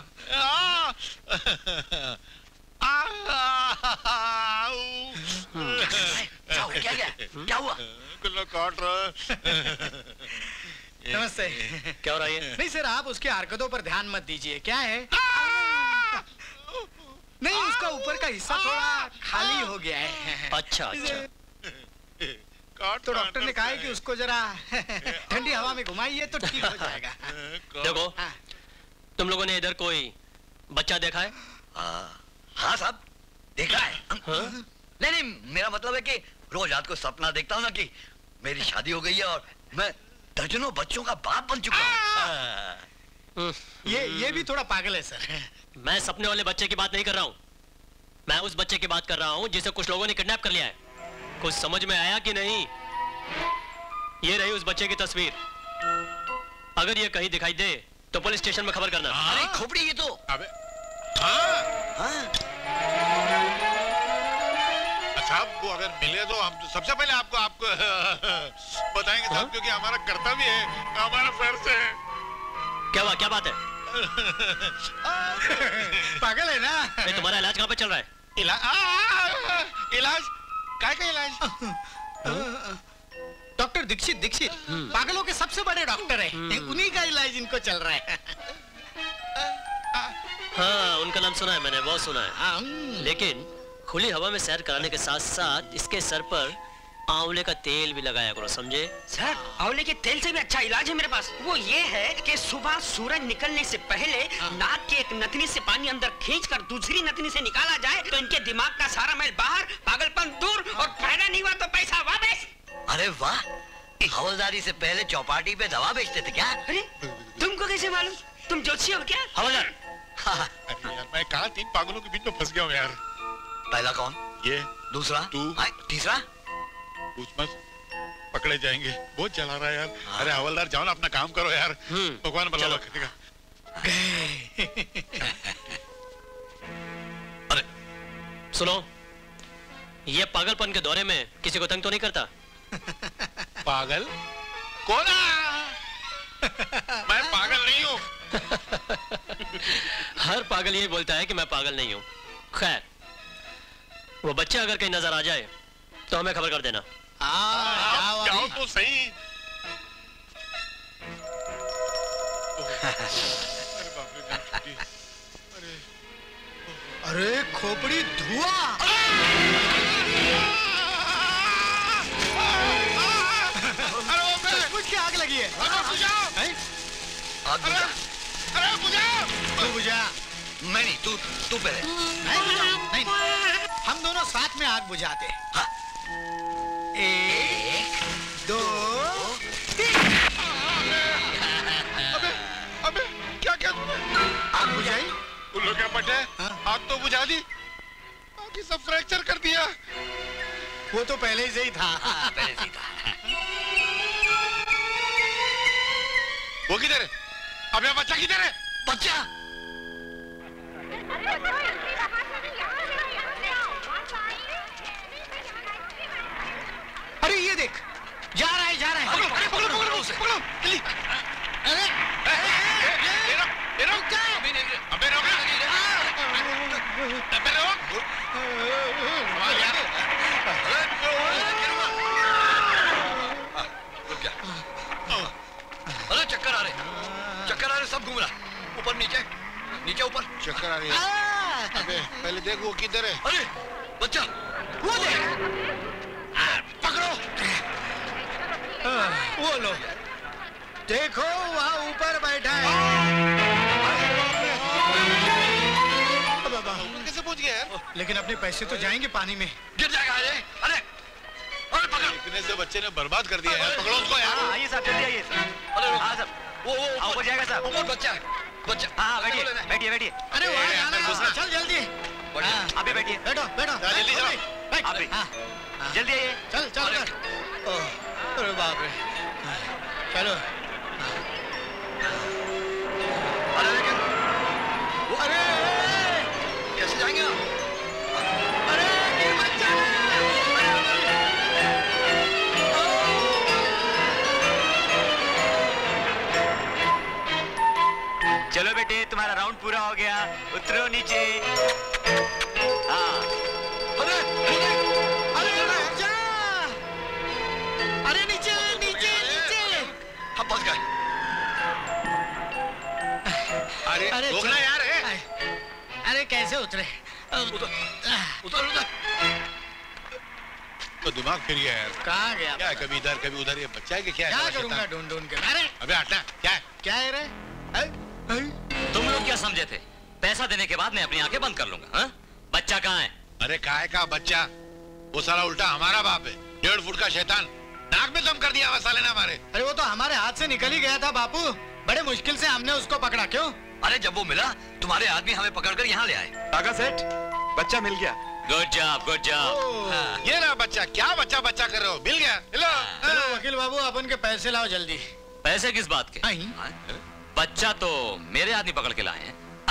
क्या हुआ? काट रहा। नमस्ते। क्या हो रहा है? नहीं सर, आप उसके हरकतों पर ध्यान मत दीजिए। क्या है? नहीं, उसका ऊपर का हिस्सा थोड़ा खाली हो गया है। अच्छा अच्छा। तो डॉक्टर ने कहा है कि उसको जरा ठंडी हवा में घुमाइए तो ठीक हो जाएगा। देखो, तुम लोगों ने इधर कोई बच्चा देखा है? हाँ साहब, देखा है। नहीं नहीं, मेरा मतलब है कि रोज रात को सपना देखता हूँ ना कि मेरी शादी हो गई है और मैं दर्जनों बच्चों का बाप बन चुका हूँ। ये भी थोड़ा पागल है सर। मैं सपने वाले बच्चे की बात नहीं कर रहा हूँ। मैं उस बच्चे की बात कर रहा हूँ जिसे कुछ लोगों ने किडनैप कर लिया है। कुछ समझ में आया कि नहीं? ये रही उस बच्चे की तस्वीर। अगर ये कहीं दिखाई दे तो पुलिस स्टेशन में खबर करना। अरे खोपड़ी, ये तो। अबे साहब, वो अगर मिले तो हम तो सबसे पहले आपको बताएंगे साहब, क्योंकि हमारा कर्तव्य है, हमारा फर्ज है। क्या हुआ? क्या बात है? पागल है ना? तुम्हारा इलाज कहाँ पे चल रहा है? इलाज? काय का इलाज? डॉक्टर दीक्षित पागलों के सबसे बड़े डॉक्टर है। उन्हीं का इलाज इनको चल रहा है। हाँ, उनका नाम सुना है मैंने, बहुत सुना है। लेकिन खुली हवा में सैर कराने के साथ साथ इसके सर पर आंवले का तेल भी लगाया करो, समझे? सर, आंवले के तेल से भी अच्छा इलाज है मेरे पास। वो ये है कि सुबह सूरज निकलने से पहले नाक के एक नथनी से पानी अंदर खींचकर दूसरी नथनी से निकाला जाए तो इनके दिमाग का सारा मैल बाहर, पागलपन दूर और फायदा नहीं हुआ तो पैसा वापस। अरे वाह, हवलदारी से पहले चौपाटी पे दवा बेचते थे क्या? अरे तुमको कैसे मालूम? तुम ज्योतिषी हो क्या? हवलदार। अरे यार, मैं कहा 3 पागलों के बीच में फंस गया हूँ यार। पहला कौन? ये। दूसरा? तू। तीसरा? पूछ मत, पकड़े जाएंगे। बहुत चला रहा है यार। अरे हवलदार, जाओ ना, अपना काम करो यार। भगवान भला रखेगा। अरे सुनो, ये पागलपन के दौरे में किसी को तंग तो नहीं करता? पागल? कौन? मैं पागल नहीं हूँ। हर पागल ये बोलता है कि मैं पागल नहीं हूँ। खैर, वो बच्चा अगर कहीं नजर आ जाए तो हमें खबर कर देना। जाओ तो सही। अरे खोपड़ी, धुआं! कुछ की आग लगी है। आग बुझा। अरे बुझा। तू बुझा। मैं नहीं, तू पहले। नहीं, हम दोनों साथ में आग बुझाते। हाँ। 1 2 3। अबे क्या क्या तूने? आग बुझाई? उल्लू क्या पटे? आग तो बुझा दी, बाकी सब फ्रैक्चर कर दिया। वो तो पहले से ही था। पहले से ही था। वो किधर है? अबे बच्चा किधर है? बच्चा? अरे ये देख, जा रहा है। पकड़ो जल्दी। अरे अबे रोक। अरे चक्कर आ रहे सब घूम रहा, ऊपर नीचे नीचे ऊपर चक्कर आ रही है। अबे पहले देख वो किधर है। अरे बच्चा वो देख, पकड़ो वो लो, देखो वहाँ ऊपर बैठा है। कैसे पहुंच गया यार? लेकिन अपने पैसे तो जाएंगे पानी में। गिर जाएगा। अरे अरे अरे पकड़, इतने से बच्चे ने बर्बाद कर दिया यार, पकड़ो उसको यार। आइए साहब, जल्दी आइए। अरे हाँ साहब, वो ऊपर जाएगा साहब। ऊपर बच्चा है, बच्चा। हाँ बैठिए बैठिए बैठिए। अरे वहाँ जाना है, चल जल्दी। आप भी बैठिए। बैठो बैठो जल्दी जाओ। आप भी जल्दी आइए। चल चल। अरे बाप रे, चलो। अरे लेकिन वो अरे कैसे जाएंगे आप? अरे गिर मत जाना। चलो बेटे, तुम्हारा राउंड पूरा हो गया, उतरो नीचे। हाँ अरे जा, अरे नीचे नीचे नीचे। हम फंस गए। अरे रोकना यार है। अरे कैसे उतरे? उतर उतर उतर। तो दिमाग फिर गया यार। कहाँ गया? क्या है, कभी इधर कभी उधर, ये बच्चा है कि क्या है? क्या करूँगा ढूंढ ढूंढ के? अरे अबे हटना, क्या है? क्या है रे? तुम लोग क्या समझे थे? पैसा देने के बाद मैं अपनी आंखें बंद कर लूंगा। हाँ? बच्चा कहाँ है? अरे काहे का बच्चा? वो साला उल्टा हमारा बाप है, 1.5 फुट का शैतान। नाक में दम कर दिया हुआ साले ने हमारे। अरे वो तो हमारे हाथ से निकल ही गया था बापू, बड़े मुश्किल से हमने उसको पकड़ा। क्यों? अरे जब वो मिला तुम्हारे आदमी हमें पकड़कर यहाँ ले आए। काका सेठ, बच्चा मिल गया। Good job good job. ये ना बच्चा, क्या बच्चा बच्चा कर रहे हो? मिल गया। चलो वकील बाबू, अपन के पैसे लाओ जल्दी। पैसे किस बात के? बच्चा तो मेरे आदमी पकड़ के लाए हैं।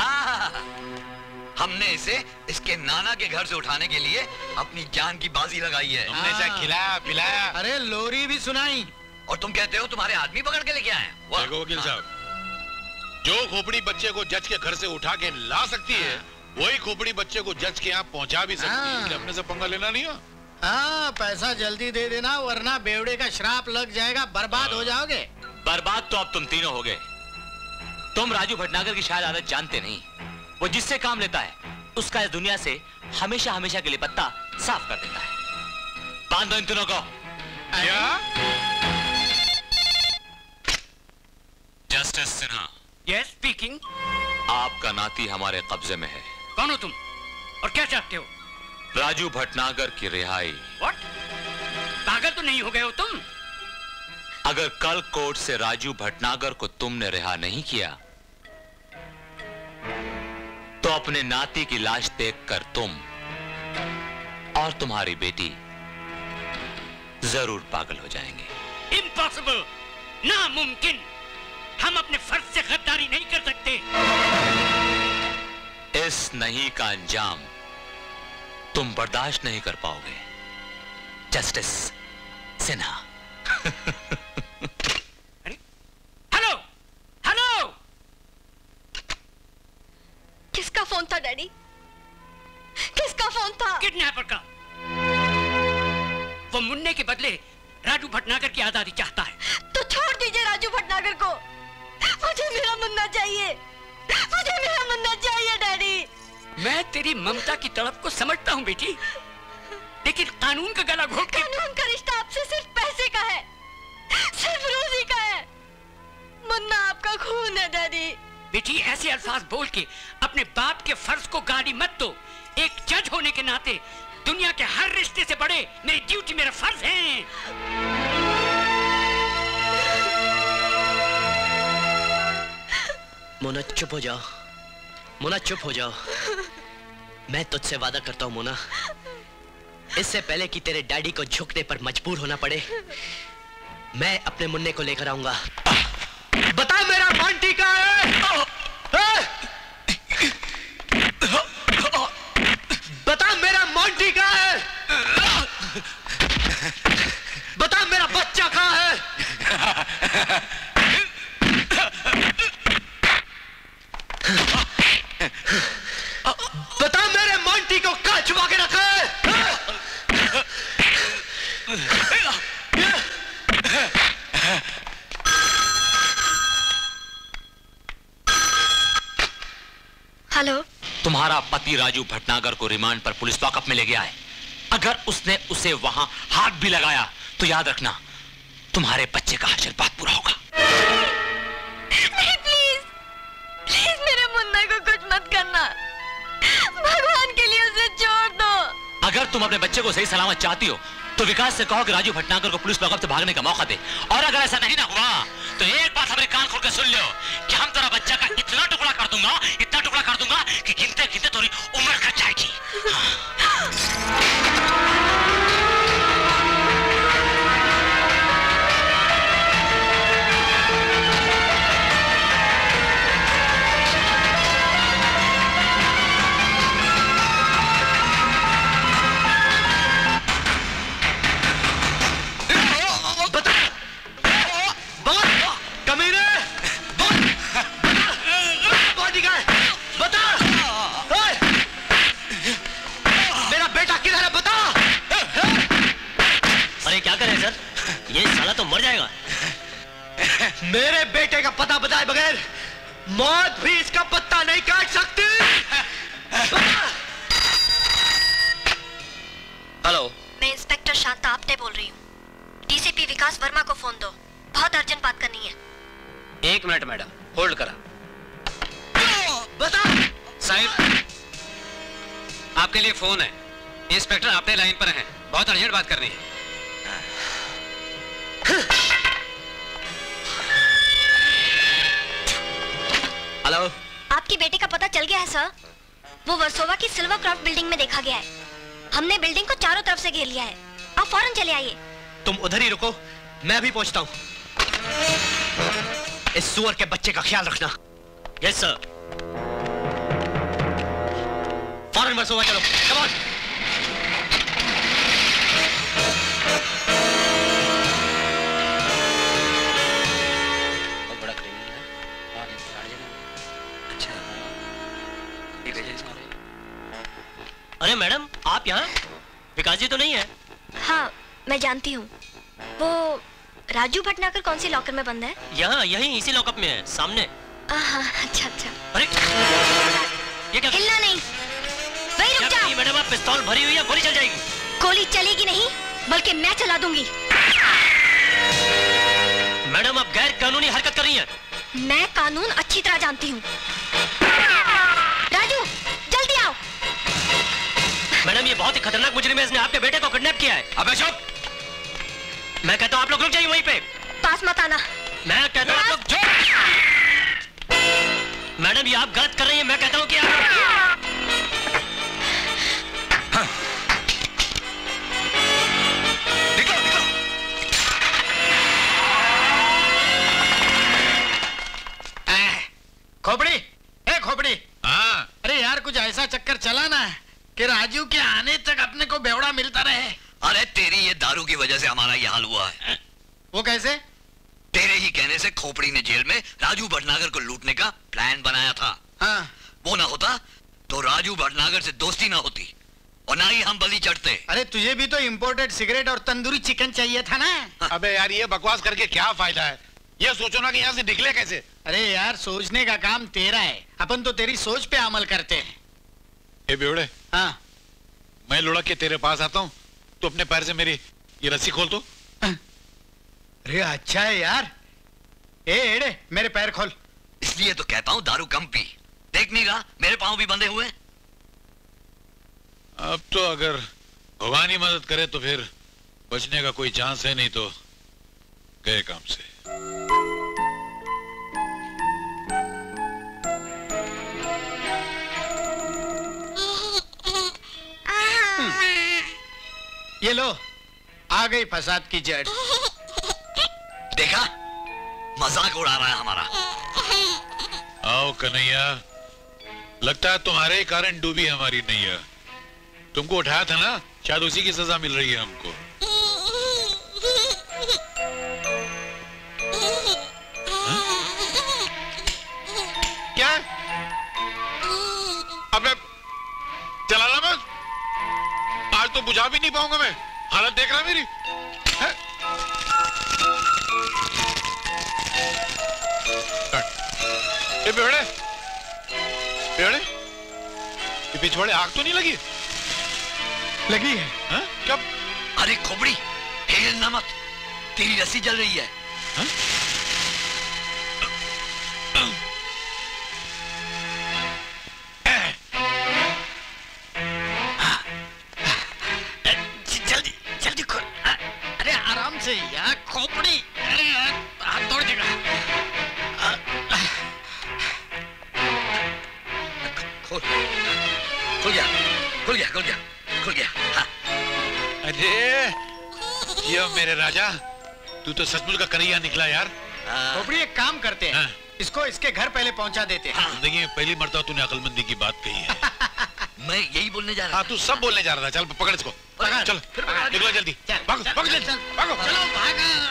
हमने इसे इसके नाना के घर से उठाने के लिए अपनी जान की बाजी लगाई है। हमने इसे खिलाया पिलाया। अरे लोरी भी सुनाई। और तुम कहते हो तुम्हारे आदमी पकड़ के लेके आए? देखो वकील साहब, जो खोपड़ी बच्चे को जज के घर से उठा के ला सकती है, वही खोपड़ी बच्चे को जज के यहाँ पहुँचा भी सकती है। अपने से पंगा लेना नहीं हो। हाँ, पैसा जल्दी दे देना, वरना बेवड़े का श्राप लग जाएगा, बर्बाद हो जाओगे। बर्बाद तो अब तुम तीनों हो गए। तुम राजू भटनागर की शायद आदत जानते नहीं। वो जिससे काम लेता है उसका इस दुनिया से हमेशा हमेशा के लिए पत्ता साफ कर देता है। बांधो इन तीनों को। जस्टिस सिन्हा। Yes speaking. आपका नाती हमारे कब्जे में है। कौन हो तुम और क्या चाहते हो? राजू भटनागर की रिहाई। व्हाट? पागल तो नहीं हो गए हो तुम? अगर कल कोर्ट से राजू भटनागर को तुमने रिहा नहीं किया तो अपने नाती की लाश देखकर तुम और तुम्हारी बेटी जरूर पागल हो जाएंगे। इम्पॉसिबल, नामुमकिन। हम अपने फर्ज से गद्दारी नहीं कर सकते। इस नहीं का अंजाम तुम बर्दाश्त नहीं कर पाओगे जस्टिस सिन्हा। Hello hello. किसका फोन था डैडी? किसका फोन था? किडनैपर का। वो मुन्ने के बदले राजू भटनागर की आजादी चाहता है। तो छोड़ दीजिए राजू भटनागर को। मुझे मेरा मुन्ना चाहिए, मुझे मेरा मुन्ना चाहिए डैडी। मैं तेरी ममता की तड़प को समझता हूँ बेटी, लेकिन कानून का गला घोट के। कानून का रिश्ता आपसे सिर्फ पैसे का है, सिर्फ रोजी का है। मुन्ना आपका खून है डैडी। बेटी ऐसे अल्फाज बोल के अपने बाप के फर्ज को गाली मत दो। एक जज होने के नाते दुनिया के हर रिश्ते से बड़े मेरी ड्यूटी, मेरा फर्ज है। मोना चुप हो जाओ, मोना चुप हो जाओ। मैं तुझसे वादा करता हूँ मोना, इससे पहले कि तेरे डैडी को झुकने पर मजबूर होना पड़े, मैं अपने मुन्ने को लेकर आऊंगा। बता मेरा बंटी कहाँ है? बता मेरा मोंटी कहाँ है? बता मेरा बच्चा कहाँ है? बता मेरे मोंटी को स्वाति राजू भटनागर को रिमांड पर पुलिस लॉकअप में ले गया है। अगर उसने उसे वहां हाथ भी लगाया तो याद रखना तुम्हारे बच्चे का आशीर्वाद पूरा होगा। नहीं, प्लीज प्लीज मेरे मुन्ना को कुछ मत करना, भगवान के लिए उसे छोड़ दो। अगर तुम अपने बच्चे को सही सलामत चाहती हो तो विकास से कहो कि राजू भटनागर को पुलिस लॉकअप से भागने का मौका दे। और अगर ऐसा नहीं ना हुआ तो एक बात हमारे कान खोल के सुन लो कि हम तेरा बच्चा का इतना टुकड़ा कर दूंगा, इतना टुकड़ा कर दूंगा कि गिनते गिनते तुम्हारी उम्र कट जाएगी। ये साला तो मर जाएगा। मेरे बेटे का पता बताए बगैर मौत भी इसका पत्ता नहीं काट सकती। हेलो, मैं इंस्पेक्टर शांता आपटे बोल रही हूँ। डीसीपी विकास वर्मा को फोन दो, बहुत अर्जेंट बात करनी है। 1 मिनट मैडम, होल्ड करा। बता साहिब, आपके लिए फोन है। इंस्पेक्टर आपटे लाइन पर हैं, बहुत अर्जेंट बात करनी है। हेलो, आपकी बेटी का पता चल गया है सर। वो वर्सोवा की सिल्वर क्राफ्ट बिल्डिंग में देखा गया है। हमने बिल्डिंग को चारों तरफ से घेर लिया है। आप फौरन चले आइए। तुम उधर ही रुको, मैं भी पहुंचता हूं। इस सुअर के बच्चे का ख्याल रखना। Yes sir. फौरन वर्सोवा चलो, कम ऑन। अरे मैडम, आप यहाँ? विकास जी तो नहीं है? हाँ, मैं जानती हूँ। वो राजू भटनागर कौन सी लॉकर में बंद है? यहाँ, यहीं इसी लॉकअप में है, सामने। अच्छा अच्छा। अरे ये क्या? हिलना नहीं, वहीं रुक जाओ। मैडम, आप पिस्तौल भरी हुई है, गोली चल जाएगी। गोली चलेगी नहीं, बल्कि मैं चला दूंगी। मैडम, आप गैर कानूनी हरकत कर रही हैं। मैं कानून अच्छी तरह जानती हूँ। राजू, जल्दी आओ। मैडम, ये बहुत ही खतरनाक मुजरिम है, इसने आपके बेटे को किडनैप किया है। अबे चुप! मैं कहता हूँ आप लोग रुक जाइए वहीं पे। पास मत आना। मैं कहता हूँ आप लोग चुप! मैडम, ये आप गलत कर रही हैं। मैं कहता हूँ कि आप खोपड़ी, खोपड़ी। हाँ। अरे यार, कुछ ऐसा चक्कर चला ना कि राजू के आने तक अपने को बेवड़ा मिलता रहे। अरे तेरी ये दारू की वजह से हमारा ये हाल हुआ है। वो कैसे? तेरे ही कहने से खोपड़ी ने जेल में राजू भटनागर को लूटने का प्लान बनाया था। हाँ। वो ना होता तो राजू भटनागर से दोस्ती ना होती और ना ही हम बलि चढ़ते। अरे तुझे भी तो इम्पोर्टेड सिगरेट और तंदूरी चिकन चाहिए था ना। अबे यार, ये बकवास करके क्या फायदा है? ये सोचो ना कि यहाँ से निकले कैसे। अरे यार, सोचने का काम तेरा है, अपन तो तेरी सोच पे अमल करते हैं। ए बेवड़े, हाँ, मैं लुढ़क के तेरे पास आता हूँ, तो अपने पैर से मेरी ये रस्सी खोल दो। अरे अच्छा है यार। एड़े, मेरे पैर खोल। इसलिए तो कहता हूँ दारू कम पी। देख नहीं रहा मेरे पांव भी बंधे हुए। अब तो अगर भगवान ही मदद करे तो फिर बचने का कोई चांस है, नहीं तो गए काम से। ये लो, आ गई फसाद की जड़। देखा, मजाक उड़ा रहा है हमारा। आओ कन्हैया, लगता है तुम्हारे ही कारण डूबी हमारी नैया। तुमको उठाया था ना, शायद उसी की सजा मिल रही है हमको। क्या? अब मैं चलाना मत। आज तो बुझा भी नहीं पाऊंगा मैं। हालत देख रहा मेरी है? बेवड़े, बेवड़े, ये पिछवाड़े आग तो नहीं लगी? लगी है। हाँ? कब? अरे खोपड़ी, हिलना मत, तेरी रस्सी जल रही है। हाँ? जल्दी जल्दी खोल। अरे आराम से यार खोपड़ी, अरे हाथ तोड़ देगा। खोल गया, खुल गया, खुल गया, खुल गया। हाँ। अरे ये मेरे राजा, तू तो सचमुच का कन्हैया निकला यार। खोपड़ी एक काम करते हैं, इसको इसके घर पहले पहुंचा देते हैं। जिंदगी में पहली मरतबा तूने अक्लमंदी की बात कही है। मैं यही बोलने जा रहा था। हाँ, तू सब बोलने जा रहा था। चल पकड़ इसको, चल निकलो जल्दी, भागो भागो जल्दी, भागो। चलो भागा।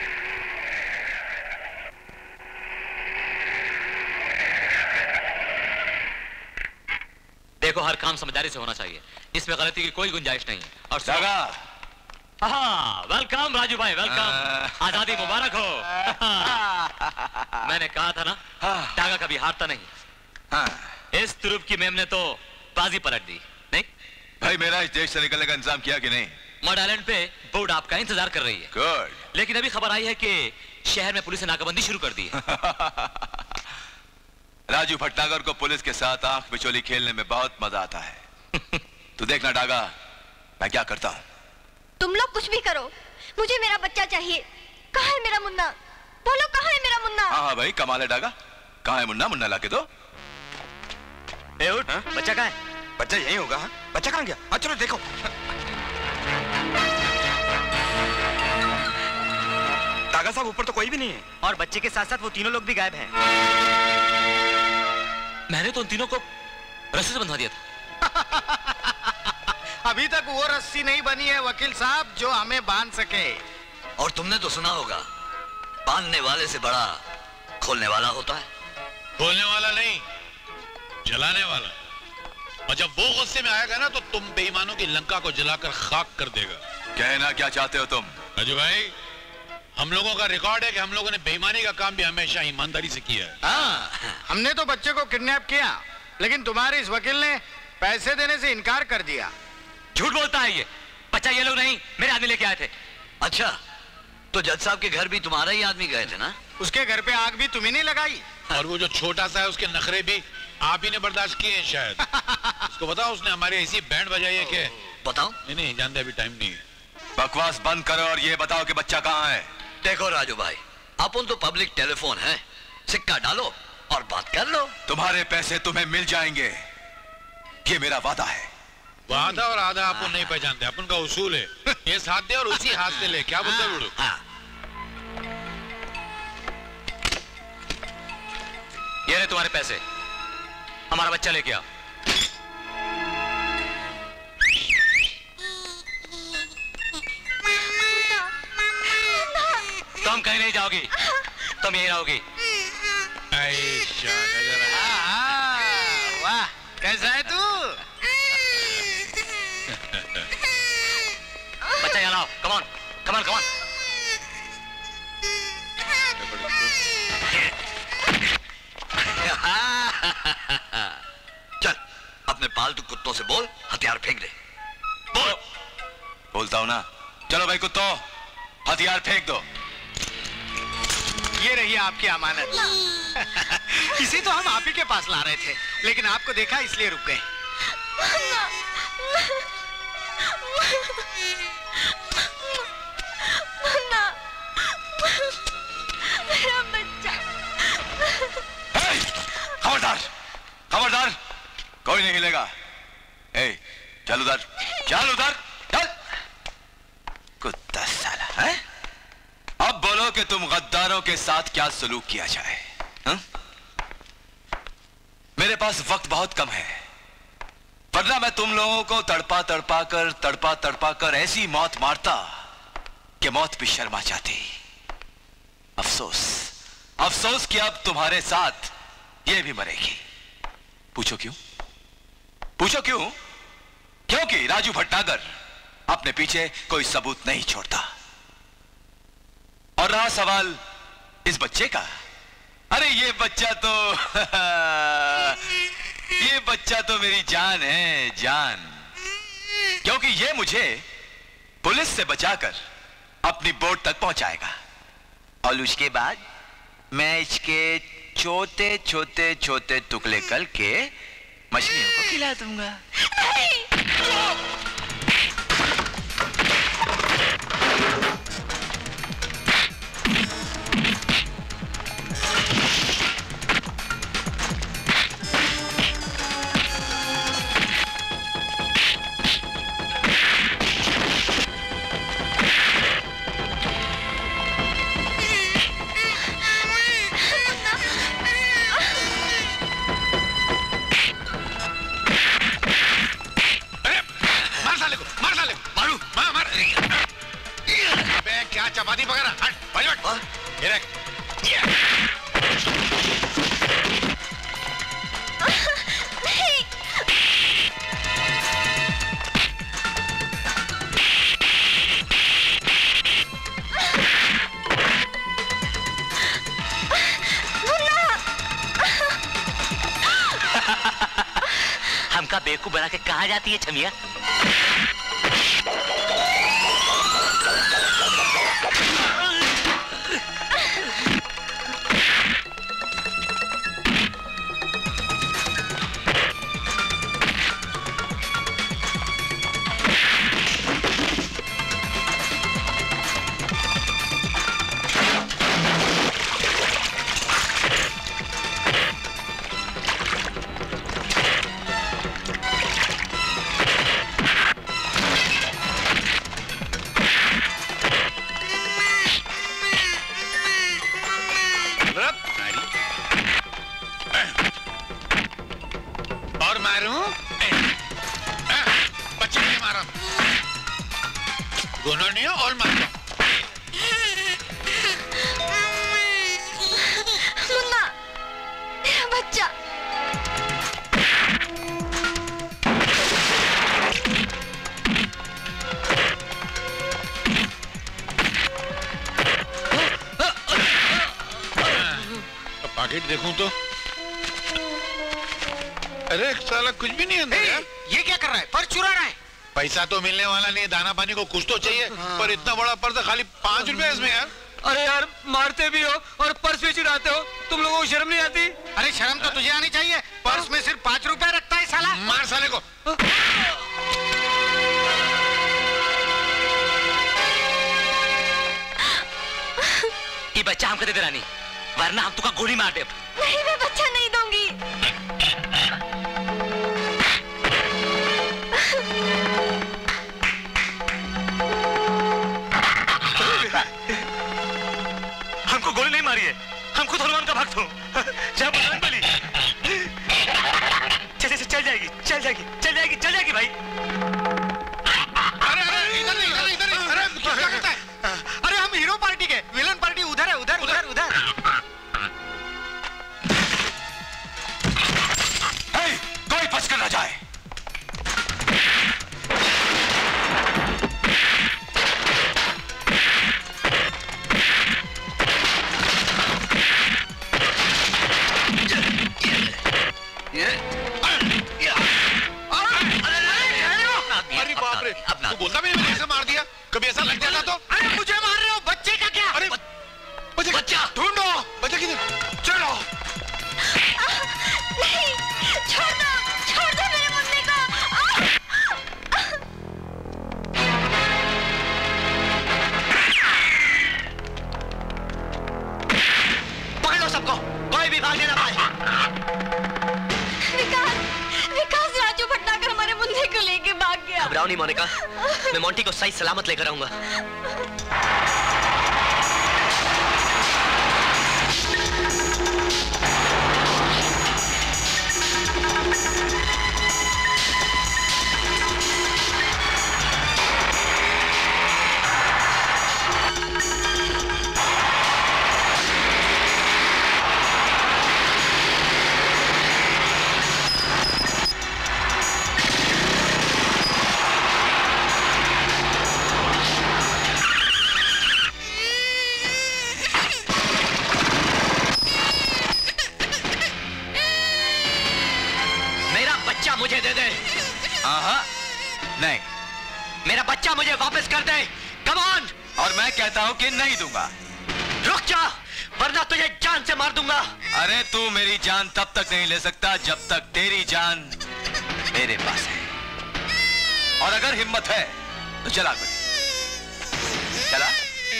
देखो, हर काम समझदारी से होना चाहिए, इसमें गलती की कोई गुंजाइश नहीं है। और हाँ, वेलकम राजू भाई, वेलकम। आजादी मुबारक हो। मैंने कहा था ना, टागा कभी हारता नहीं। इस तुरुप की मेम ने तो बाजी पलट दी। नहीं भाई, मेरा इस देश से निकलने का इंतजाम किया कि नहीं? मड आइलैंड पे बोर्ड आपका इंतजार कर रही है। गुड। लेकिन अभी खबर आई है कि शहर में पुलिस ने नाकाबंदी शुरू कर दी है। राजू भटनागर को पुलिस के साथ आंख बिचौली खेलने में बहुत मजा आता है। तू देखना डागा, मैं क्या करता हूँ। तुम लोग कुछ भी करो, मुझे मेरा बच्चा चाहिए। कहाँ है मेरा मुन्ना? बोलो, कहाँ है मेरा मुन्ना? हाँ भाई, कमाल है डागा। कहाँ है मुन्ना? मुन्ना लाके दो। ए उठ, बच्चा कहाँ है? बच्चा यहीं होगा। हाँ? बच्चा कहाँ गया? चलो देखो। तागा साहब, ऊपर तो कोई भी नहीं है, और बच्चे के साथ साथ वो तीनों लोग भी गायब हैं। मैंने तो उन तीनों को रस्सी से बंधा दिया था। अभी तक वो रस्सी नहीं बनी है वकील साहब जो हमें बांध सके। और तुमने तो सुना होगा, बांधने वाले से बड़ा खोलने वाला होता है। खोलने वाला नहीं, जलाने वाला। और जब वो गुस्से में आएगा ना, तो तुम बेईमानों की लंका को जलाकर खाक कर देगा। कहना क्या चाहते हो तुम? राजू भाई, हम लोगों का रिकॉर्ड है कि हम लोगों ने बेईमानी का काम भी हमेशा ईमानदारी से किया है। हमने तो बच्चे को किडनैप किया, लेकिन तुम्हारे इस वकील ने पैसे देने से इनकार कर दिया। झूठ बोलता है ये बच्चा। ये लोग नहीं, मेरे आदमी लेके आए थे। अच्छा, तो जज साहब के घर भी तुम्हारा ही आदमी गए थे ना? उसके घर पे आग भी तुम्ही नहीं लगाई। और वो जो छोटा सा है, उसके नखरे भी आप ही ने बर्दाश्त किए हैं शायद। उसको बताओ, उसने हमारी ऐसी बैंड बजाई है कि बताओ। नहीं जानते, अभी टाइम नहीं है। बकवास बंद करो और ये बताओ कि बच्चा कहाँ है। देखो राजू भाई, अपन तो पब्लिक टेलीफोन है, सिक्का डालो और बात कर लो। तुम्हारे पैसे तुम्हें मिल जाएंगे, ये मेरा वादा है। वादा और आधा अपन नहीं पहचानते, अपन का उसूल है इस हाथ दे और उसी हाथ से ले। क्या बोलते हैं बुढ़ू? ये रहे तुम्हारे पैसे, हमारा बच्चा लेके आओ। तुम कहीं नहीं जाओगी, तुम यहीं रहोगी। वाह, कैसा है तू? बच्चा यहाँ लाओ, come on, come on, come on. चल, अपने पालतू कुत्तों से बोल, हथियार फेंक दे। बोल। बोलता हूं ना। चलो भाई कुत्तों, हथियार फेंक दो। ये रही आपकी अमानत। इसे तो हम आप ही के पास ला रहे थे, लेकिन आपको देखा इसलिए रुक गए। मेरा बच्चा। खबरदार, खबरदार, कोई नहीं हिलेगा। चल उधर, चल उधर, चल। कुत्ता साला है। अब बोलो कि तुम गद्दारों के साथ क्या सलूक किया जाए। हा? मेरे पास वक्त बहुत कम है, वरना मैं तुम लोगों को तड़पा तड़पा कर ऐसी मौत मारता कि मौत भी शर्मा जाती। अफसोस, अफसोस कि अब तुम्हारे साथ ये भी मरेगी। पूछो क्यों? पूछो क्यों? क्योंकि राजू भटनागर अपने पीछे कोई सबूत नहीं छोड़ता। और रहा सवाल इस बच्चे का, अरे ये बच्चा तो ये ये बच्चा तो मेरी जान है, जान। क्योंकि ये मुझे पुलिस से बचाकर अपनी बोट तक पहुंचाएगा और उसके बाद मैं इसके छोटे छोटे छोटे टुकड़े करके मछलियों को खिला दूंगा। चपाती वगैरह हट हट ये देख हमका बेवकूफ बना के कहाँ जाती है छमिया? देखूं तो अरे साला कुछ भी नहीं अंदर यार। ये क्या कर रहा है? पर्स चुरा रहा है। पैसा तो मिलने वाला नहीं, दाना पानी को कुछ तो चाहिए। पर इतना बड़ा पर्स खाली 5 रुपए इसमें यार। अरे यार मारते भी हो और पर्स भी चुराते हो, तुम लोगों को शर्म नहीं आती? अरे शर्म तो तुझे आनी चाहिए, पर्स में सिर्फ 5 रुपए रखता है साला। मार साले को। ये बच्चा हमको दे दे रानी, वरना हम तुका गोली मार दे। नहीं, मैं बच्चा नहीं दूंगी। हमको गोली नहीं मारी है, हम खुद हनुमान का भक्त हूँ। जय बजरंग बली। चल जाएगी, चल जाएगी, चल जाएगी, चल जाएगी भाई। अरे अरे इधर नहीं, इधर इधर नहीं। अरे तू क्या करता है? अरे हम हीरो पार्टी के, विलन पार्टी उधर है, उधर उधर उधर। कोई बच कर ना जाए। अरे बाप रे, तू बोलता भी नहीं, मैंने ऐसे मार दिया। कभी ऐसा लग जाता तो? अरे मुझे मार रहे हो, बच्चे का क्या? अरे बच्चा ढूंढो, बच्चा किधर? चलो। नहीं, छोड़ दो मेरे मुन्ने को। पकड़ लो सबको, कोई भी भागने ना पाए। विकास राजू भटनागर हमारे मुन्ने को लेके भाग गया। घबराओ नहीं मोनिका, मैं मोंटी को सही सलामत लेकर आऊंगा। मेरा बच्चा मुझे वापस कर दे। Come on. और मैं कहता हूं कि नहीं दूंगा। रुक जा, वरना तुझे जान से मार दूंगा। अरे तू मेरी जान तब तक नहीं ले सकता जब तक तेरी जान मेरे पास है। और अगर हिम्मत है तो चला गोली। चला।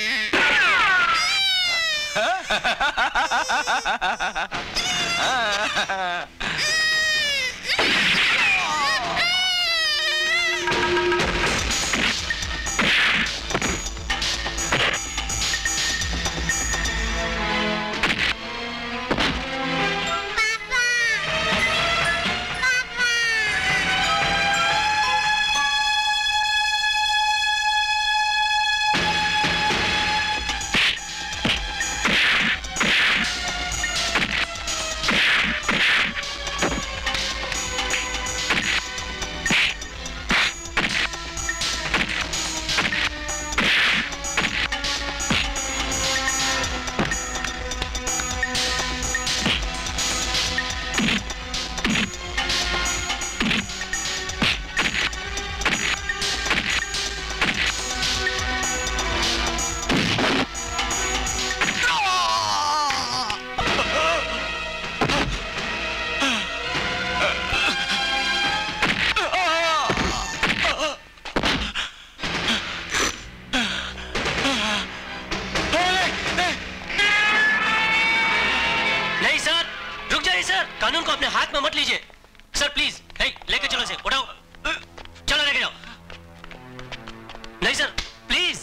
कानून को अपने हाथ में मत लीजिए सर, प्लीज। लेके चलो इसे, उठाओ, चलो लेके जाओ। नहीं सर, प्लीज।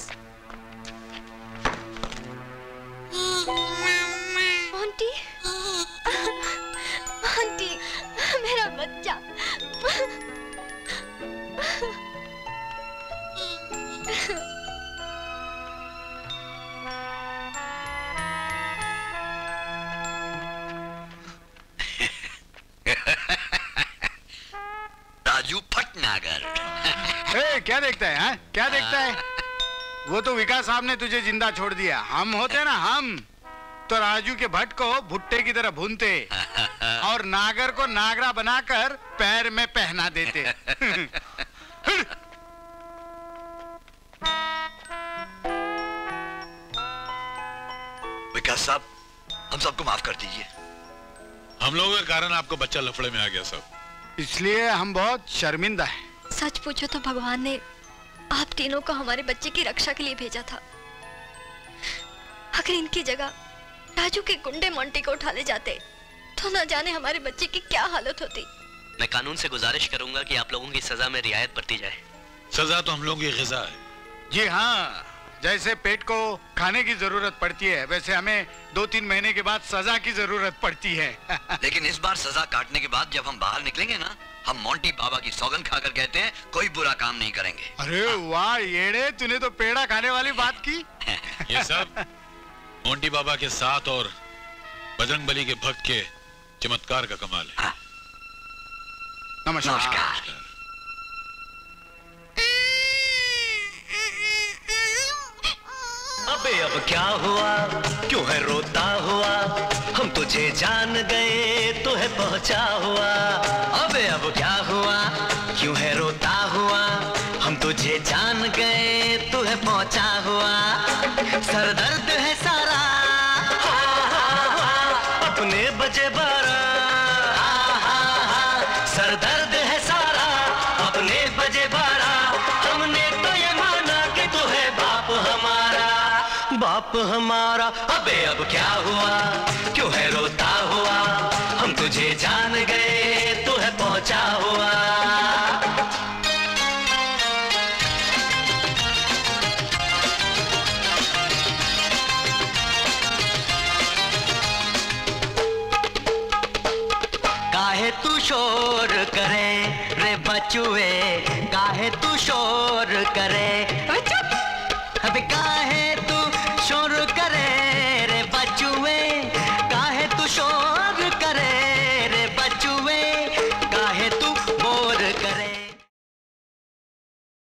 आंटी, आंटी, मेरा बच्चा। राजू भटनागर। क्या देखता है? हाँ? क्या देखता है? वो तो विकास साहब ने तुझे जिंदा छोड़ दिया। हम होते ना, हम तो राजू के भट्ट को भुट्टे की तरह भूनते और नागर को नागरा बनाकर पैर में पहना देते। विकास साहब, हम सबको माफ कर दीजिए। हम लोगों के कारण आपका बच्चा लफड़े में आ गया साहब, इसलिए हम बहुत शर्मिंदा हैं। सच पूछो तो भगवान ने आप तीनों को हमारे बच्चे की रक्षा के लिए भेजा था। अगर इनकी जगह राजू के गुंडे मोंटी को उठा ले जाते तो न जाने हमारे बच्चे की क्या हालत होती। मैं कानून से गुजारिश करूंगा कि आप लोगों की सजा में रियायत बरती जाए। सजा तो हम लोगों की ग़िज़ा है। जी हाँ, जैसे पेट को खाने की जरूरत पड़ती है, वैसे हमें 2-3 महीने के बाद सजा की जरूरत पड़ती है। लेकिन इस बार सजा काटने के बाद जब हम बाहर निकलेंगे ना, हम मोंटी बाबा की सौगंध खाकर कहते हैं कोई बुरा काम नहीं करेंगे। अरे वाह येड़े, तूने तो पेड़ा खाने वाली बात की। ये सब मोंटी बाबा के साथ और बजरंगबली के भक्त के चमत्कार का कमाल है। नमस्कार। अबे अब क्या हुआ, क्यों है रोता हुआ, हम तुझे जान गए तो है पहुंचा हुआ। अबे अब क्या हुआ, क्यों है रोता हुआ, हम तुझे जान गए तो है पहुंचा हुआ। सर दर्द है सारा, अपने बजे 12, सर दर्द है सारा, अपने बजे 12। हमने तो ये माना कि तू है बाप हमारा, बाप हमारा। अबे अब क्या हुआ, क्यों है रोता हुआ, हम तुझे जान गए तो है पहुंचा हुआ। काहे तू शोर करे रे बचुए, काहे तू शोर करे